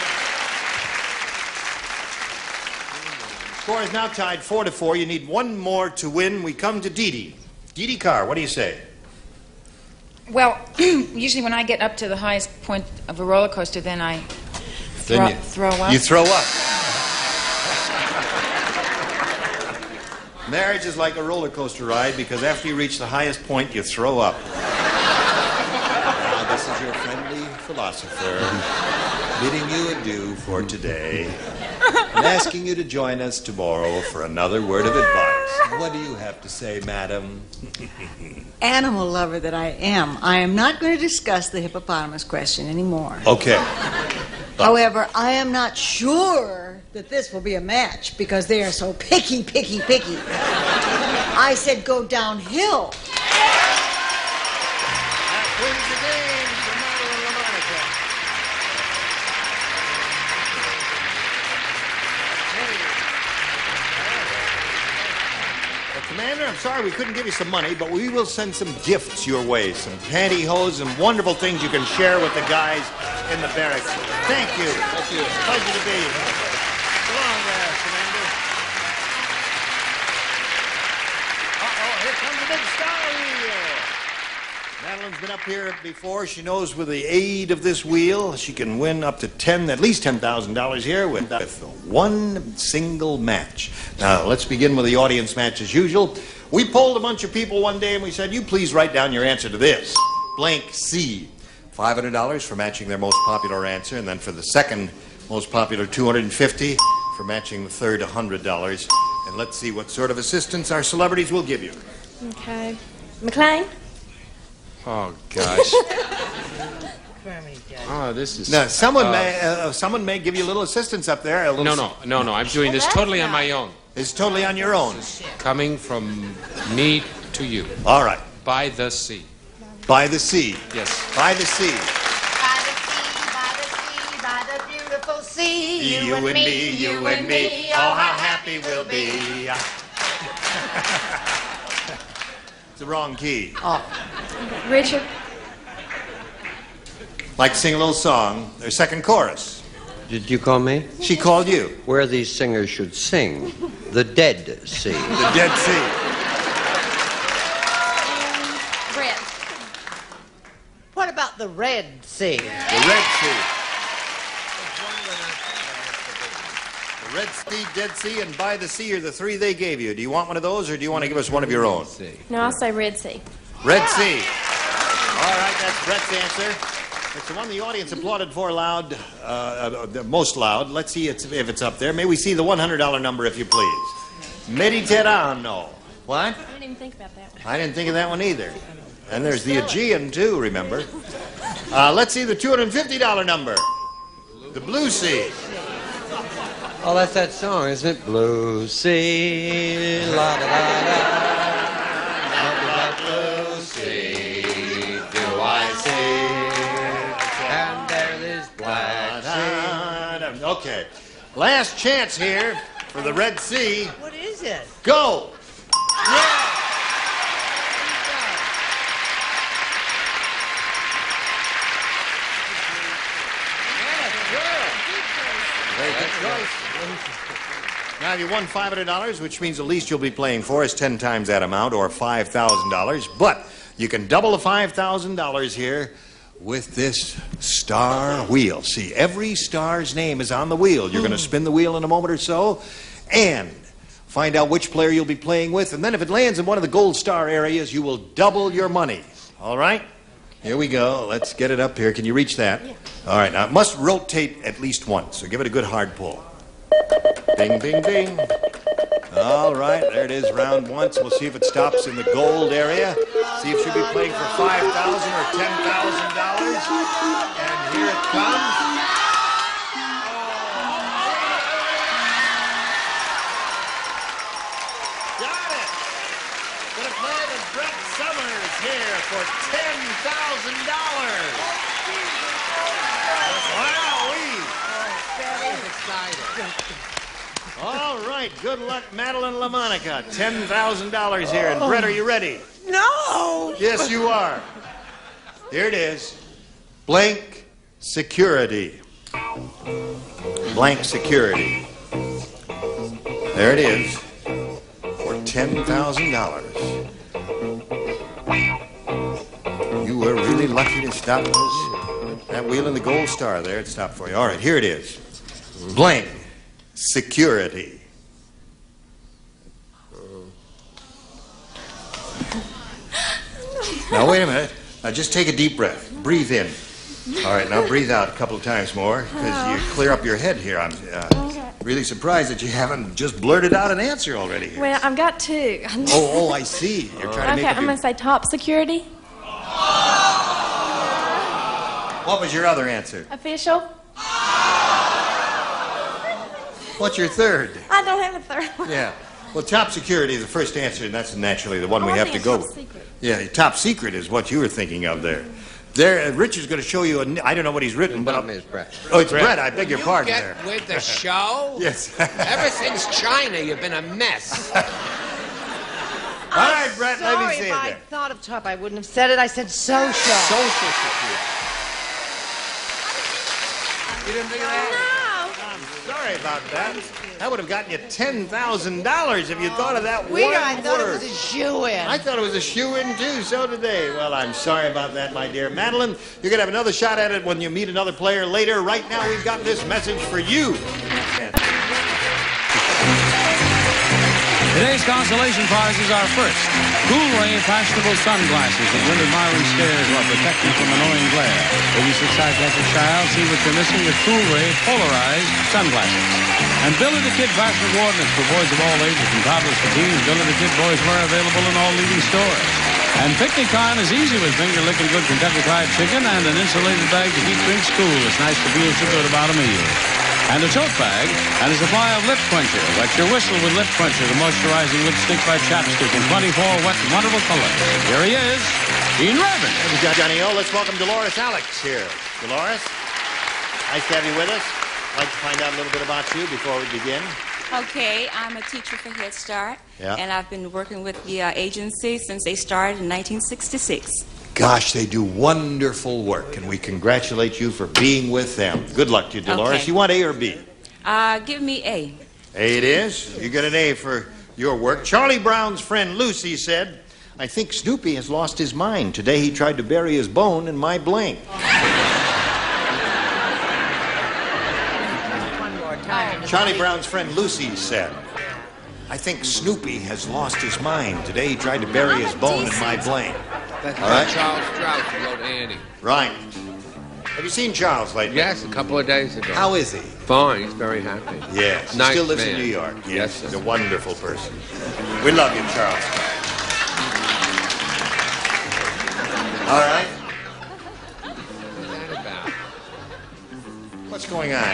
[SPEAKER 2] is one. Score is now tied four to four. You need one more to win. We come to Dee Dee. Dee Dee Carr, what do you say?
[SPEAKER 21] Well, usually when I get up to the highest point of a roller coaster, then I throw,
[SPEAKER 2] Then you-
[SPEAKER 21] throw up.
[SPEAKER 2] You throw up. Marriage is like a roller coaster ride because after you reach the highest point, you throw up. Now, this is your friendly philosopher bidding you adieu for today and asking you to join us tomorrow for another word of advice. What do you have to say, madam?
[SPEAKER 9] Animal lover that I am, I am not going to discuss the hippopotamus question anymore.
[SPEAKER 2] Okay.
[SPEAKER 9] However, I am not sure that this will be a match because they are so picky, picky, picky. I said go downhill.
[SPEAKER 2] That wins the game for Madeline LaMonica. Well, Commander, I'm sorry we couldn't give you some money, but we will send some gifts your way, some pantyhose and wonderful things you can share with the guys in the barracks. Thank you. Thank you. Pleasure to be here. So long there, Commander. Uh-oh, here comes the big star wheel. Madeline's been up here before. She knows with the aid of this wheel, she can win up to ten, at least ten thousand dollars here with, with one single match. Now, let's begin with the audience match as usual. We polled a bunch of people one day and we said, you please write down your answer to this. Blank C. five hundred dollars for matching their most popular answer, and then for the second most popular, two hundred fifty dollars for matching the third, one hundred dollars. And let's see what sort of assistance our celebrities will give you.
[SPEAKER 7] Okay. McLean?
[SPEAKER 10] Oh, gosh. Oh, this is...
[SPEAKER 2] Now, someone,
[SPEAKER 10] uh,
[SPEAKER 2] may, uh, someone may give you a little assistance up there. A little
[SPEAKER 10] No, no, no, no. I'm doing this totally on my own.
[SPEAKER 2] It's totally on your own.
[SPEAKER 10] Coming from me to you.
[SPEAKER 2] All right.
[SPEAKER 10] By the sea.
[SPEAKER 2] By the sea.
[SPEAKER 10] Yes.
[SPEAKER 2] By the sea.
[SPEAKER 4] By the sea, by the sea, by the beautiful sea.
[SPEAKER 2] You, and me, you and me, oh, how happy we'll be. It's the wrong key.
[SPEAKER 7] Oh. Richard?
[SPEAKER 2] Like to sing a little song, their second chorus.
[SPEAKER 19] Did you call me?
[SPEAKER 2] She called you.
[SPEAKER 19] Where these singers should sing. The Dead Sea.
[SPEAKER 2] The Dead Sea.
[SPEAKER 7] Brett.
[SPEAKER 14] What about the Red Sea?
[SPEAKER 2] The Red Sea. The Red Sea, Dead Sea, and By the Sea are the three they gave you. Do you want one of those, or do you want to give us one of your own?
[SPEAKER 7] No, I'll say Red Sea.
[SPEAKER 2] Red Sea. All right, that's Brett's answer. It's the one the audience applauded for loud, uh, uh, the most loud. Let's see it's, if it's up there. May we see the one hundred dollar number, if you please. Mediterrano. What?
[SPEAKER 7] I didn't even think about that one.
[SPEAKER 2] I didn't think of that one either. And there's the Aegean, too, remember? Uh, let's see the two hundred fifty dollar number. The Blue Sea.
[SPEAKER 19] Oh, that's that song, isn't it? Blue Sea, la da da da. Blue Sea, do I see? And there is black sea.
[SPEAKER 2] Okay. Last chance here for the Red Sea.
[SPEAKER 14] What is it?
[SPEAKER 2] Go! Yeah! Very good choice. Now you won five hundred dollars, which means the least you'll be playing for is ten times that amount, or five thousand dollars. But you can double the five thousand dollars here with this star wheel. See, every star's name is on the wheel. You're going to spin the wheel in a moment or so and find out which player you'll be playing with. And then if it lands in one of the gold star areas, you will double your money. All right? Here we go. Let's get it up here. Can you reach that? Yeah. All right. Now, it must rotate at least once, so give it a good hard pull. Ding, ding, ding. All right. There it is, round once. We'll see if it stops in the gold area. See if she'll be playing for five thousand dollars or ten thousand dollars. And here it comes. Got it. Gonna play with Brett Summers here for ten thousand dollars. Wow-wee.
[SPEAKER 14] Very excited.
[SPEAKER 2] All right, good luck, Madeline LaMonica. ten thousand dollars here. And Brett, are you ready?
[SPEAKER 14] No!
[SPEAKER 2] Yes, you are. Here it is. Blank security. Blank security. There it is. For ten thousand dollars. You were really lucky to stop those, that wheel in the gold star there. It stopped for you. All right, here it is. Blank security. Now, wait a minute. Now, just take a deep breath. Breathe in. All right, now breathe out a couple of times more, because you clear up your head here. I'm uh, really surprised that you haven't just blurted out an answer already here.
[SPEAKER 7] Well, I've got two.
[SPEAKER 2] Oh, oh, I see. You're trying to
[SPEAKER 7] Okay,
[SPEAKER 2] make
[SPEAKER 7] I'm
[SPEAKER 2] up
[SPEAKER 7] going
[SPEAKER 2] your...
[SPEAKER 7] to say top security.
[SPEAKER 2] What was your other answer?
[SPEAKER 7] Official.
[SPEAKER 2] What's your third?
[SPEAKER 7] I don't have a third one.
[SPEAKER 2] Yeah. Well, top security is the first answer, and that's naturally the one
[SPEAKER 7] Oh,
[SPEAKER 2] we
[SPEAKER 7] I
[SPEAKER 2] have to
[SPEAKER 7] think
[SPEAKER 2] go
[SPEAKER 7] top
[SPEAKER 2] with.
[SPEAKER 7] secret.
[SPEAKER 2] Yeah, top secret is what you were thinking of there. There, uh, Richard's going to show you. A, I don't know what he's written, but
[SPEAKER 19] It's Brett.
[SPEAKER 2] oh, it's Brett. I beg your
[SPEAKER 15] You
[SPEAKER 2] pardon
[SPEAKER 15] get
[SPEAKER 2] there.
[SPEAKER 15] with the show?
[SPEAKER 2] Yes.
[SPEAKER 15] Ever since China, you've been a mess.
[SPEAKER 2] All right, Brett.
[SPEAKER 14] Sorry,
[SPEAKER 2] let me say
[SPEAKER 14] if
[SPEAKER 2] it
[SPEAKER 14] I
[SPEAKER 2] there.
[SPEAKER 14] thought of top, I wouldn't have said it. I said social.
[SPEAKER 2] Social security. You didn't think of that? Sorry about that. That would have gotten you ten thousand dollars if you thought of that
[SPEAKER 14] We,
[SPEAKER 2] one
[SPEAKER 14] I thought
[SPEAKER 2] word.
[SPEAKER 14] it was a shoe-in.
[SPEAKER 2] I thought it was a shoe-in, too. So did they. Well, I'm sorry about that, my dear Madeline. You're going to have another shot at it when you meet another player later. Right now, we've got this message for you.
[SPEAKER 1] Today's consolation prizes are first, Cool Ray fashionable sunglasses that win admiring stares while protecting from annoying glare. eighty-six high-tech child, see what you're missing with Cool Ray polarized sunglasses. And Billy the Kid fashion coordinates for boys of all ages from toddlers to teens. Billy the Kid boys wear available in all leading stores. And picnic time is easy with finger-licking good Kentucky Fried Chicken and an insulated bag to keep drinks cool. It's nice to feel so good about a meal. And a tote bag and a supply of lip quencher. Wet your whistle with lip quencher, the moisturizing lipstick by Chapstick in twenty-four wet, wonderful colors. Here he is, Gene Revan.
[SPEAKER 2] Thank you, Johnny O. Let's welcome Dolores Alex here. Dolores, nice to have you with us. I'd like to find out a little bit about you before we begin.
[SPEAKER 8] Okay, I'm a teacher for Head Start,
[SPEAKER 2] Yeah.
[SPEAKER 8] and I've been working with the uh, agency since they started in nineteen sixty-six.
[SPEAKER 2] Gosh, they do wonderful work, and we congratulate you for being with them. Good luck to you, Dolores.
[SPEAKER 8] Okay.
[SPEAKER 2] You want A or B?
[SPEAKER 8] Uh, give me A.
[SPEAKER 2] A it is. You get an A for your work. Charlie Brown's friend Lucy said, I think Snoopy has lost his mind. Today he tried to bury his bone in my blank. Charlie Brown's friend Lucy said, I think Snoopy has lost his mind. Today he tried to bury his bone in my blank.
[SPEAKER 11] That's
[SPEAKER 2] All right.
[SPEAKER 11] Charles Strauss who wrote Annie.
[SPEAKER 2] Right. Have you seen Charles lately?
[SPEAKER 11] Yes, a couple of days ago.
[SPEAKER 2] How is he?
[SPEAKER 11] Fine, he's very happy.
[SPEAKER 2] Yes. He
[SPEAKER 11] Nice
[SPEAKER 2] still lives
[SPEAKER 11] man.
[SPEAKER 2] in New York. Yes.
[SPEAKER 11] Yes,
[SPEAKER 2] He's
[SPEAKER 11] sir.
[SPEAKER 2] a wonderful person. We love you, Charles. All right.
[SPEAKER 11] What's that about?
[SPEAKER 2] What's going on?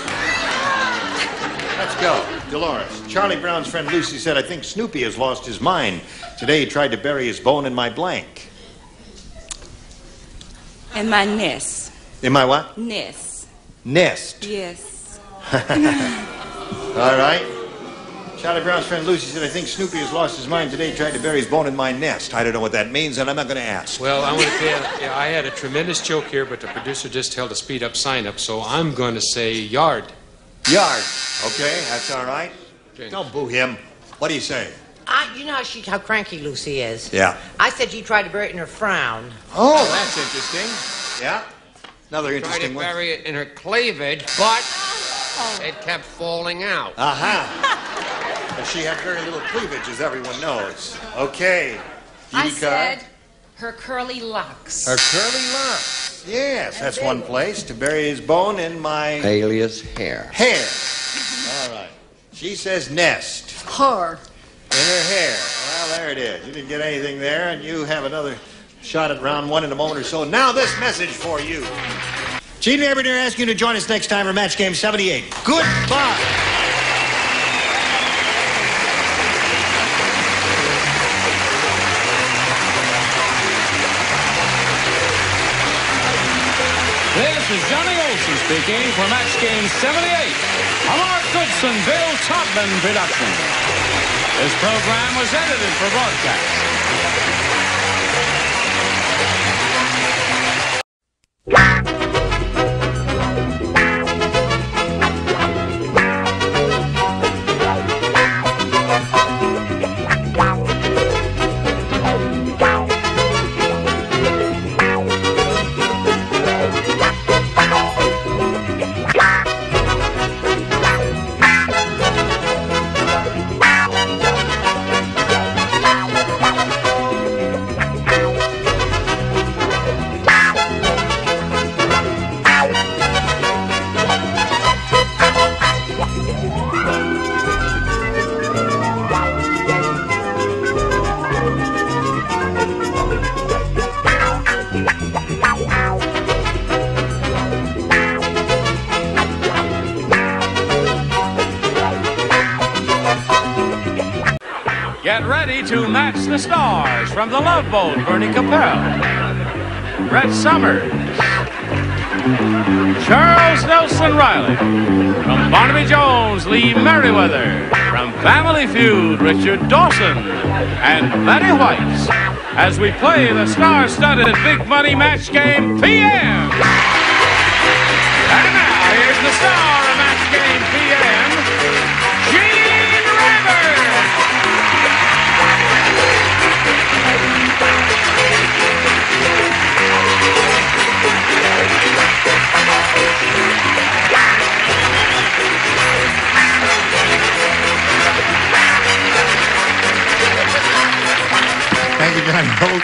[SPEAKER 2] Let's go. Dolores. Charlie Brown's friend Lucy said, I think Snoopy has lost his mind. Today he tried to bury his bone in my blank.
[SPEAKER 8] And my nest.
[SPEAKER 2] In my what?
[SPEAKER 8] Nest.
[SPEAKER 2] Nest.
[SPEAKER 8] Yes.
[SPEAKER 2] All right. Charlie Brown's friend Lucy said, I think Snoopy has lost his mind. Today he tried to bury his bone in my nest. I don't know what that means, and I'm not going to ask.
[SPEAKER 10] Well, I want to tell you, yeah, I had a tremendous joke here, but the producer just held a speed-up sign-up, so I'm going to say yard.
[SPEAKER 2] Yard. Okay, that's all right. Don't boo him. What do you say?
[SPEAKER 14] I, you know how she, how cranky Lucy is.
[SPEAKER 2] Yeah.
[SPEAKER 14] I said you tried to bury it in her frown.
[SPEAKER 2] Oh, that's interesting. Yeah. Another
[SPEAKER 11] Tried
[SPEAKER 2] interesting
[SPEAKER 11] to
[SPEAKER 2] one.
[SPEAKER 11] bury it in her cleavage, but it kept falling out.
[SPEAKER 2] Aha. Well, she had very little cleavage, as everyone knows. Okay.
[SPEAKER 21] I
[SPEAKER 2] Edie Carr.
[SPEAKER 21] said her curly locks.
[SPEAKER 2] Her curly locks. Yes, that's one place. To bury his bone in my
[SPEAKER 19] Alias hair.
[SPEAKER 2] hair. All right. She says nest.
[SPEAKER 18] Her.
[SPEAKER 2] In her hair. Well, there it is. You didn't get anything there, and you have another shot at round one in a moment or so. Now this message for you. Gene Revan asking you to join us next time for Match Game seventy-eight. Goodbye.
[SPEAKER 1] This is Johnny Olson speaking for Match Game seventy-eight. A Mark Goodson, Bill Todman production. This program was edited for broadcast. Get ready to match the stars from The Love Boat, Bernie Capel, Brett Summers, Charles Nelson Riley, from Barnaby Jones, Lee Merriweather, from Family Feud, Richard Dawson, and Betty White, as we play the star-studded Big Money Match Game P M. And now, here's the star of Match Game P M, Gene Revan.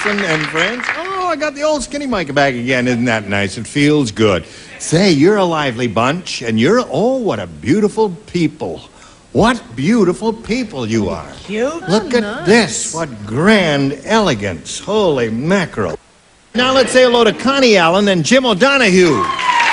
[SPEAKER 2] Goodson and friends. Oh, I got the old skinny mic back again. Isn't that nice? It feels good. Say, you're a lively bunch, and you're, oh, what a beautiful people. What beautiful people you are.
[SPEAKER 14] Cute.
[SPEAKER 2] Look at
[SPEAKER 14] Nice.
[SPEAKER 2] this. What grand elegance. Holy mackerel. Now let's say hello to Connie Allen and Jim O'Donohue.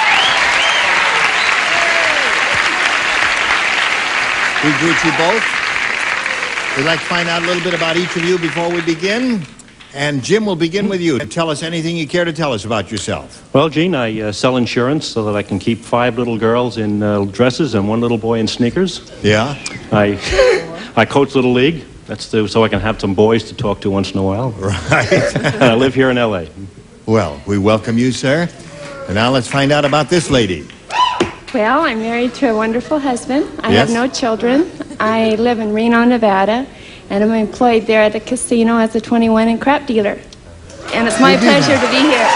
[SPEAKER 2] We greet you both. We'd like to find out a little bit about each of you before we begin. And Jim, will begin with you. Tell us anything you care to tell us about yourself.
[SPEAKER 12] Well, Gene, I uh, sell insurance so that I can keep five little girls in uh, dresses and one little boy in sneakers.
[SPEAKER 2] Yeah?
[SPEAKER 12] I I coach Little League. That's the, so I can have some boys to talk to once in a while.
[SPEAKER 2] Right.
[SPEAKER 12] And I live here in L A.
[SPEAKER 2] Well, we welcome you, sir. And now let's find out about this lady.
[SPEAKER 7] Well, I'm married to a wonderful husband. I
[SPEAKER 2] Yes?
[SPEAKER 7] have no children. I live in Reno, Nevada, and I'm employed there at the casino as a twenty-one and crap dealer. And it's my
[SPEAKER 2] You do
[SPEAKER 7] pleasure
[SPEAKER 2] that.
[SPEAKER 7] to be here.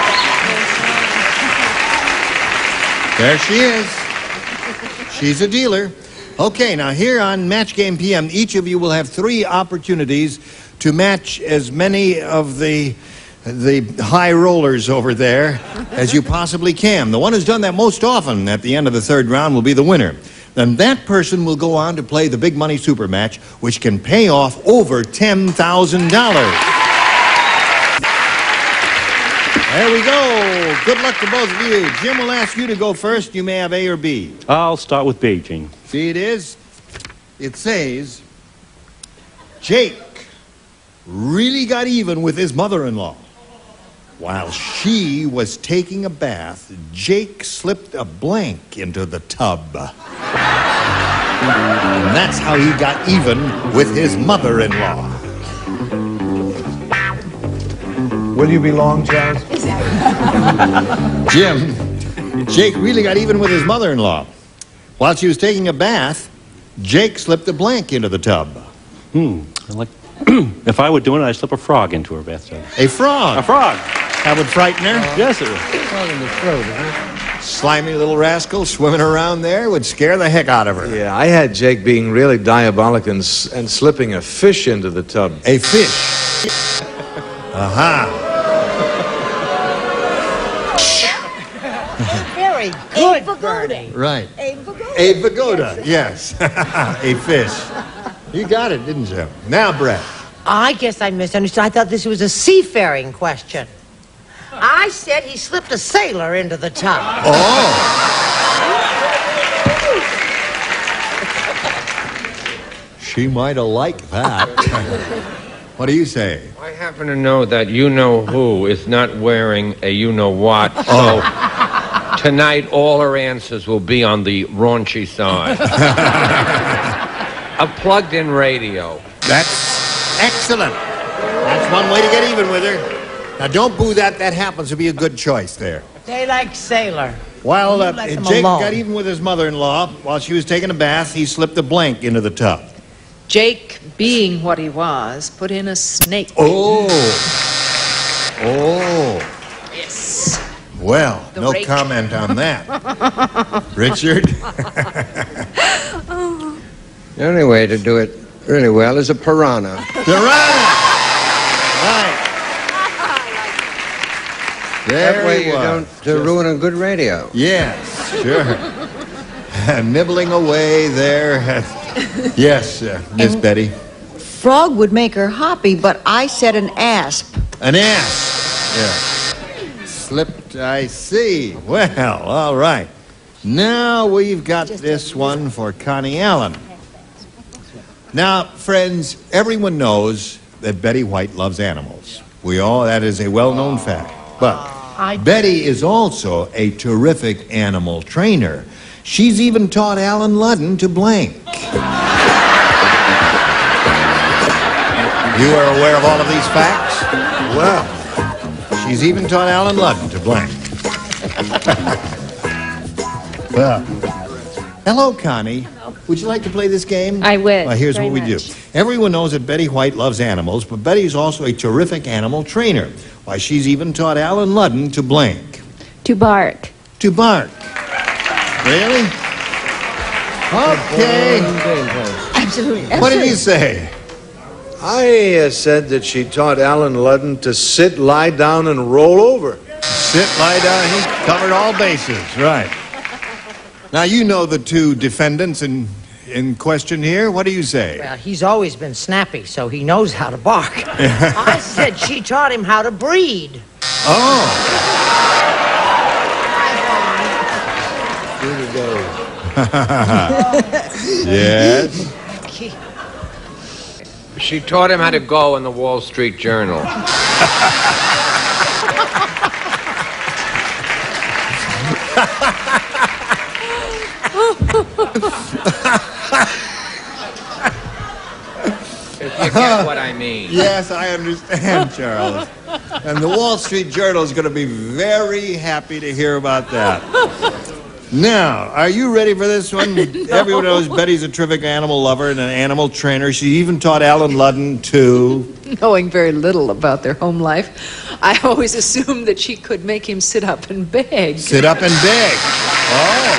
[SPEAKER 2] There she is. She's a dealer. Okay, now here on Match Game P M, each of you will have three opportunities to match as many of the the high rollers over there as you possibly can. The one who's done that most often at the end of the third round will be the winner. Then that person will go on to play the big money super match, which can pay off over ten thousand dollars. There we go. Good luck to both of you. Jim will ask you to go first. You may have A or B.
[SPEAKER 12] I'll start with B, Gene.
[SPEAKER 2] See, it is. It says, Jake really got even with his mother-in-law. While she was taking a bath, Jake slipped a blank into the tub. And that's how he got even with his mother-in-law.
[SPEAKER 24] Will you be long, Charles?
[SPEAKER 2] Jim, Jake really got even with his mother-in-law. While she was taking a bath, Jake slipped a blank into the tub.
[SPEAKER 12] Hmm. I like. If I were doing it, I'd slip a frog into her bathtub.
[SPEAKER 2] A frog?
[SPEAKER 12] A frog.
[SPEAKER 2] That would frighten her?
[SPEAKER 12] Yes, it would.
[SPEAKER 24] Frog in the throat, huh?
[SPEAKER 2] Slimy little rascal swimming around there would scare the heck out of her.
[SPEAKER 24] Yeah, I had Jake being really diabolic and, s- and slipping a fish into the tub.
[SPEAKER 2] A fish? Aha.
[SPEAKER 14] Very good, Bernie.
[SPEAKER 2] Right.
[SPEAKER 14] A pagoda.
[SPEAKER 2] A pagoda, yes. A fish. You got it, didn't you? Now, Brett.
[SPEAKER 14] I guess I misunderstood. I thought this was a seafaring question. I said he slipped a sailor into the tub.
[SPEAKER 2] Oh. She might have liked that. What do you say?
[SPEAKER 11] I happen to know that you-know-who is not wearing a you-know-what, so tonight all her answers will be on the raunchy side. A plugged-in radio.
[SPEAKER 2] That's excellent. That's one way to get even with her. Now, don't boo that. That happens to be a good choice there.
[SPEAKER 14] They like sailor.
[SPEAKER 2] While uh,
[SPEAKER 14] You let them
[SPEAKER 2] Jake
[SPEAKER 14] alone.
[SPEAKER 2] got even with his mother-in-law, while she was taking a bath, he slipped a blank into the tub.
[SPEAKER 18] Jake, being what he was, put in a snake.
[SPEAKER 2] Oh. Oh.
[SPEAKER 18] Yes.
[SPEAKER 2] Well,
[SPEAKER 18] The
[SPEAKER 2] no
[SPEAKER 18] rake.
[SPEAKER 2] comment on that. Richard?
[SPEAKER 11] The only way to do it really well is a piranha.
[SPEAKER 2] Piranha! Right. There
[SPEAKER 11] That way
[SPEAKER 2] he
[SPEAKER 11] you
[SPEAKER 2] was.
[SPEAKER 11] don't uh, ruin a good radio.
[SPEAKER 2] Yes, sure. Nibbling away there. Yes, uh, Miss Betty.
[SPEAKER 9] Frog would make her hoppy, but I said an asp.
[SPEAKER 2] An ass. Yeah. Slipped, I see. Well, all right. Now we've got this one for Connie Allen. Now, friends, everyone knows that Betty White loves animals. We all, that is a well-known fact. But Betty is also a terrific animal trainer. She's even taught Alan Ludden to blank. You are aware of all of these facts? Well, she's even taught Alan Ludden to blank. Well, hello, Connie. Would you like to play this game?
[SPEAKER 7] I would,
[SPEAKER 2] Well, here's
[SPEAKER 7] very
[SPEAKER 2] what we
[SPEAKER 7] much.
[SPEAKER 2] do. Everyone knows that Betty White loves animals, but Betty's also a terrific animal trainer. Why, she's even taught Alan Ludden to blank.
[SPEAKER 7] To bark.
[SPEAKER 2] To bark. Really? Okay.
[SPEAKER 9] Absolutely.
[SPEAKER 2] What did you say?
[SPEAKER 13] I uh, said that she taught Alan Ludden to sit, lie down, and roll over.
[SPEAKER 2] Sit, lie down. He covered all bases, right. Now, you know the two defendants in, in question here. What do you say?
[SPEAKER 14] Well, he's always been snappy, so he knows how to bark. I said she taught him how to breed.
[SPEAKER 2] Oh.
[SPEAKER 13] Here we go.
[SPEAKER 2] Yes.
[SPEAKER 11] She taught him how to go in the Wall Street Journal. If you get what I mean.
[SPEAKER 2] Yes, I understand, Charles. And the Wall Street Journal is going to be very happy to hear about that. Now, are you ready for this one? No. Everyone knows Betty's a terrific animal lover and an animal trainer. She even taught Alan Ludden to...
[SPEAKER 18] Knowing very little about their home life, I always assumed that she could make him sit up and beg.
[SPEAKER 2] Sit up and beg. Oh.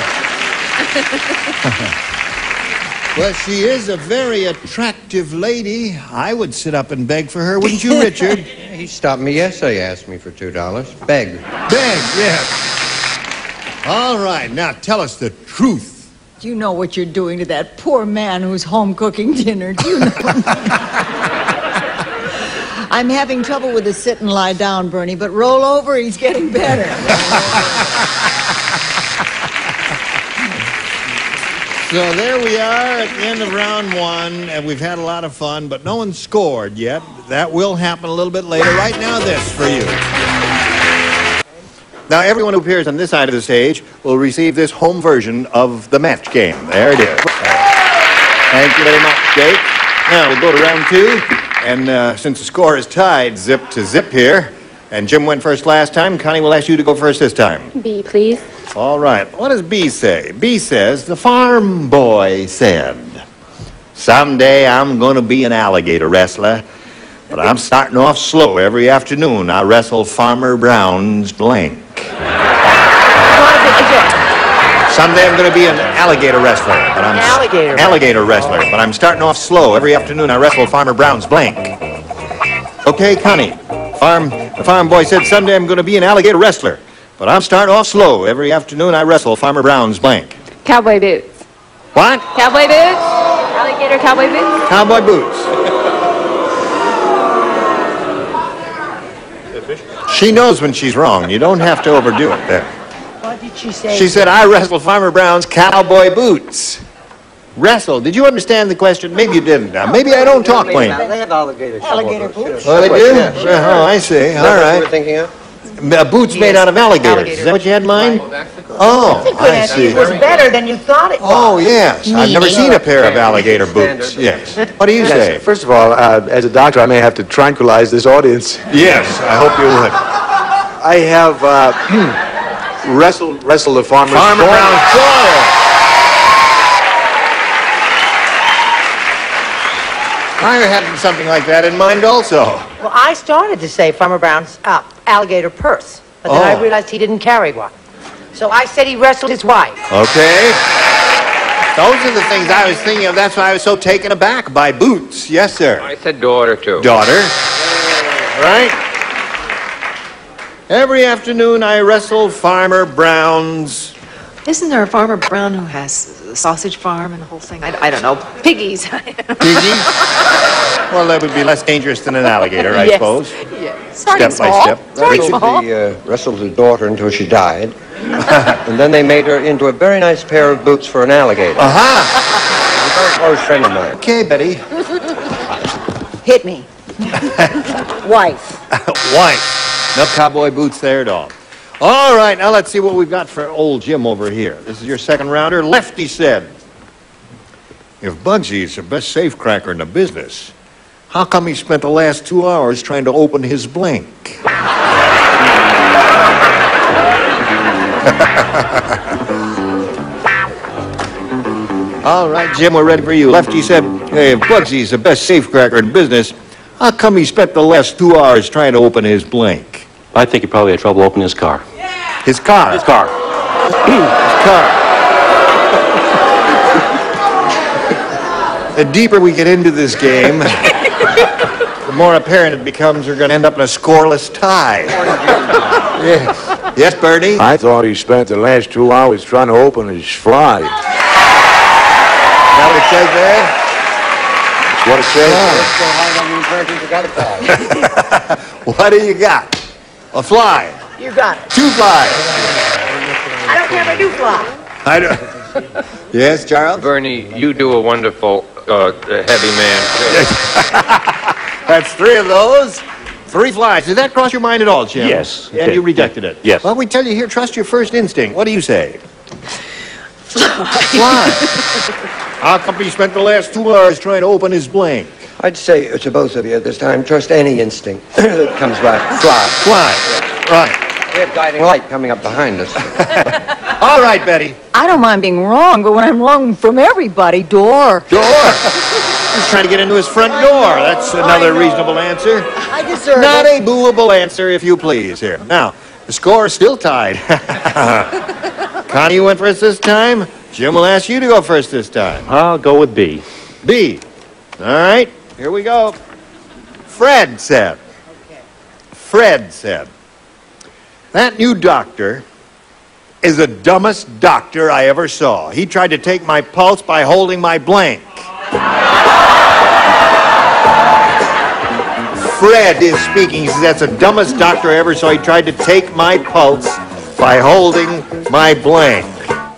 [SPEAKER 2] Well, she is a very attractive lady. I would sit up and beg for her, wouldn't you, Richard?
[SPEAKER 19] He stopped me yesterday, asked me for two dollars. Beg.
[SPEAKER 2] Beg, yes. All right, now tell us the truth.
[SPEAKER 9] Do you know what you're doing to that poor man who's home cooking dinner? Do you know? I'm having trouble with the sit and lie down, Bernie, but roll over, he's getting better.
[SPEAKER 2] So there we are at the end of round one, and we've had a lot of fun, but no one scored yet. That will happen a little bit later. Right now, this for you. Now, everyone who appears on this side of the stage will receive this home version of the match game. There it is. Thank you very much, Jake. Now, we'll go to round two, and uh, since the score is tied zip to zip here, and Jim went first last time, Connie will ask you to go first this time.
[SPEAKER 7] B, please.
[SPEAKER 2] All right. What does B say? B says, the farm boy said, someday I'm going to be an alligator wrestler, but I'm starting off slow. Every afternoon I wrestle Farmer Brown's blank. Someday I'm going to be an alligator wrestler, but I'm
[SPEAKER 14] alligator
[SPEAKER 2] alligator wrestler, but I'm starting off slow. Every afternoon I wrestle Farmer Brown's blank. Okay, Connie. Farm, the farm boy said someday I'm going to be an alligator wrestler, but I'm starting off slow. Every afternoon I wrestle Farmer Brown's blank.
[SPEAKER 7] Cowboy boots.
[SPEAKER 2] What?
[SPEAKER 7] Cowboy boots? Alligator cowboy boots?
[SPEAKER 2] Cowboy boots. She knows when she's wrong. You don't have to overdo it there.
[SPEAKER 14] What did she say?
[SPEAKER 2] She said, I wrestled Farmer Brown's cowboy boots. Wrestle. Did you understand the question? Maybe you didn't. Now, maybe I don't talk plain.
[SPEAKER 19] They have alligator
[SPEAKER 9] Alligator boots.
[SPEAKER 2] Oh, they do? Oh, I see. All
[SPEAKER 19] What you
[SPEAKER 2] right.
[SPEAKER 19] were thinking of?
[SPEAKER 2] Uh, Boots made out of alligators. Is that what you had in mind? Oh, I see.
[SPEAKER 14] It was better than you thought it was.
[SPEAKER 2] Oh, yes. I've never seen a pair of alligator boots. Yes. What do you say?
[SPEAKER 24] Yes, first of all, uh, as a doctor, I may have to tranquilize this audience.
[SPEAKER 2] Yes, I hope you would.
[SPEAKER 24] I have uh, wrestled wrestled a farmer's
[SPEAKER 2] Farmer
[SPEAKER 24] daughter.
[SPEAKER 2] Brown's daughter. I had something like that in mind also.
[SPEAKER 14] Well, I started to say Farmer Brown's uh, alligator purse, but then
[SPEAKER 2] Oh.
[SPEAKER 14] I realized he didn't carry one. So I said he wrestled his wife.
[SPEAKER 2] Okay. Those are the things I was thinking of. That's why I was so taken aback by boots. Yes, sir.
[SPEAKER 11] I said daughter, too.
[SPEAKER 2] Daughter. Right? Every afternoon I wrestle Farmer Brown's...
[SPEAKER 18] Isn't there a Farmer Brown who has a sausage farm and the whole thing? I, I don't know. Piggies.
[SPEAKER 2] Piggy? Well, that would be less dangerous than an alligator, I
[SPEAKER 18] Yes.
[SPEAKER 2] suppose.
[SPEAKER 18] Yes. Starting
[SPEAKER 2] Step by
[SPEAKER 18] small.
[SPEAKER 2] step.
[SPEAKER 18] Starting
[SPEAKER 19] Wrestled
[SPEAKER 18] small.
[SPEAKER 19] the, uh, wrestled the daughter until she died. And then they made her into a very nice pair of boots for an alligator.
[SPEAKER 2] Aha!
[SPEAKER 19] A very close friend of mine.
[SPEAKER 2] Okay, Betty.
[SPEAKER 9] Hit me. Wife.
[SPEAKER 2] Wife. No cowboy boots there at all. All right, now let's see what we've got for old Jim over here. This is your second rounder. Lefty said, if Bugsy's the best safecracker in the business, how come he spent the last two hours trying to open his blank? All right, Jim, we're ready for you. Lefty said, hey, if Bugsy's the best safecracker in business, how come he spent the last two hours trying to open his blank?
[SPEAKER 12] I think he probably had trouble opening his car.
[SPEAKER 2] His car?
[SPEAKER 12] His car.
[SPEAKER 2] His car. The deeper we get into this game, the more apparent it becomes we're going to end up in a scoreless tie. Yes. Yes, Bernie?
[SPEAKER 13] I thought he spent the last two hours trying to open his fly.
[SPEAKER 2] Is that what it says there?
[SPEAKER 13] What it says?
[SPEAKER 2] What do you got? A fly.
[SPEAKER 4] You got it.
[SPEAKER 2] Two flies.
[SPEAKER 4] I don't care if I do fly.
[SPEAKER 2] I don't. Yes, Charles?
[SPEAKER 11] Bernie, you do a wonderful uh, heavy man, too.
[SPEAKER 2] That's three of those. Three flies. Did that cross your mind at all, Jim?
[SPEAKER 12] Yes.
[SPEAKER 2] And you rejected it?
[SPEAKER 12] Yes.
[SPEAKER 2] Well, we tell you here, trust your first instinct. What do you say? Fly. How come he spent the last two hours trying to open his blank?
[SPEAKER 3] I'd say to both of you at this time, trust any instinct that comes back. Fly.
[SPEAKER 2] Fly. Right.
[SPEAKER 3] We have guiding light coming up behind us.
[SPEAKER 2] All right, Betty.
[SPEAKER 9] I don't mind being wrong, but when I'm wrong from everybody, door.
[SPEAKER 2] Door. He's trying to get into his front door. That's another reasonable answer.
[SPEAKER 9] I deserve
[SPEAKER 2] Not
[SPEAKER 9] it.
[SPEAKER 2] a booable answer, if you please. Here. Now, the score is still tied. Connie went first this time. Jim will ask you to go first this time.
[SPEAKER 12] I'll go with B.
[SPEAKER 2] B. All right. Here we go. Fred said. Fred said. That new doctor is the dumbest doctor I ever saw. He tried to take my pulse by holding my blank. Fred is speaking. He says, that's the dumbest doctor I ever saw. He tried to take my pulse by holding my blank.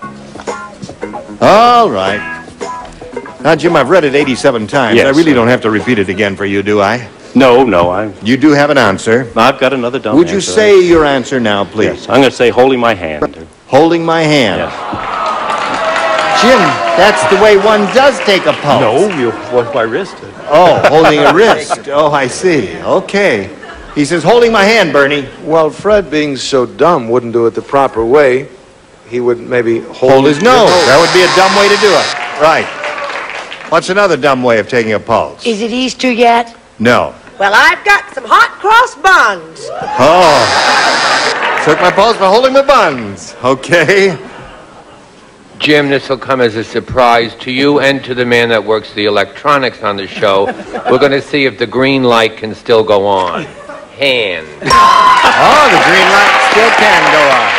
[SPEAKER 2] All right. Now, Jim, I've read it eighty-seven times.
[SPEAKER 12] Yes,
[SPEAKER 2] I really
[SPEAKER 12] sir.
[SPEAKER 2] don't have to repeat it again for you, do I?
[SPEAKER 12] No, no, I...
[SPEAKER 2] You do have an answer.
[SPEAKER 12] I've got another dumb
[SPEAKER 2] Would you
[SPEAKER 12] answer.
[SPEAKER 2] say your answer now, please?
[SPEAKER 12] Yes, I'm going to say holding my hand.
[SPEAKER 2] Holding my hand.
[SPEAKER 12] Yes.
[SPEAKER 2] Jim, that's the way one does take a pulse.
[SPEAKER 12] No, you hold my wrist.
[SPEAKER 2] Oh, holding a wrist. Oh, I see. Okay. He says, holding my hand, Bernie.
[SPEAKER 13] Well, Fred, being so dumb, wouldn't do it the proper way. He would maybe hold,
[SPEAKER 2] Hold his nose. That would be a dumb way to do it. Right. What's another dumb way of taking a pulse?
[SPEAKER 4] Is it Easter yet?
[SPEAKER 2] No.
[SPEAKER 4] Well, I've got some hot cross buns.
[SPEAKER 2] Oh. Took my pulse by holding my buns. Okay.
[SPEAKER 11] Jim, this will come as a surprise to you and to the man that works the electronics on the show. We're going to see if the green light can still go on. Hand.
[SPEAKER 2] Oh, the green light still can go on.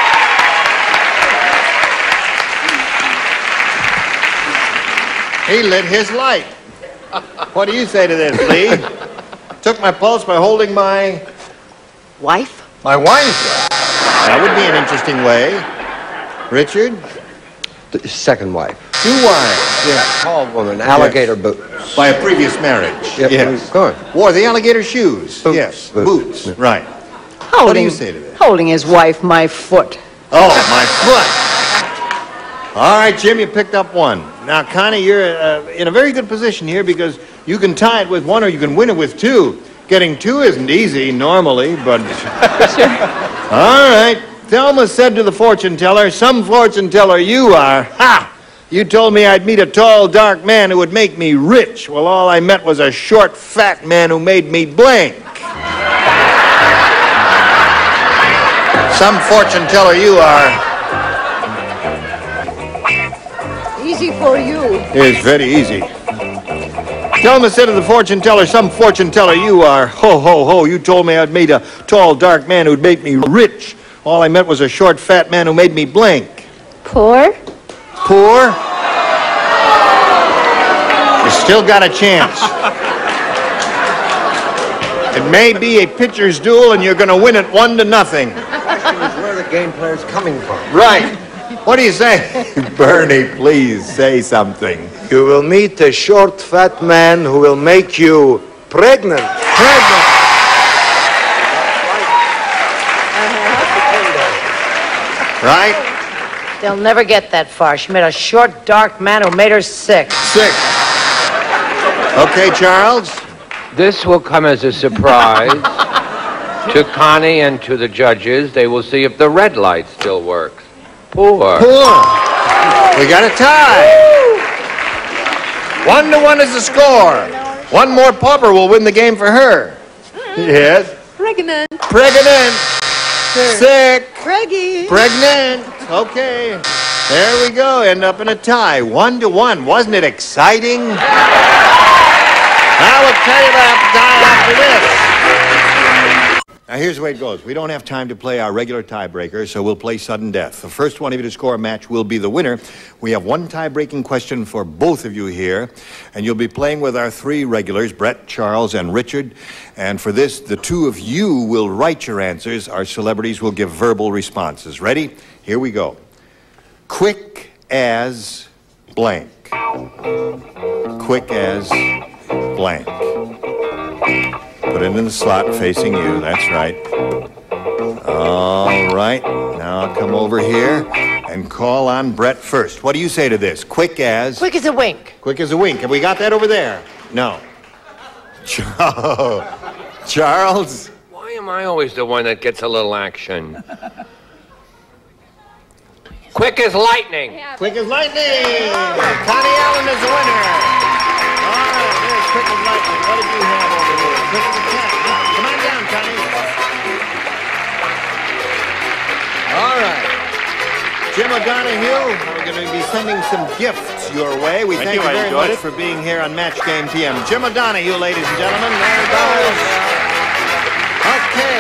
[SPEAKER 2] He lit his light. What do you say to this, Lee? Took my pulse by holding my...
[SPEAKER 9] Wife?
[SPEAKER 2] My wife. That would be an interesting way. Richard?
[SPEAKER 3] The second wife.
[SPEAKER 2] Two wives.
[SPEAKER 3] Yeah, tall woman, alligator yes. boots.
[SPEAKER 2] By a previous marriage.
[SPEAKER 3] Yep,
[SPEAKER 2] yes.
[SPEAKER 3] Good.
[SPEAKER 2] Wore the alligator shoes.
[SPEAKER 3] Boots.
[SPEAKER 2] Yes.
[SPEAKER 3] Boots.
[SPEAKER 2] Boots.
[SPEAKER 3] Yeah.
[SPEAKER 2] Right.
[SPEAKER 9] Holding,
[SPEAKER 2] what do you say to that?
[SPEAKER 9] Holding his wife, my foot.
[SPEAKER 2] Oh, my foot. All right, Jim, you picked up one. Now, Connie, you're uh, in a very good position here because you can tie it with one or you can win it with two. Getting two isn't easy normally, but...
[SPEAKER 9] Sure.
[SPEAKER 2] All right. Thelma said to the fortune teller, some fortune teller you are. Ha! You told me I'd meet a tall, dark man who would make me rich. Well, all I met was a short, fat man who made me blank. Some fortune teller you are.
[SPEAKER 9] Easy for you.
[SPEAKER 2] It's very easy. Thelma said to the fortune teller, some fortune teller you are. Ho, ho, ho, you told me I'd meet a tall, dark man who'd make me rich. All I met was a short, fat man who made me blank.
[SPEAKER 7] Poor?
[SPEAKER 2] Poor? You still got a chance. It may be a pitcher's duel, and you're going to win it one to nothing.
[SPEAKER 3] The question is where the game player's coming from.
[SPEAKER 2] Right. What do you say? Bernie, please say something.
[SPEAKER 13] You will meet a short, fat man who will make you pregnant.
[SPEAKER 2] Pregnant. Right?
[SPEAKER 14] They'll never get that far. She met a short, dark man who made her sick.
[SPEAKER 2] Sick. Okay, Charles?
[SPEAKER 11] This will come as a surprise to Connie and to the judges. They will see if the red light still works. Poor.
[SPEAKER 2] Poor. We got a tie. One to one is the score. One more pauper will win the game for her. Yes?
[SPEAKER 18] Pregnant.
[SPEAKER 2] Pregnant. Sick.
[SPEAKER 9] Preggy.
[SPEAKER 2] Pregnant. Okay. There we go. End up in a tie. One to one. Wasn't it exciting? I will tell you that after this. Now, here's the way it goes. We don't have time to play our regular tiebreaker, so we'll play sudden death. The first one of you to score a match will be the winner. We have one tie-breaking question for both of you here, and you'll be playing with our three regulars, Brett, Charles, and Richard. And for this, the two of you will write your answers. Our celebrities will give verbal responses. Ready? Here we go. Quick as blank. Quick as blank. Put it in the slot facing you. That's right. All right. Now I'll come over here and call on Brett first. What do you say to this? Quick as...
[SPEAKER 4] Quick as a wink.
[SPEAKER 2] Quick as a wink. Have we got that over there? No. Charles?
[SPEAKER 11] Why am I always the one that gets a little action? Quick as lightning.
[SPEAKER 2] Quick as lightning. Connie Allen is the winner. All right, there's quick as lightning. What did you have over here? Quick as a cat. Come on down, Connie. All right. Jim O'Donoghue, we're going to be sending some gifts your way. We thank, thank you, you very much it. for being here on Match Game P M. Jim O'Donoghue, ladies and gentlemen. There it goes. Okay.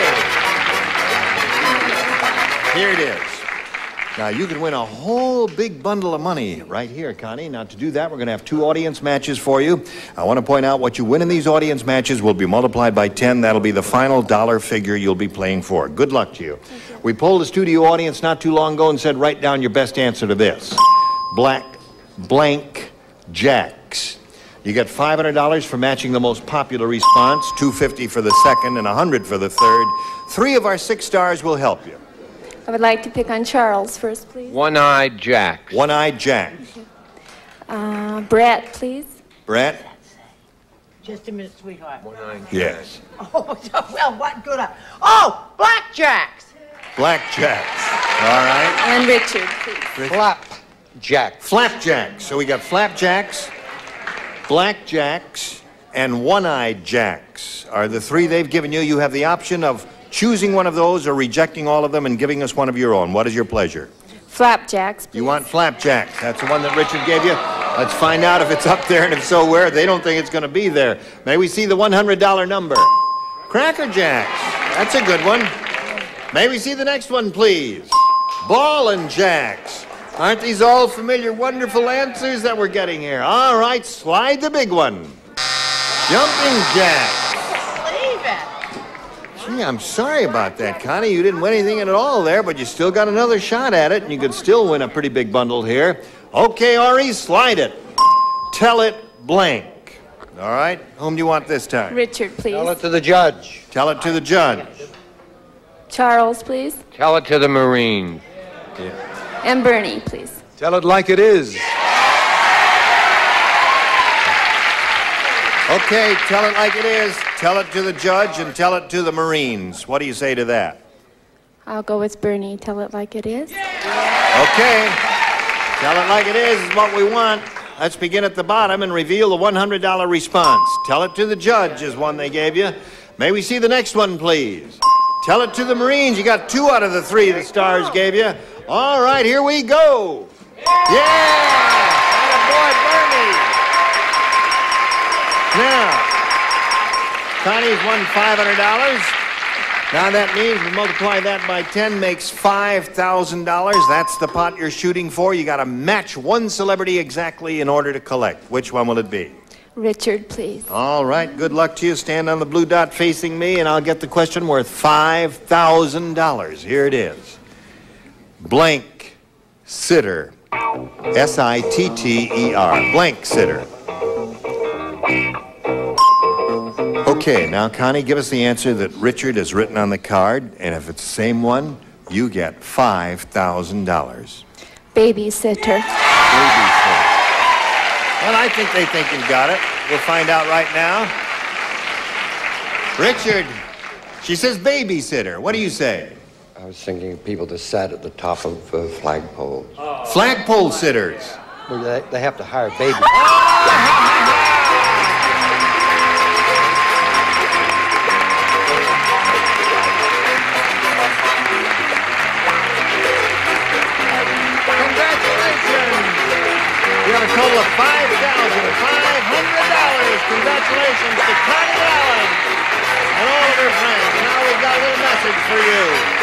[SPEAKER 2] Here it is. Now, you can win a whole big bundle of money right here, Connie. Now, to do that, we're going to have two audience matches for you. I want to point out what you win in these audience matches will be multiplied by ten. That'll be the final dollar figure you'll be playing for. Good luck to you. you. We polled the studio audience not too long ago and said, write down your best answer to this. Black blank jacks. You get five hundred dollars for matching the most popular response, two hundred fifty dollars for the second, and one hundred dollars for the third. Three of our six stars will help you.
[SPEAKER 7] I would like to pick on Charles first, please.
[SPEAKER 11] One-eyed Jack.
[SPEAKER 2] One-eyed Jack.
[SPEAKER 7] Uh, Brett, please.
[SPEAKER 2] Brett?
[SPEAKER 14] Just a minute, sweetheart.
[SPEAKER 11] One-eyed Jack.
[SPEAKER 2] Yes.
[SPEAKER 14] Oh, well, what good I... Oh, blackjacks.
[SPEAKER 2] Blackjacks. All right.
[SPEAKER 7] And Richard, please.
[SPEAKER 2] Richard.
[SPEAKER 19] Flapjack.
[SPEAKER 2] Flapjacks. So we got flapjacks, blackjacks, and one-eyed jacks are the three they've given you. You have the option of choosing one of those or rejecting all of them and giving us one of your own. What is your pleasure?
[SPEAKER 7] Flapjacks, please.
[SPEAKER 2] You want flapjacks. That's the one that Richard gave you. Let's find out if it's up there, and if so, where. They don't think it's going to be there. May we see the one hundred dollar number? Cracker Jacks. That's a good one. May we see the next one, please? Ball and Jacks. Aren't these all familiar, wonderful answers that we're getting here? All right, slide the big one. Jumping Jacks. Gee, I'm sorry about that, Connie. You didn't win anything at all there, but you still got another shot at it, and you could still win a pretty big bundle here. Okay, Ari, slide it. Tell it blank. All right? Whom do you want this time?
[SPEAKER 7] Richard, please.
[SPEAKER 19] Tell it to the judge.
[SPEAKER 2] Tell it to the judge.
[SPEAKER 7] Charles, please.
[SPEAKER 11] Tell it to the Marines.
[SPEAKER 2] Yeah.
[SPEAKER 7] And Bernie, please.
[SPEAKER 13] Tell it like it is.
[SPEAKER 2] Okay, tell it like it is. Tell it to the judge and tell it to the Marines. What do you say to that?
[SPEAKER 7] I'll go with Bernie. Tell it like it is.
[SPEAKER 2] Okay. Tell it like it is is what we want. Let's begin at the bottom and reveal the one hundred dollar response. Tell it to the judge is one they gave you. May we see the next one, please? Tell it to the Marines. You got two out of the three the stars gave you. All right, here we go. Yeah! Attaboy, Bernie! Now, Connie's won five hundred dollars. Now that means we multiply that by ten makes five thousand dollars. That's the pot you're shooting for. You got to match one celebrity exactly in order to collect. Which one will it be?
[SPEAKER 7] Richard, please.
[SPEAKER 2] All right, good luck to you. Stand on the blue dot facing me, and I'll get the question worth five thousand dollars. Here it is. Blank sitter. S I T T E R. Blank sitter. Okay, now, Connie, give us the answer that Richard has written on the card, and if it's the same one, you get five thousand dollars.
[SPEAKER 7] Babysitter.
[SPEAKER 2] Babysitter. Well, I think they think you've got it. We'll find out right now. Richard, she says babysitter. What do you say?
[SPEAKER 19] I was thinking of people that sat at the top of uh, flagpoles.
[SPEAKER 2] Oh. Flagpole sitters.
[SPEAKER 19] Well, they, they have to hire babies.
[SPEAKER 2] You have a total of five thousand five hundred dollars to
[SPEAKER 16] congratulations to Connie Allen and all of her friends. Now we've got a little message for you.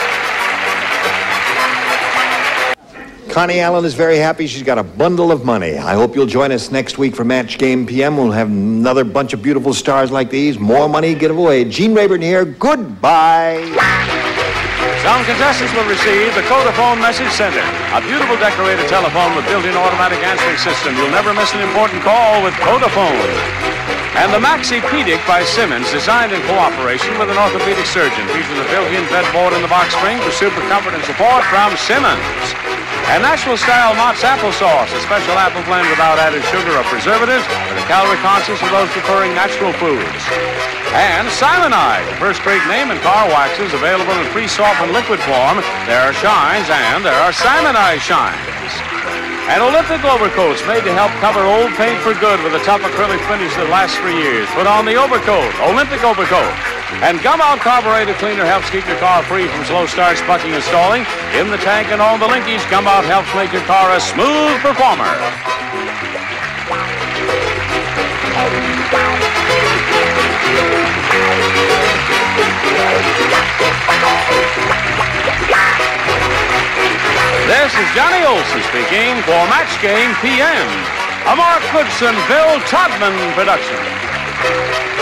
[SPEAKER 2] Connie Allen is very happy. She's got a bundle of money. I hope you'll join us next week for Match Game P M. We'll have another bunch of beautiful stars like these. More money giveaway. Gene Rayburn here. Goodbye.
[SPEAKER 1] Some contestants will receive the Codaphone Message Center, a beautiful decorated telephone with built-in automatic answering system. You'll never miss an important call with Codaphone. And the Maxi-Pedic by Simmons, designed in cooperation with an orthopedic surgeon, featuring a built-in bedboard in the box spring for super comfort and support from Simmons. And National Style Mott's Applesauce, a special apple blend without added sugar or preservatives, and a calorie conscious for those preferring natural foods. And Simonide, the first great name in car waxes, available in pre-softened liquid form. There are shines and there are Simonide shines. And Olympic overcoats made to help cover old paint for good with a tough acrylic finish that lasts for years. Put on the overcoat, Olympic overcoat. And Gum-Out Carburetor Cleaner helps keep your car free from slow starts, bucking, and stalling. In the tank and all the linkages, Gum-Out helps make your car a smooth performer. This is Johnny Olson speaking for Match Game P M, a Mark Goodson, Bill Todman production.